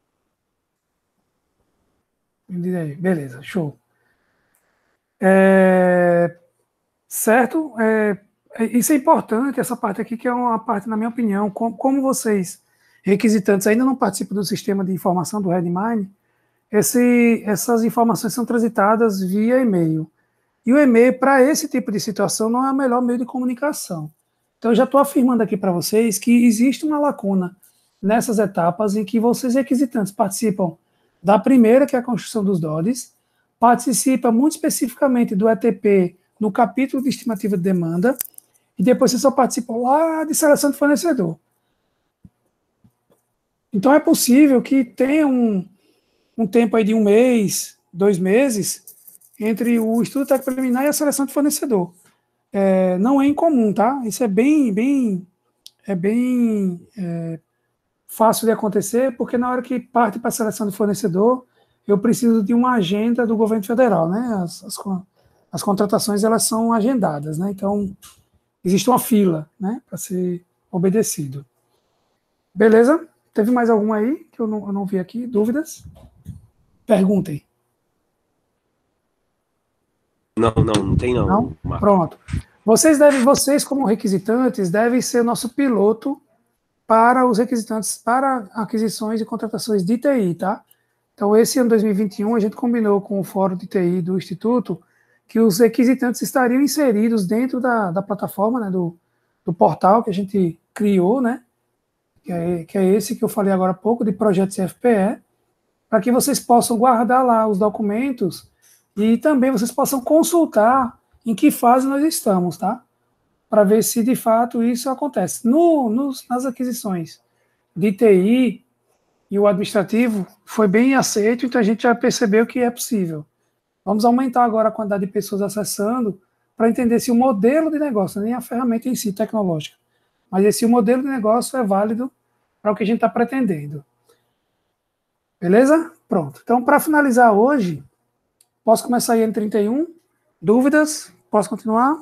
Beleza, show. É, certo? É, isso é importante, essa parte aqui, que é uma parte, na minha opinião, como, como vocês, requisitantes, ainda não participam do sistema de informação do Redmine, esse, essas informações são transitadas via e-mail. E o e-mail, para esse tipo de situação, não é o melhor meio de comunicação. Então, eu já estou afirmando aqui para vocês que existe uma lacuna nessas etapas em que vocês, requisitantes, participam da primeira, que é a construção dos D O Ds, participa muito especificamente do E T P no capítulo de estimativa de demanda, e depois você só participou lá de seleção de fornecedor. Então é possível que tenha um, um tempo aí de um mês, dois meses, entre o estudo técnico preliminar e a seleção de fornecedor. É, não é incomum, tá? Isso é bem, bem, é bem é, fácil de acontecer, porque na hora que parte para a seleção de fornecedor, eu preciso de uma agenda do governo federal, né? As, as, as contratações, elas são agendadas, né? Então, existe uma fila, né, para ser obedecido. Beleza? Teve mais alguma aí que eu não, eu não vi aqui? Dúvidas? Perguntem.
Não, não, não tem não.
Não?
Marco.
Pronto. Vocês devem, vocês como requisitantes, devem ser nosso piloto para os requisitantes, para aquisições e contratações de T I, tá? Então, esse ano dois mil e vinte e um, a gente combinou com o Fórum de T I do Instituto que os requisitantes estariam inseridos dentro da, da plataforma, né, do, do portal que a gente criou, né, que é, que é esse que eu falei agora há pouco, de Projeto C F P E, para que vocês possam guardar lá os documentos e também vocês possam consultar em que fase nós estamos, tá? Para ver se de fato isso acontece. No, nos, nas aquisições de T I e o administrativo foi bem aceito, então a gente já percebeu que é possível. Vamos aumentar agora a quantidade de pessoas acessando para entender se o modelo de negócio, nem a ferramenta em si tecnológica, mas se o modelo de negócio é válido para o que a gente está pretendendo. Beleza? Pronto. Então, para finalizar hoje, posso começar aí em trinta e um? Dúvidas? Posso continuar?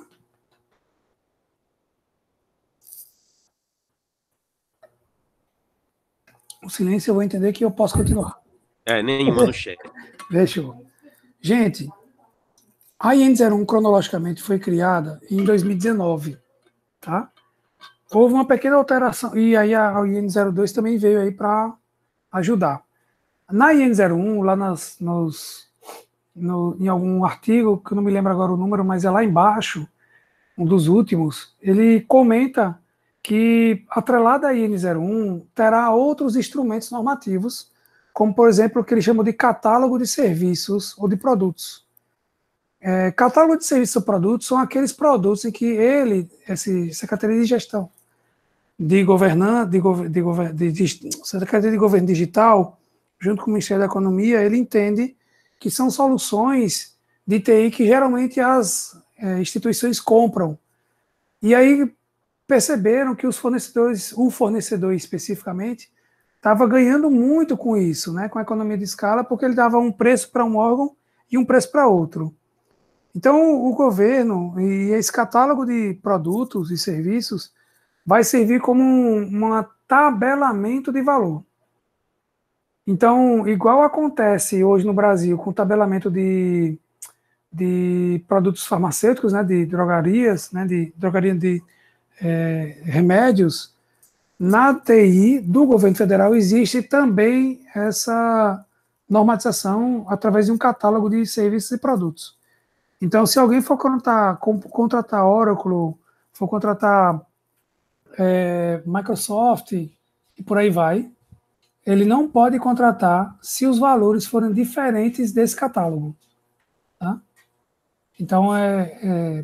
O silêncio eu vou entender que eu posso continuar.
É, nenhuma no chat.
Fechou. Gente, a I N zero um cronologicamente foi criada em dois mil e dezenove, tá? Houve uma pequena alteração, e aí a I N zero dois também veio aí para ajudar. Na I N zero um, lá nas, nos, no, em algum artigo, que eu não me lembro agora o número, mas é lá embaixo, um dos últimos, ele comenta que, atrelada à I N zero um, terá outros instrumentos normativos, como, por exemplo, o que ele chama de catálogo de serviços ou de produtos. É, catálogo de serviços ou produtos são aqueles produtos em que ele, esse Secretaria de Gestão de Governança, de, de, de, de, Secretaria de Governo Digital, junto com o Ministério da Economia, ele entende que são soluções de T I que geralmente as é, instituições compram. E aí perceberam que os fornecedores, o fornecedor especificamente, estava ganhando muito com isso, né, com a economia de escala, porque ele dava um preço para um órgão e um preço para outro. Então, o governo e esse catálogo de produtos e serviços vai servir como um, um tabelamento de valor. Então, igual acontece hoje no Brasil com o tabelamento de, de produtos farmacêuticos, né, de drogarias, né, de drogaria de é, remédios, na T I do governo federal existe também essa normatização através de um catálogo de serviços e produtos. Então, se alguém for contratar, contratar Oracle, for contratar é, Microsoft e por aí vai, ele não pode contratar se os valores forem diferentes desse catálogo. Tá? Então, é, é,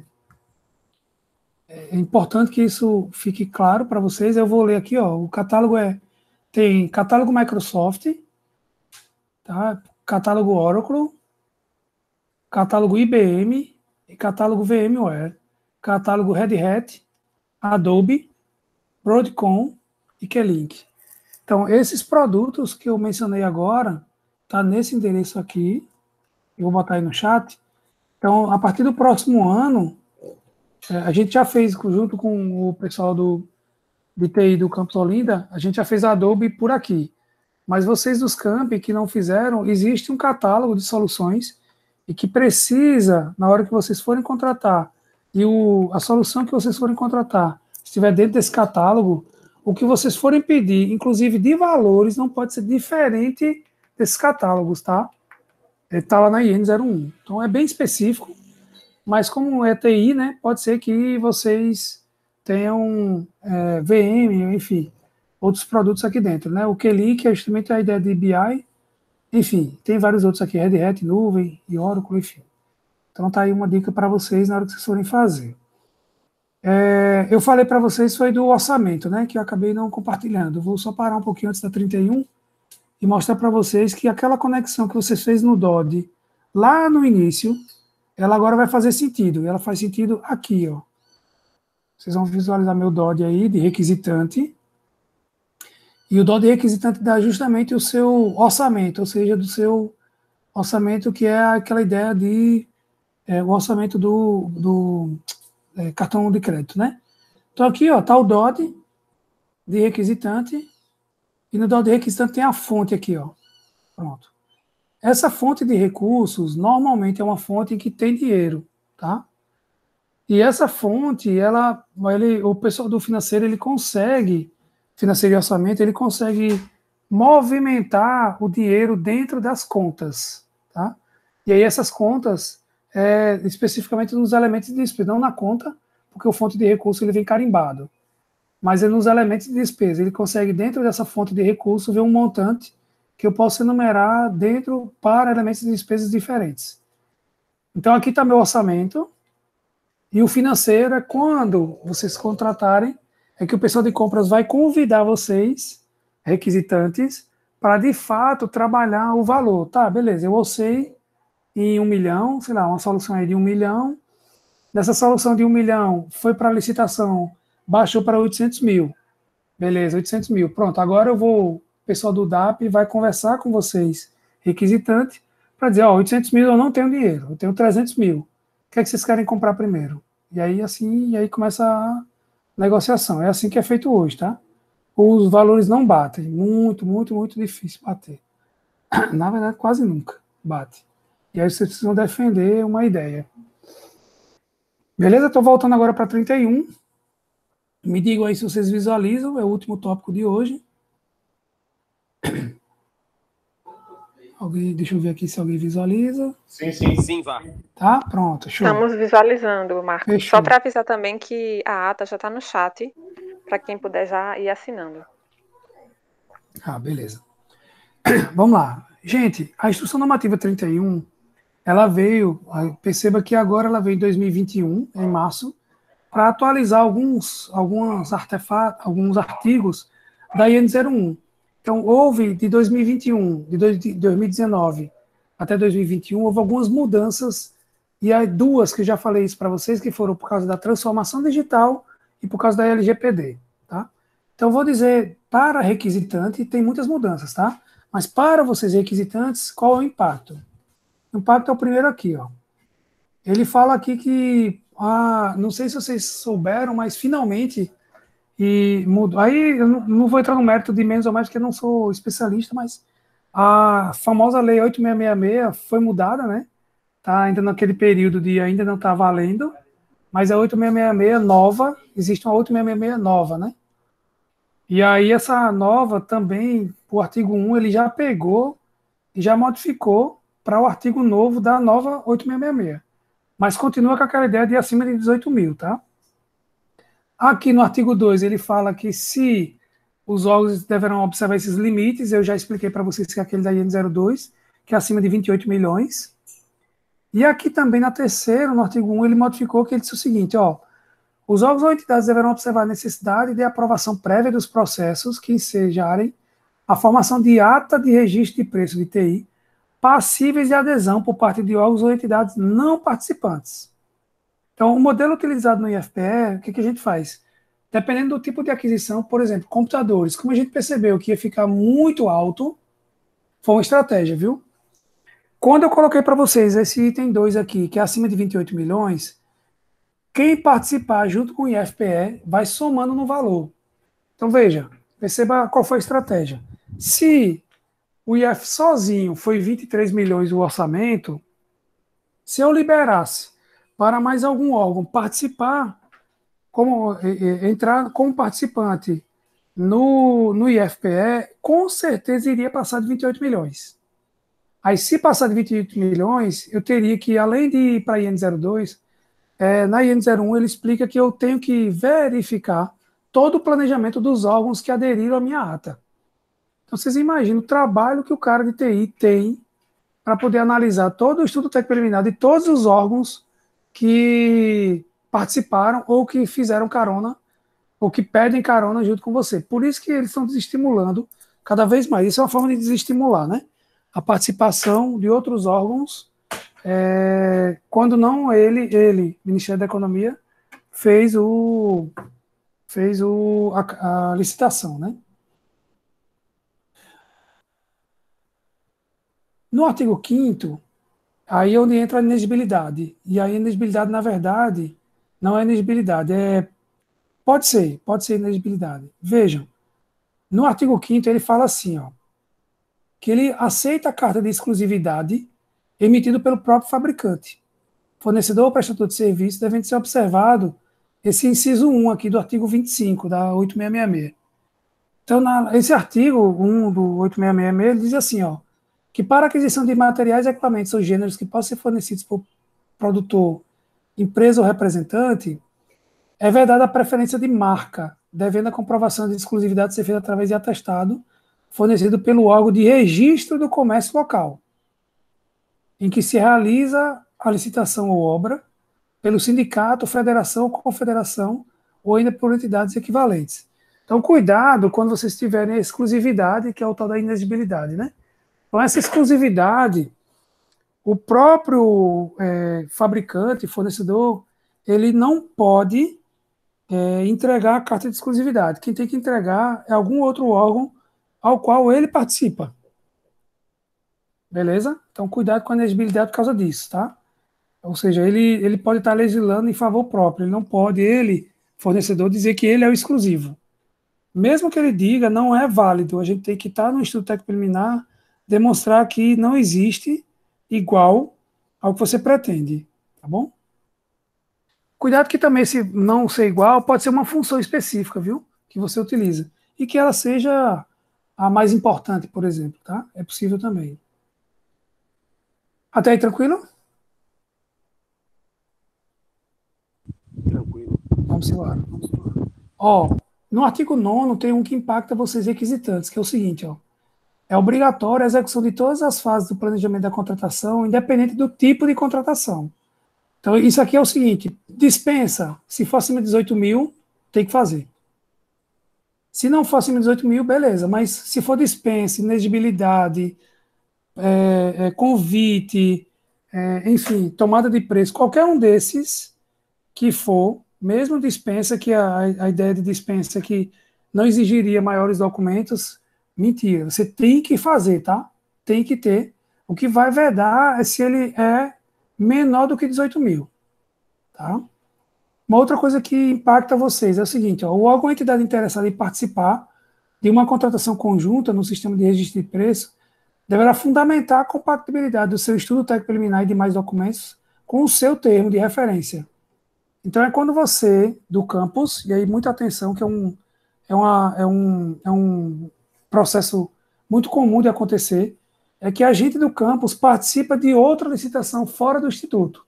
é importante que isso fique claro para vocês. Eu vou ler aqui, ó, o catálogo é, tem catálogo Microsoft, tá? Catálogo Oracle, catálogo I B M e catálogo VMware, catálogo Red Hat, Adobe, Broadcom e Q-Link. Então, esses produtos que eu mencionei agora, tá nesse endereço aqui, eu vou botar aí no chat. Então, a partir do próximo ano, a gente já fez, junto com o pessoal do, de T I do Campus Olinda, a gente já fez a Adobe por aqui. Mas vocês dos campi que não fizeram, existe um catálogo de soluções e que precisa, na hora que vocês forem contratar, e o, a solução que vocês forem contratar estiver dentro desse catálogo, o que vocês forem pedir, inclusive de valores, não pode ser diferente desses catálogos, tá? Ele está lá na I N zero um. Então é bem específico, mas como é T I, né, pode ser que vocês tenham é, V M, enfim, outros produtos aqui dentro, né? O Q-Link é justamente a ideia de B I, enfim, tem vários outros aqui, Red Hat, Nuvem e Oracle, enfim. Então tá aí uma dica para vocês na hora que vocês forem fazer. É, eu falei para vocês, foi do orçamento, né? Que eu acabei não compartilhando. Vou só parar um pouquinho antes da trinta e um e mostrar para vocês que aquela conexão que vocês fez no D O D lá no início, ela agora vai fazer sentido. Ela faz sentido aqui, ó. Vocês vão visualizar meu D O D aí de requisitante. E o D O D requisitante dá justamente o seu orçamento, ou seja, do seu orçamento, que é aquela ideia de é, o orçamento do, do é, cartão de crédito, né? Então aqui, ó, tá o D O D de requisitante, e no D O D de requisitante tem a fonte aqui, ó. Pronto. Essa fonte de recursos, normalmente é uma fonte em que tem dinheiro, tá? E essa fonte, ela, ele, o pessoal do financeiro, ele consegue, financeiro e orçamento, ele consegue movimentar o dinheiro dentro das contas, tá? E aí essas contas, é, especificamente nos elementos de despesa, não na conta, porque o fonte de recurso ele vem carimbado, mas é nos elementos de despesa. Ele consegue, dentro dessa fonte de recurso, ver um montante que eu posso enumerar dentro para elementos de despesas diferentes. Então aqui está meu orçamento, e o financeiro é quando vocês contratarem, é que o pessoal de compras vai convidar vocês, requisitantes, para de fato trabalhar o valor. Tá, beleza, eu orcei em um milhão, sei lá, uma solução aí de um milhão. Nessa solução de um milhão, foi para a licitação, baixou para oitocentos mil. Beleza, oitocentos mil. Pronto, agora eu vou, o pessoal do D A P vai conversar com vocês, requisitante, para dizer, ó, oitocentos mil eu não tenho dinheiro, eu tenho trezentos mil. O que é que vocês querem comprar primeiro? E aí, assim, e aí começa a negociação. É assim que é feito hoje, tá? Os valores não batem. Muito, muito, muito difícil bater. Na verdade, quase nunca bate. E aí vocês precisam defender uma ideia. Beleza? Estou voltando agora para trinta e um. Me digam aí se vocês visualizam. É o último tópico de hoje. Alguém, deixa eu ver aqui se alguém visualiza.
Sim, sim, sim, vá.
Tá? Pronto, show.
Estamos visualizando, Marcos.
Fechou.
Só para avisar também que a ata já está no chat, para quem puder já ir assinando.
Ah, beleza. Vamos lá. Gente, a Instrução Normativa trinta e um, ela veio, perceba que agora ela veio em dois mil e vinte e um, em março, para atualizar alguns, alguns artefatos, alguns artigos da I N zero um. Então, houve de dois mil e vinte e um, de dois mil e dezenove até dois mil e vinte e um, houve algumas mudanças, e há duas que eu já falei isso para vocês, que foram por causa da transformação digital e por causa da L G P D, tá? Então, vou dizer, para requisitante, tem muitas mudanças, tá? Mas para vocês requisitantes, qual é o impacto? O impacto é o primeiro aqui, ó. Ele fala aqui que, ah, não sei se vocês souberam, mas finalmente... E mudou. Aí eu não, não vou entrar no mérito de menos ou mais, porque eu não sou especialista, mas a famosa Lei oito mil seiscentos e sessenta e seis foi mudada, né? Tá ainda naquele período de ainda não está valendo, mas a oito mil seiscentos e sessenta e seis nova, existe uma oito mil seiscentos e sessenta e seis nova, né? E aí essa nova também, o artigo um, ele já pegou e já modificou para o artigo novo da nova oito mil seiscentos e sessenta e seis. Mas continua com aquela ideia de acima de dezoito mil, tá? Aqui no artigo dois, ele fala que se os órgãos deverão observar esses limites, eu já expliquei para vocês que é aquele da I N zero dois, que é acima de vinte e oito milhões. E aqui também, na terceira, no artigo um, ele modificou que ele disse o seguinte, ó, os órgãos ou entidades deverão observar a necessidade de aprovação prévia dos processos que ensejarem a formação de ata de registro de preço de T I passíveis de adesão por parte de órgãos ou entidades não participantes. Então, o modelo utilizado no I F P E, o que, que a gente faz? Dependendo do tipo de aquisição, por exemplo, computadores, como a gente percebeu que ia ficar muito alto, foi uma estratégia, viu? Quando eu coloquei para vocês esse item dois aqui, que é acima de vinte e oito milhões, quem participar junto com o I F P E vai somando no valor. Então, veja, perceba qual foi a estratégia. Se o I F sozinho foi vinte e três milhões o orçamento, se eu liberasse para mais algum órgão participar, como, entrar como participante no, no I F P E, com certeza iria passar de vinte e oito milhões. Aí, se passar de vinte e oito milhões, eu teria que, além de ir para a I N zero dois, é, na I N zero um ele explica que eu tenho que verificar todo o planejamento dos órgãos que aderiram à minha ata. Então, vocês imaginam o trabalho que o cara de T I tem para poder analisar todo o estudo técnico preliminar de todos os órgãos que participaram ou que fizeram carona, ou que pedem carona junto com você. Por isso que eles estão desestimulando cada vez mais. Isso é uma forma de desestimular, né? A participação de outros órgãos, é, quando não ele, ele, Ministério da Economia, fez, o, fez o, a, a licitação, né? No artigo quinto, aí é onde entra a inexigibilidade. E a inexigibilidade, na verdade, não é inexigibilidade, é, pode ser, pode ser inexigibilidade. Vejam, no artigo quinto ele fala assim, ó, que ele aceita a carta de exclusividade emitida pelo próprio fabricante. Fornecedor ou prestador de serviço devem ser observado esse inciso um aqui do artigo vinte e cinco da oito mil seiscentos e sessenta e seis. Então, na, esse artigo um do oito mil seiscentos e sessenta e seis, ele diz assim, ó, que para aquisição de materiais, equipamentos ou gêneros que possam ser fornecidos por produtor, empresa ou representante, é vedada a preferência de marca, devendo a comprovação de exclusividade ser feita através de atestado fornecido pelo órgão de registro do comércio local, em que se realiza a licitação ou obra pelo sindicato, federação ou confederação, ou ainda por entidades equivalentes. Então, cuidado quando vocês tiverem a exclusividade, que é o tal da inexigibilidade, né? Então, essa exclusividade, o próprio é, fabricante, fornecedor, ele não pode é, entregar a carta de exclusividade. Quem tem que entregar é algum outro órgão ao qual ele participa. Beleza? Então, cuidado com a inexigibilidade por causa disso, tá? Ou seja, ele, ele pode estar legislando em favor próprio. Ele não pode, ele, fornecedor, dizer que ele é o exclusivo. Mesmo que ele diga, não é válido. A gente tem que estar no Instituto Técnico Preliminar, demonstrar que não existe igual ao que você pretende, tá bom? Cuidado que também, se não ser igual, pode ser uma função específica, viu? Que você utiliza. E que ela seja a mais importante, por exemplo, tá? É possível também. Até aí, tranquilo?
Tranquilo.
Vamos embora. Ó, no artigo nono tem um que impacta vocês requisitantes, que é o seguinte, ó. É obrigatória a execução de todas as fases do planejamento da contratação, independente do tipo de contratação. Então, isso aqui é o seguinte, dispensa, se for acima de dezoito mil, tem que fazer. Se não for acima de dezoito mil, beleza, mas se for dispensa, inexigibilidade, é, é, convite, é, enfim, tomada de preço, qualquer um desses que for, mesmo dispensa, que a, a ideia de dispensa que não exigiria maiores documentos, mentira, você tem que fazer, tá? Tem que ter. O que vai vedar é se ele é menor do que dezoito mil, tá? Uma outra coisa que impacta vocês é o seguinte, ó, o órgão ou entidade interessada em participar de uma contratação conjunta no sistema de registro de preço deverá fundamentar a compatibilidade do seu estudo técnico preliminar e demais documentos com o seu termo de referência. Então, é quando você, do campus, e aí muita atenção, que é um, é uma, é um, é um processo muito comum de acontecer, é que a gente do campus participa de outra licitação fora do instituto.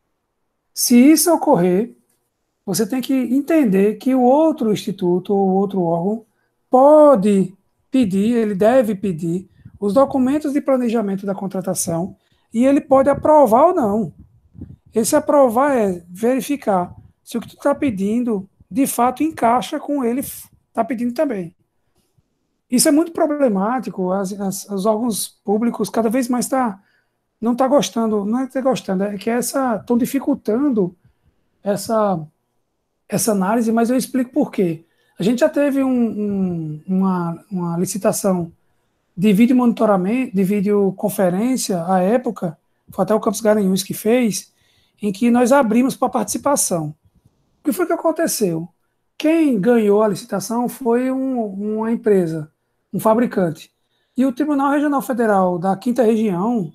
Se isso ocorrer, você tem que entender que o outro instituto ou outro órgão pode pedir, ele deve pedir, os documentos de planejamento da contratação e ele pode aprovar ou não. Esse aprovar é verificar se o que tu está pedindo, de fato, encaixa com ele está pedindo também. Isso é muito problemático, as, as, os órgãos públicos cada vez mais tá, não estão tá gostando, não é que está gostando, é que estão dificultando essa, essa análise, mas eu explico por quê. A gente já teve um, um, uma, uma licitação de vídeo monitoramento, de videoconferência, à época, foi até o Campos Garanhuns que fez, em que nós abrimos para participação. O que foi que aconteceu? Quem ganhou a licitação foi um, uma empresa, um fabricante. E o Tribunal Regional Federal da Quinta Região,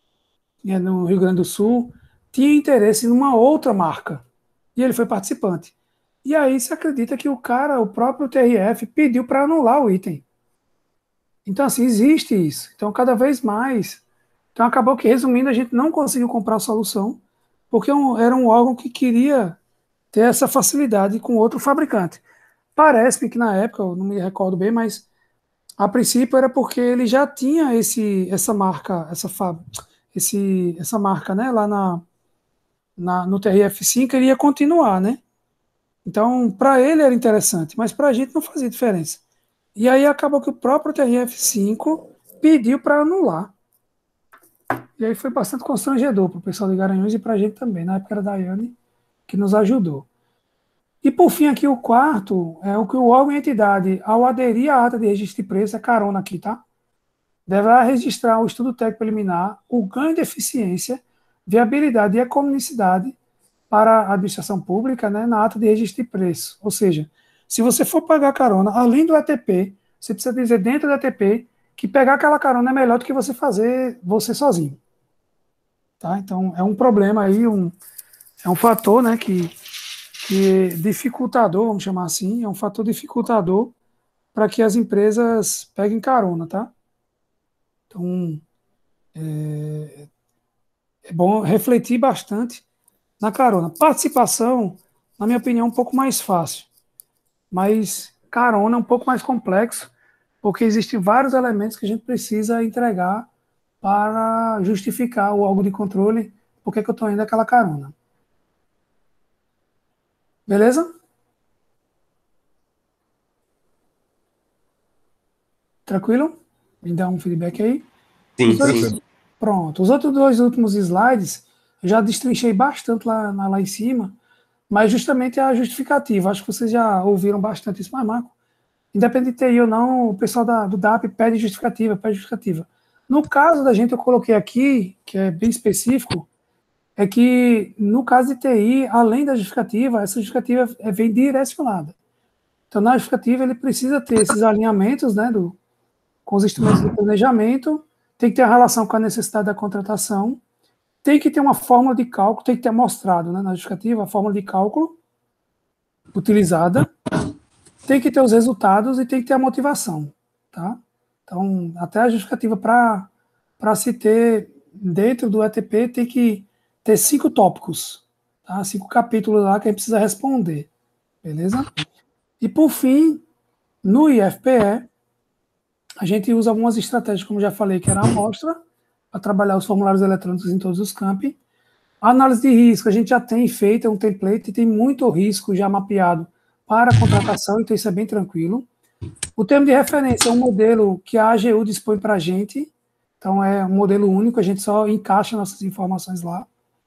né, no Rio Grande do Sul, tinha interesse em uma outra marca. E ele foi participante. E aí se acredita que o cara, o próprio T R F, pediu para anular o item. Então, assim, existe isso. Então, cada vez mais. Então, acabou que, resumindo, a gente não conseguiu comprar a solução, porque era um órgão que queria ter essa facilidade com outro fabricante. Parece-me que na época, eu não me recordo bem, mas a princípio era porque ele já tinha esse, essa marca, essa, esse, essa marca, né, lá na, na, no T R F cinco, ele ia continuar, né? Então, para ele era interessante, mas para a gente não fazia diferença. E aí acabou que o próprio T R F cinco pediu para anular. E aí foi bastante constrangedor para o pessoal de Garanhuns e para a gente também. Na época era a Daiane que nos ajudou. E por fim, aqui o quarto é o que o órgão e a entidade, ao aderir à ata de registro de preço, é carona aqui, tá? Deverá registrar o estudo técnico preliminar, o ganho de eficiência, viabilidade e economicidade para a administração pública, né, na ata de registro de preço. Ou seja, se você for pagar carona, além do E T P, você precisa dizer dentro do E T P que pegar aquela carona é melhor do que você fazer você sozinho. Tá? Então, é um problema aí, um, é um fator, né, que, que dificultador, vamos chamar assim, é um fator dificultador para que as empresas peguem carona, tá? Então, é, é bom refletir bastante na carona. Participação, na minha opinião, é um pouco mais fácil, mas carona é um pouco mais complexo, porque existem vários elementos que a gente precisa entregar para justificar o órgão de controle por que eu estou indo aquela carona. Beleza? Tranquilo? Me dá um feedback aí.
Sim,
Os outros-
sim.
Pronto. Os outros dois últimos slides eu já destrinchei bastante lá, lá, lá em cima, mas justamente a justificativa. Acho que vocês já ouviram bastante isso. Mas, Marco, independente de T I ou não, o pessoal da, do D A P pede justificativa, pede justificativa. No caso da gente, eu coloquei aqui, que é bem específico, é que no caso de T I, além da justificativa, essa justificativa é, vem direcionada. Então, na justificativa, ele precisa ter esses alinhamentos, né, do, com os instrumentos de planejamento, tem que ter a relação com a necessidade da contratação, tem que ter uma fórmula de cálculo, tem que ter mostrado, né, na justificativa a fórmula de cálculo utilizada, tem que ter os resultados e tem que ter a motivação, tá? Então, até a justificativa para para se ter dentro do E T P tem que ter cinco tópicos, tá? Cinco capítulos lá que a gente precisa responder, beleza? E por fim, no I F P E, a gente usa algumas estratégias, como já falei, que era a amostra, para trabalhar os formulários eletrônicos em todos os campi. A análise de risco, a gente já tem feito, é um template, e tem muito risco já mapeado para a contratação, então isso é bem tranquilo. O termo de referência é um modelo que a A G U dispõe para a gente, então é um modelo único, a gente só encaixa nossas informações lá.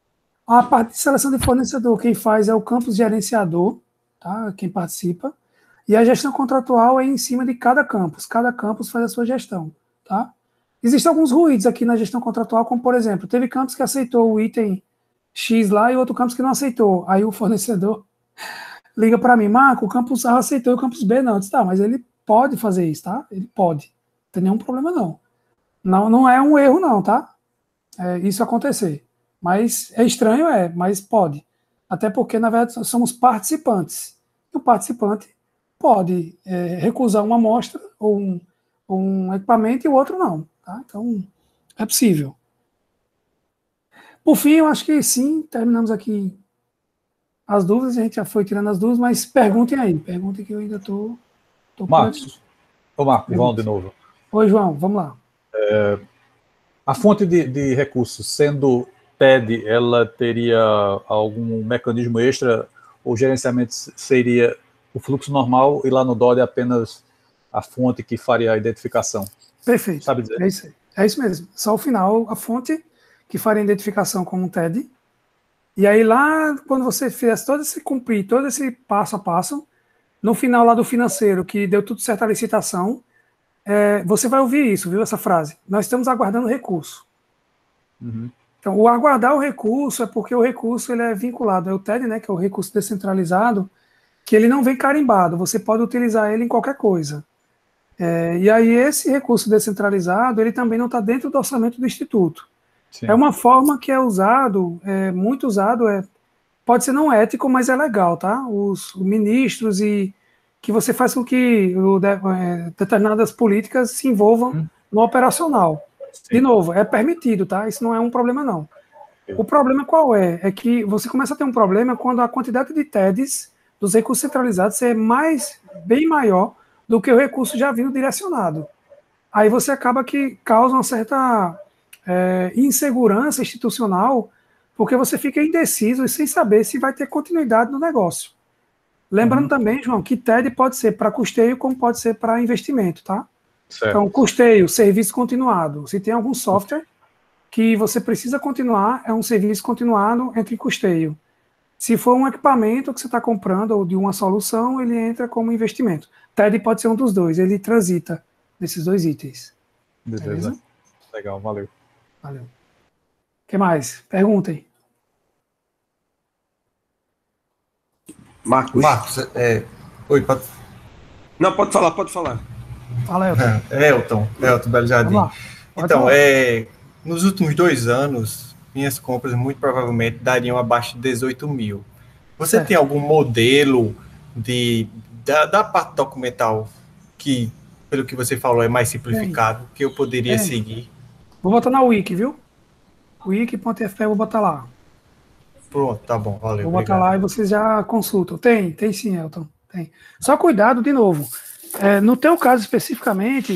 A parte de seleção de fornecedor, quem faz é o campus gerenciador, tá? Quem participa. E a gestão contratual é em cima de cada campus, cada campus faz a sua gestão, tá? Existem alguns ruídos aqui na gestão contratual, como por exemplo, teve campus que aceitou o item X lá e outro campus que não aceitou. Aí o fornecedor liga para mim, Marco, o campus A aceitou e o campus B não. Eu disse, tá, mas ele pode fazer isso, tá? Ele pode. Não tem nenhum problema, não. Não, não é um erro, não, tá? É isso acontecer. Mas é estranho, é, mas pode. Até porque, na verdade, nós somos participantes. E o participante pode é, recusar uma amostra ou um, um equipamento e o outro não, tá? Então, é possível. Por fim, eu acho que sim, terminamos aqui as dúvidas, a gente já foi tirando as dúvidas, mas perguntem aí, perguntem que eu ainda estou...
Marcos, ô Marco, João de novo.
Oi, João, vamos lá.
É, a fonte de, de recursos, sendo T E D, ela teria algum mecanismo extra, ou o gerenciamento seria o fluxo normal e lá no D O D é apenas a fonte que faria a identificação?
Perfeito,
sabe dizer?
É, isso, é isso mesmo, só o final, a fonte que faria a identificação como um T E D, e aí lá, quando você fizesse todo esse, cumprir todo esse passo a passo, no final lá do financeiro, que deu tudo certo a licitação, é, você vai ouvir isso, viu, essa frase, nós estamos aguardando recurso.
Uhum.
Então, o aguardar o recurso é porque o recurso ele é vinculado ao T E D, né, que é o recurso descentralizado, que ele não vem carimbado, você pode utilizar ele em qualquer coisa. É, e aí esse recurso descentralizado, ele também não está dentro do orçamento do Instituto. Sim. É uma forma que é usado, é muito usado, é, pode ser não ético, mas é legal, tá? Os, os ministros e que você faz com que o, de, é, determinadas políticas se envolvam hum. no operacional. Sim. De novo, é permitido, tá? Isso não é um problema, não. Sim. O problema qual é? É que você começa a ter um problema quando a quantidade de T E Ds dos recursos centralizados é mais, bem maior do que o recurso já vindo direcionado. Aí você acaba que causa uma certa é, insegurança institucional, porque você fica indeciso e sem saber se vai ter continuidade no negócio. Lembrando uhum. também, João, que T E D pode ser para custeio como pode ser para investimento, tá? Certo. Então, custeio, serviço continuado. Se tem algum software que você precisa continuar, é um serviço continuado entre custeio. Se for um equipamento que você está comprando ou de uma solução, ele entra como investimento. T E D pode ser um dos dois, ele transita nesses dois itens.
Beleza. Beleza? Legal, valeu.
Valeu. O que mais? Perguntem.
Marcos. Marcos, é... Oi, pode...
Não, pode falar, pode falar.
Fala, Elton.
É, Elton, Elton Belo Jardim. Então, é, nos últimos dois anos, minhas compras muito provavelmente dariam abaixo de dezoito mil. Você é. tem algum modelo de, da, da parte documental que, pelo que você falou, é mais simplificado, é. que eu poderia é. seguir?
Vou botar na Wiki, viu? wiki ponto f p, eu vou botar lá.
Pronto, tá bom, valeu.
Vou botar obrigado. lá e vocês já consultam. Tem, tem sim, Elton. Tem. Só cuidado, de novo. É, no teu caso especificamente,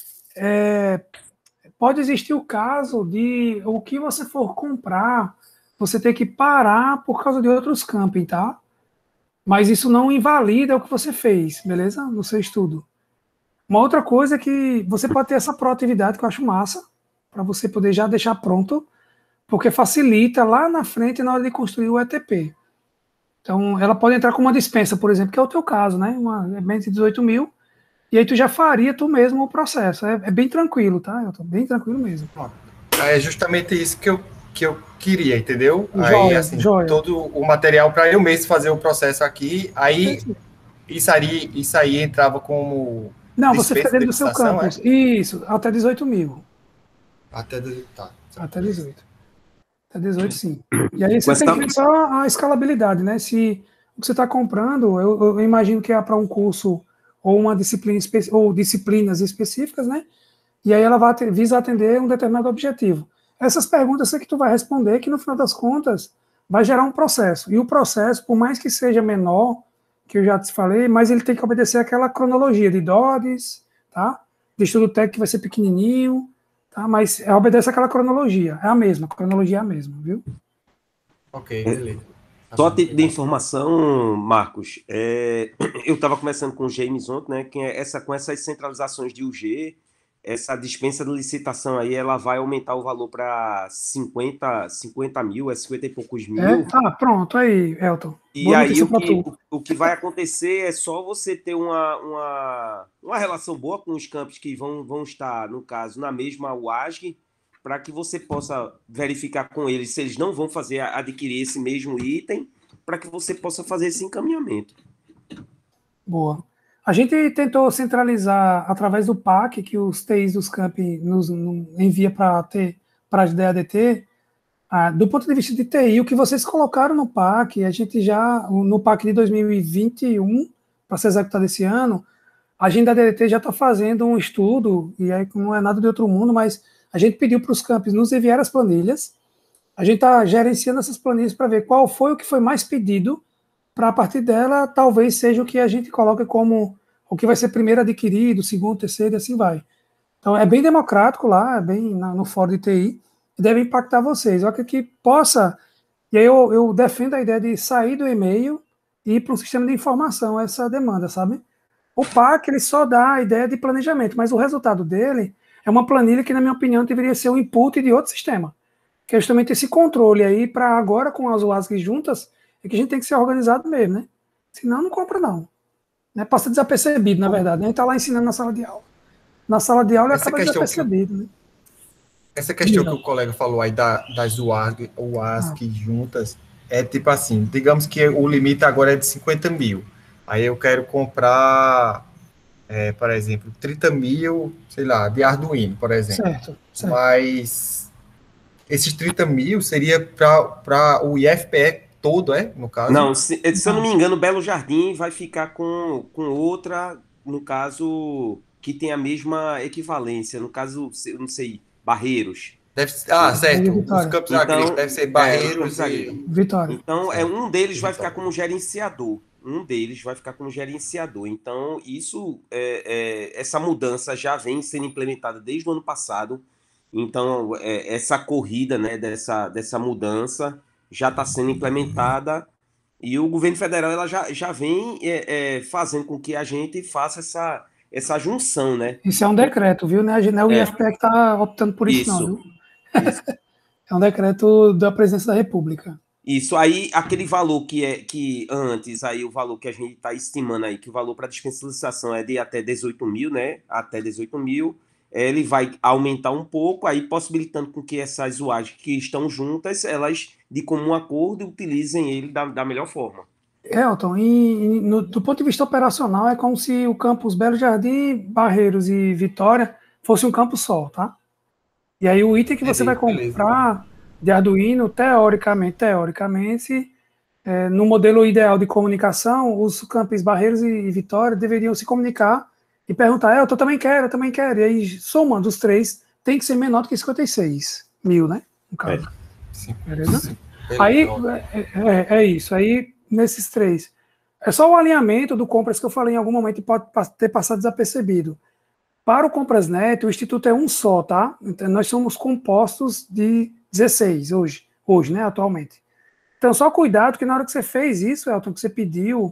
é, pode existir o caso de o que você for comprar, você ter que parar por causa de outros camping, tá? Mas isso não invalida o que você fez, beleza? No seu estudo. Uma outra coisa é que você pode ter essa proatividade que eu acho massa, para você poder já deixar pronto, porque facilita lá na frente na hora de construir o E T P. Então, ela pode entrar com uma dispensa, por exemplo, que é o teu caso, né? Uma é de dezoito mil, e aí tu já faria tu mesmo o processo. É, é bem tranquilo, tá? Eu tô bem tranquilo mesmo.
É justamente isso que eu, que eu queria, entendeu?
Joia,
aí, assim,
joia.
todo o material para eu mesmo fazer o processo aqui, aí isso aí, isso aí entrava como...
Não, você fica dentro do seu campus. É? Isso, até dezoito mil.
Até dezoito, tá.
Até dezoito. Até dezoito, sim. E aí você Mas tem tá... que ver só a escalabilidade, né? Se o que você está comprando, eu, eu imagino que é para um curso ou uma disciplina espe... ou disciplinas específicas, né? E aí ela vai ter, visa atender um determinado objetivo. Essas perguntas é que tu vai responder, que no final das contas vai gerar um processo. E o processo, por mais que seja menor, que eu já te falei, mas ele tem que obedecer aquela cronologia de D O D S, tá? De estudo técnico que vai ser pequenininho, tá? Mas é, obedece aquela cronologia. É a mesma, a cronologia é a mesma, viu?
Ok, beleza.
Só a título de informação, Marcos, é, eu estava conversando com o James ontem, né, que é essa, com essas centralizações de U G, essa dispensa de licitação aí, ela vai aumentar o valor para cinquenta, cinquenta mil, é cinquenta e poucos mil.
É? Ah, pronto, aí, Elton.
E Boa aí o que, o, o que vai acontecer é só você ter uma, uma, uma relação boa com os campos que vão, vão estar, no caso, na mesma U A S G, para que você possa verificar com eles se eles não vão fazer adquirir esse mesmo item, para que você possa fazer esse encaminhamento.
Boa. A gente tentou centralizar através do P A C, que os T Is dos campi nos, nos envia para a D A D T, ah, do ponto de vista de T I, o que vocês colocaram no P A C, a gente já, no P A C de dois mil e vinte e um, para ser executado esse ano, a gente da D A D T já está fazendo um estudo, e aí não é nada de outro mundo, mas a gente pediu para os campos nos enviar as planilhas, a gente está gerenciando essas planilhas para ver qual foi o que foi mais pedido, para a partir dela, talvez seja o que a gente coloca como o que vai ser primeiro adquirido, segundo, terceiro, e assim vai. Então, é bem democrático lá, é bem na, no fórum de T I, e deve impactar vocês. Eu acredito que possa, e aí eu, eu defendo a ideia de sair do e-mail e ir para um sistema de informação, essa demanda, sabe? O P A C, ele só dá a ideia de planejamento, mas o resultado dele é uma planilha que, na minha opinião, deveria ser o input de outro sistema, que é justamente esse controle aí, para agora, com as U A S Gs juntas, é que a gente tem que ser organizado mesmo, né? Senão, não compra, não. Né? Passa desapercebido, na verdade. A gente está lá ensinando na sala de aula. Na sala de aula, acaba desapercebido, que, né?
Essa questão Não. que o colega falou aí da, das U A S Gs ah. juntas, é tipo assim, digamos que o limite agora é de cinquenta mil. Aí eu quero comprar, é, por exemplo, trinta mil, sei lá, de Arduino, por exemplo.
Certo, certo.
Mas esses trinta mil seria para o I F P E todo, é? No caso?
Não, se, se eu não me engano, Belo Jardim vai ficar com, com outra, no caso, que tem a mesma equivalência. No caso, eu não sei, Barreiros.
Deve, ah, certo. Os campos então, agrícolas devem ser Barreiros
é,
e...
Vitória.
Então, é, um deles vai ficar como gerenciador. Um deles vai ficar como gerenciador. Então, isso, é, é, essa mudança já vem sendo implementada desde o ano passado. Então, é, essa corrida, né, dessa, dessa mudança já está sendo implementada e o governo federal ela já, já vem é, é, fazendo com que a gente faça essa, essa junção, né?
Isso é um decreto, viu? Não é o I F P que está optando por isso,
isso,
não, viu?
Isso.
É um decreto da presidência da República.
Isso, aí aquele valor que é que antes, aí o valor que a gente está estimando aí, que o valor para dispensa de licitação é de até dezoito mil, né? Até dezoito mil, ele vai aumentar um pouco, aí possibilitando com que essas U A S que estão juntas, elas, de comum acordo, utilizem ele da, da melhor forma.
Elton, e, e no, do ponto de vista operacional, é como se o campus Belo Jardim, Barreiros e Vitória fosse um campus só, tá? E aí o item que você é, vai comprar beleza. de Arduino, teoricamente, teoricamente, é, no modelo ideal de comunicação, os campos Barreiros e, e Vitória deveriam se comunicar e perguntar, é, eu também quero, eu também quero. E aí, somando os três, tem que ser menor do que cinquenta e seis mil, né? No caso. É. Sim. Beleza? Sim. Aí, é, é, é isso. Aí, nesses três. É só o alinhamento do Compras que eu falei em algum momento e pode ter passado desapercebido. Para o Comprasnet, o Instituto é um só, tá? Então, nós somos compostos de dezesseis hoje, hoje, né, atualmente. Então, só cuidado que na hora que você fez isso, Elton, que você pediu,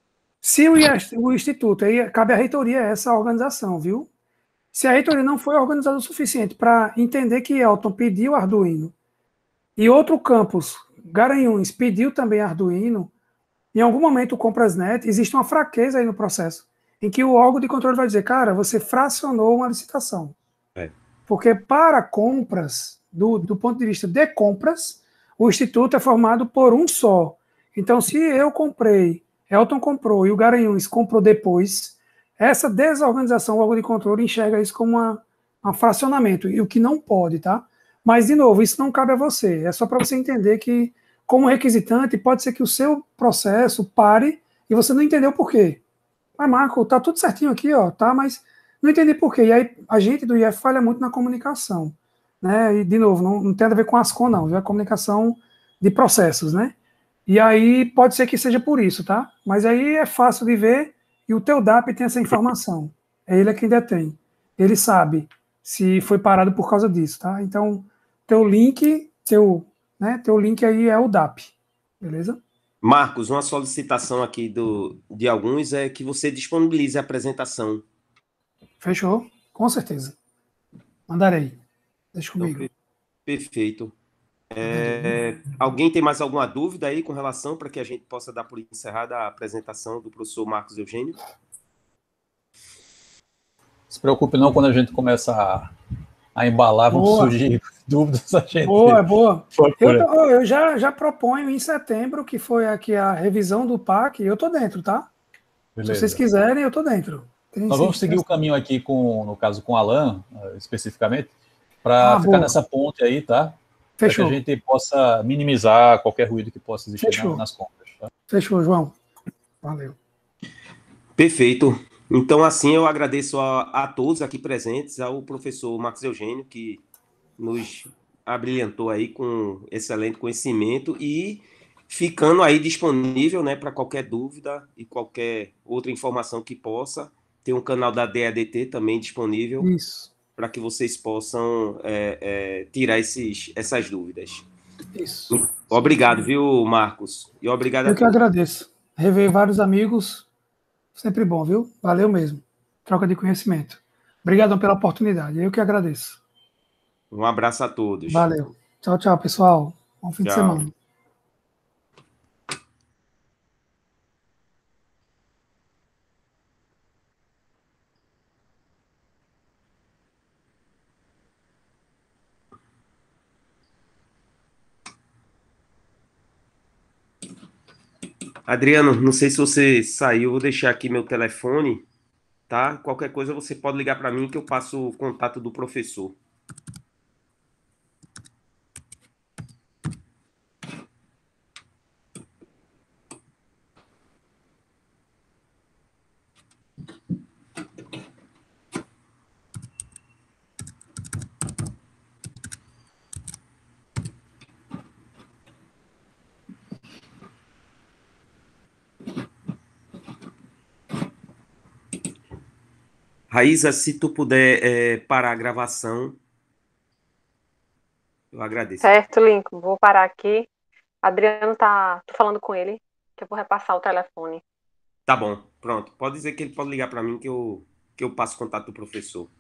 se o, o Instituto, aí cabe à reitoria essa organização, viu? Se a reitoria não foi organizada o suficiente para entender que Elton pediu Arduino e outro campus, Garanhuns, pediu também Arduino, em algum momento o Comprasnet, existe uma fraqueza aí no processo, em que o órgão de controle vai dizer, cara, você fracionou uma licitação. É. Porque para compras, do, do ponto de vista de compras, o Instituto é formado por um só. Então, se eu comprei, Elton comprou e o Garanhuns comprou depois, essa desorganização, o órgão de controle enxerga isso como uma, um fracionamento, e o que não pode, tá? Mas, de novo, isso não cabe a você. É só para você entender que, como requisitante, pode ser que o seu processo pare e você não entendeu por quê. Mas, Marco, tá tudo certinho aqui, ó, tá? Mas não entendi por quê. E aí, a gente do I F falha muito na comunicação, né? E, de novo, não, não tem nada a ver com a Ascom, não, viu? A comunicação de processos, né? E aí, pode ser que seja por isso, tá? Mas aí é fácil de ver e o teu D A P tem essa informação. É ele quem detém. Ele sabe se foi parado por causa disso, tá? Então, teu link, teu, né, teu link aí é o D A P, beleza?
Marcos, uma solicitação aqui do, de alguns é que você disponibilize a apresentação.
Fechou? Com certeza. Mandarei. Deixa comigo.
Então, perfeito. É, alguém tem mais alguma dúvida aí com relação para que a gente possa dar por encerrada a apresentação do professor Marcos Eugênio?
Se preocupe não, quando a gente começa a, a embalar, vão boa. surgir dúvidas. A gente
boa, boa. Eu, eu já, já proponho em setembro, que foi aqui a revisão do P A C, eu tô dentro, tá? Beleza. Se vocês quiserem, eu tô dentro.
Tem Nós vamos seguir o caminho aqui, com, no caso com o Alan, especificamente, para ah, ficar boa. nessa ponte aí, tá? Para que a gente possa minimizar qualquer ruído que possa existir na, nas compras. Tá?
Fechou, João. Valeu.
Perfeito. Então, assim, eu agradeço a, a todos aqui presentes, ao professor Marcos Eugênio, que nos abrilhantou aí com excelente conhecimento e ficando aí disponível, né, para qualquer dúvida e qualquer outra informação que possa. Tem um canal da D A D T também disponível.
Isso.
Para que vocês possam é, é, tirar esses, essas dúvidas.
Isso.
Obrigado, viu, Marcos? E obrigado
Eu
a
que todos. agradeço. Rever vários amigos, sempre bom, viu? Valeu mesmo. Troca de conhecimento. Obrigadão pela oportunidade. Eu que agradeço.
Um abraço a todos.
Valeu. Tchau, tchau, pessoal. Bom fim tchau. de semana.
Adriano, não sei se você saiu, vou deixar aqui meu telefone, tá? Qualquer coisa você pode ligar para mim que eu passo o contato do professor. Raíza, se tu puder é, parar a gravação, eu agradeço.
Certo, Lincoln. Vou parar aqui. Adriano tá, tô falando com ele, que eu vou repassar o telefone.
Tá bom, pronto. Pode dizer que ele pode ligar para mim que eu, que eu passo o contato do professor.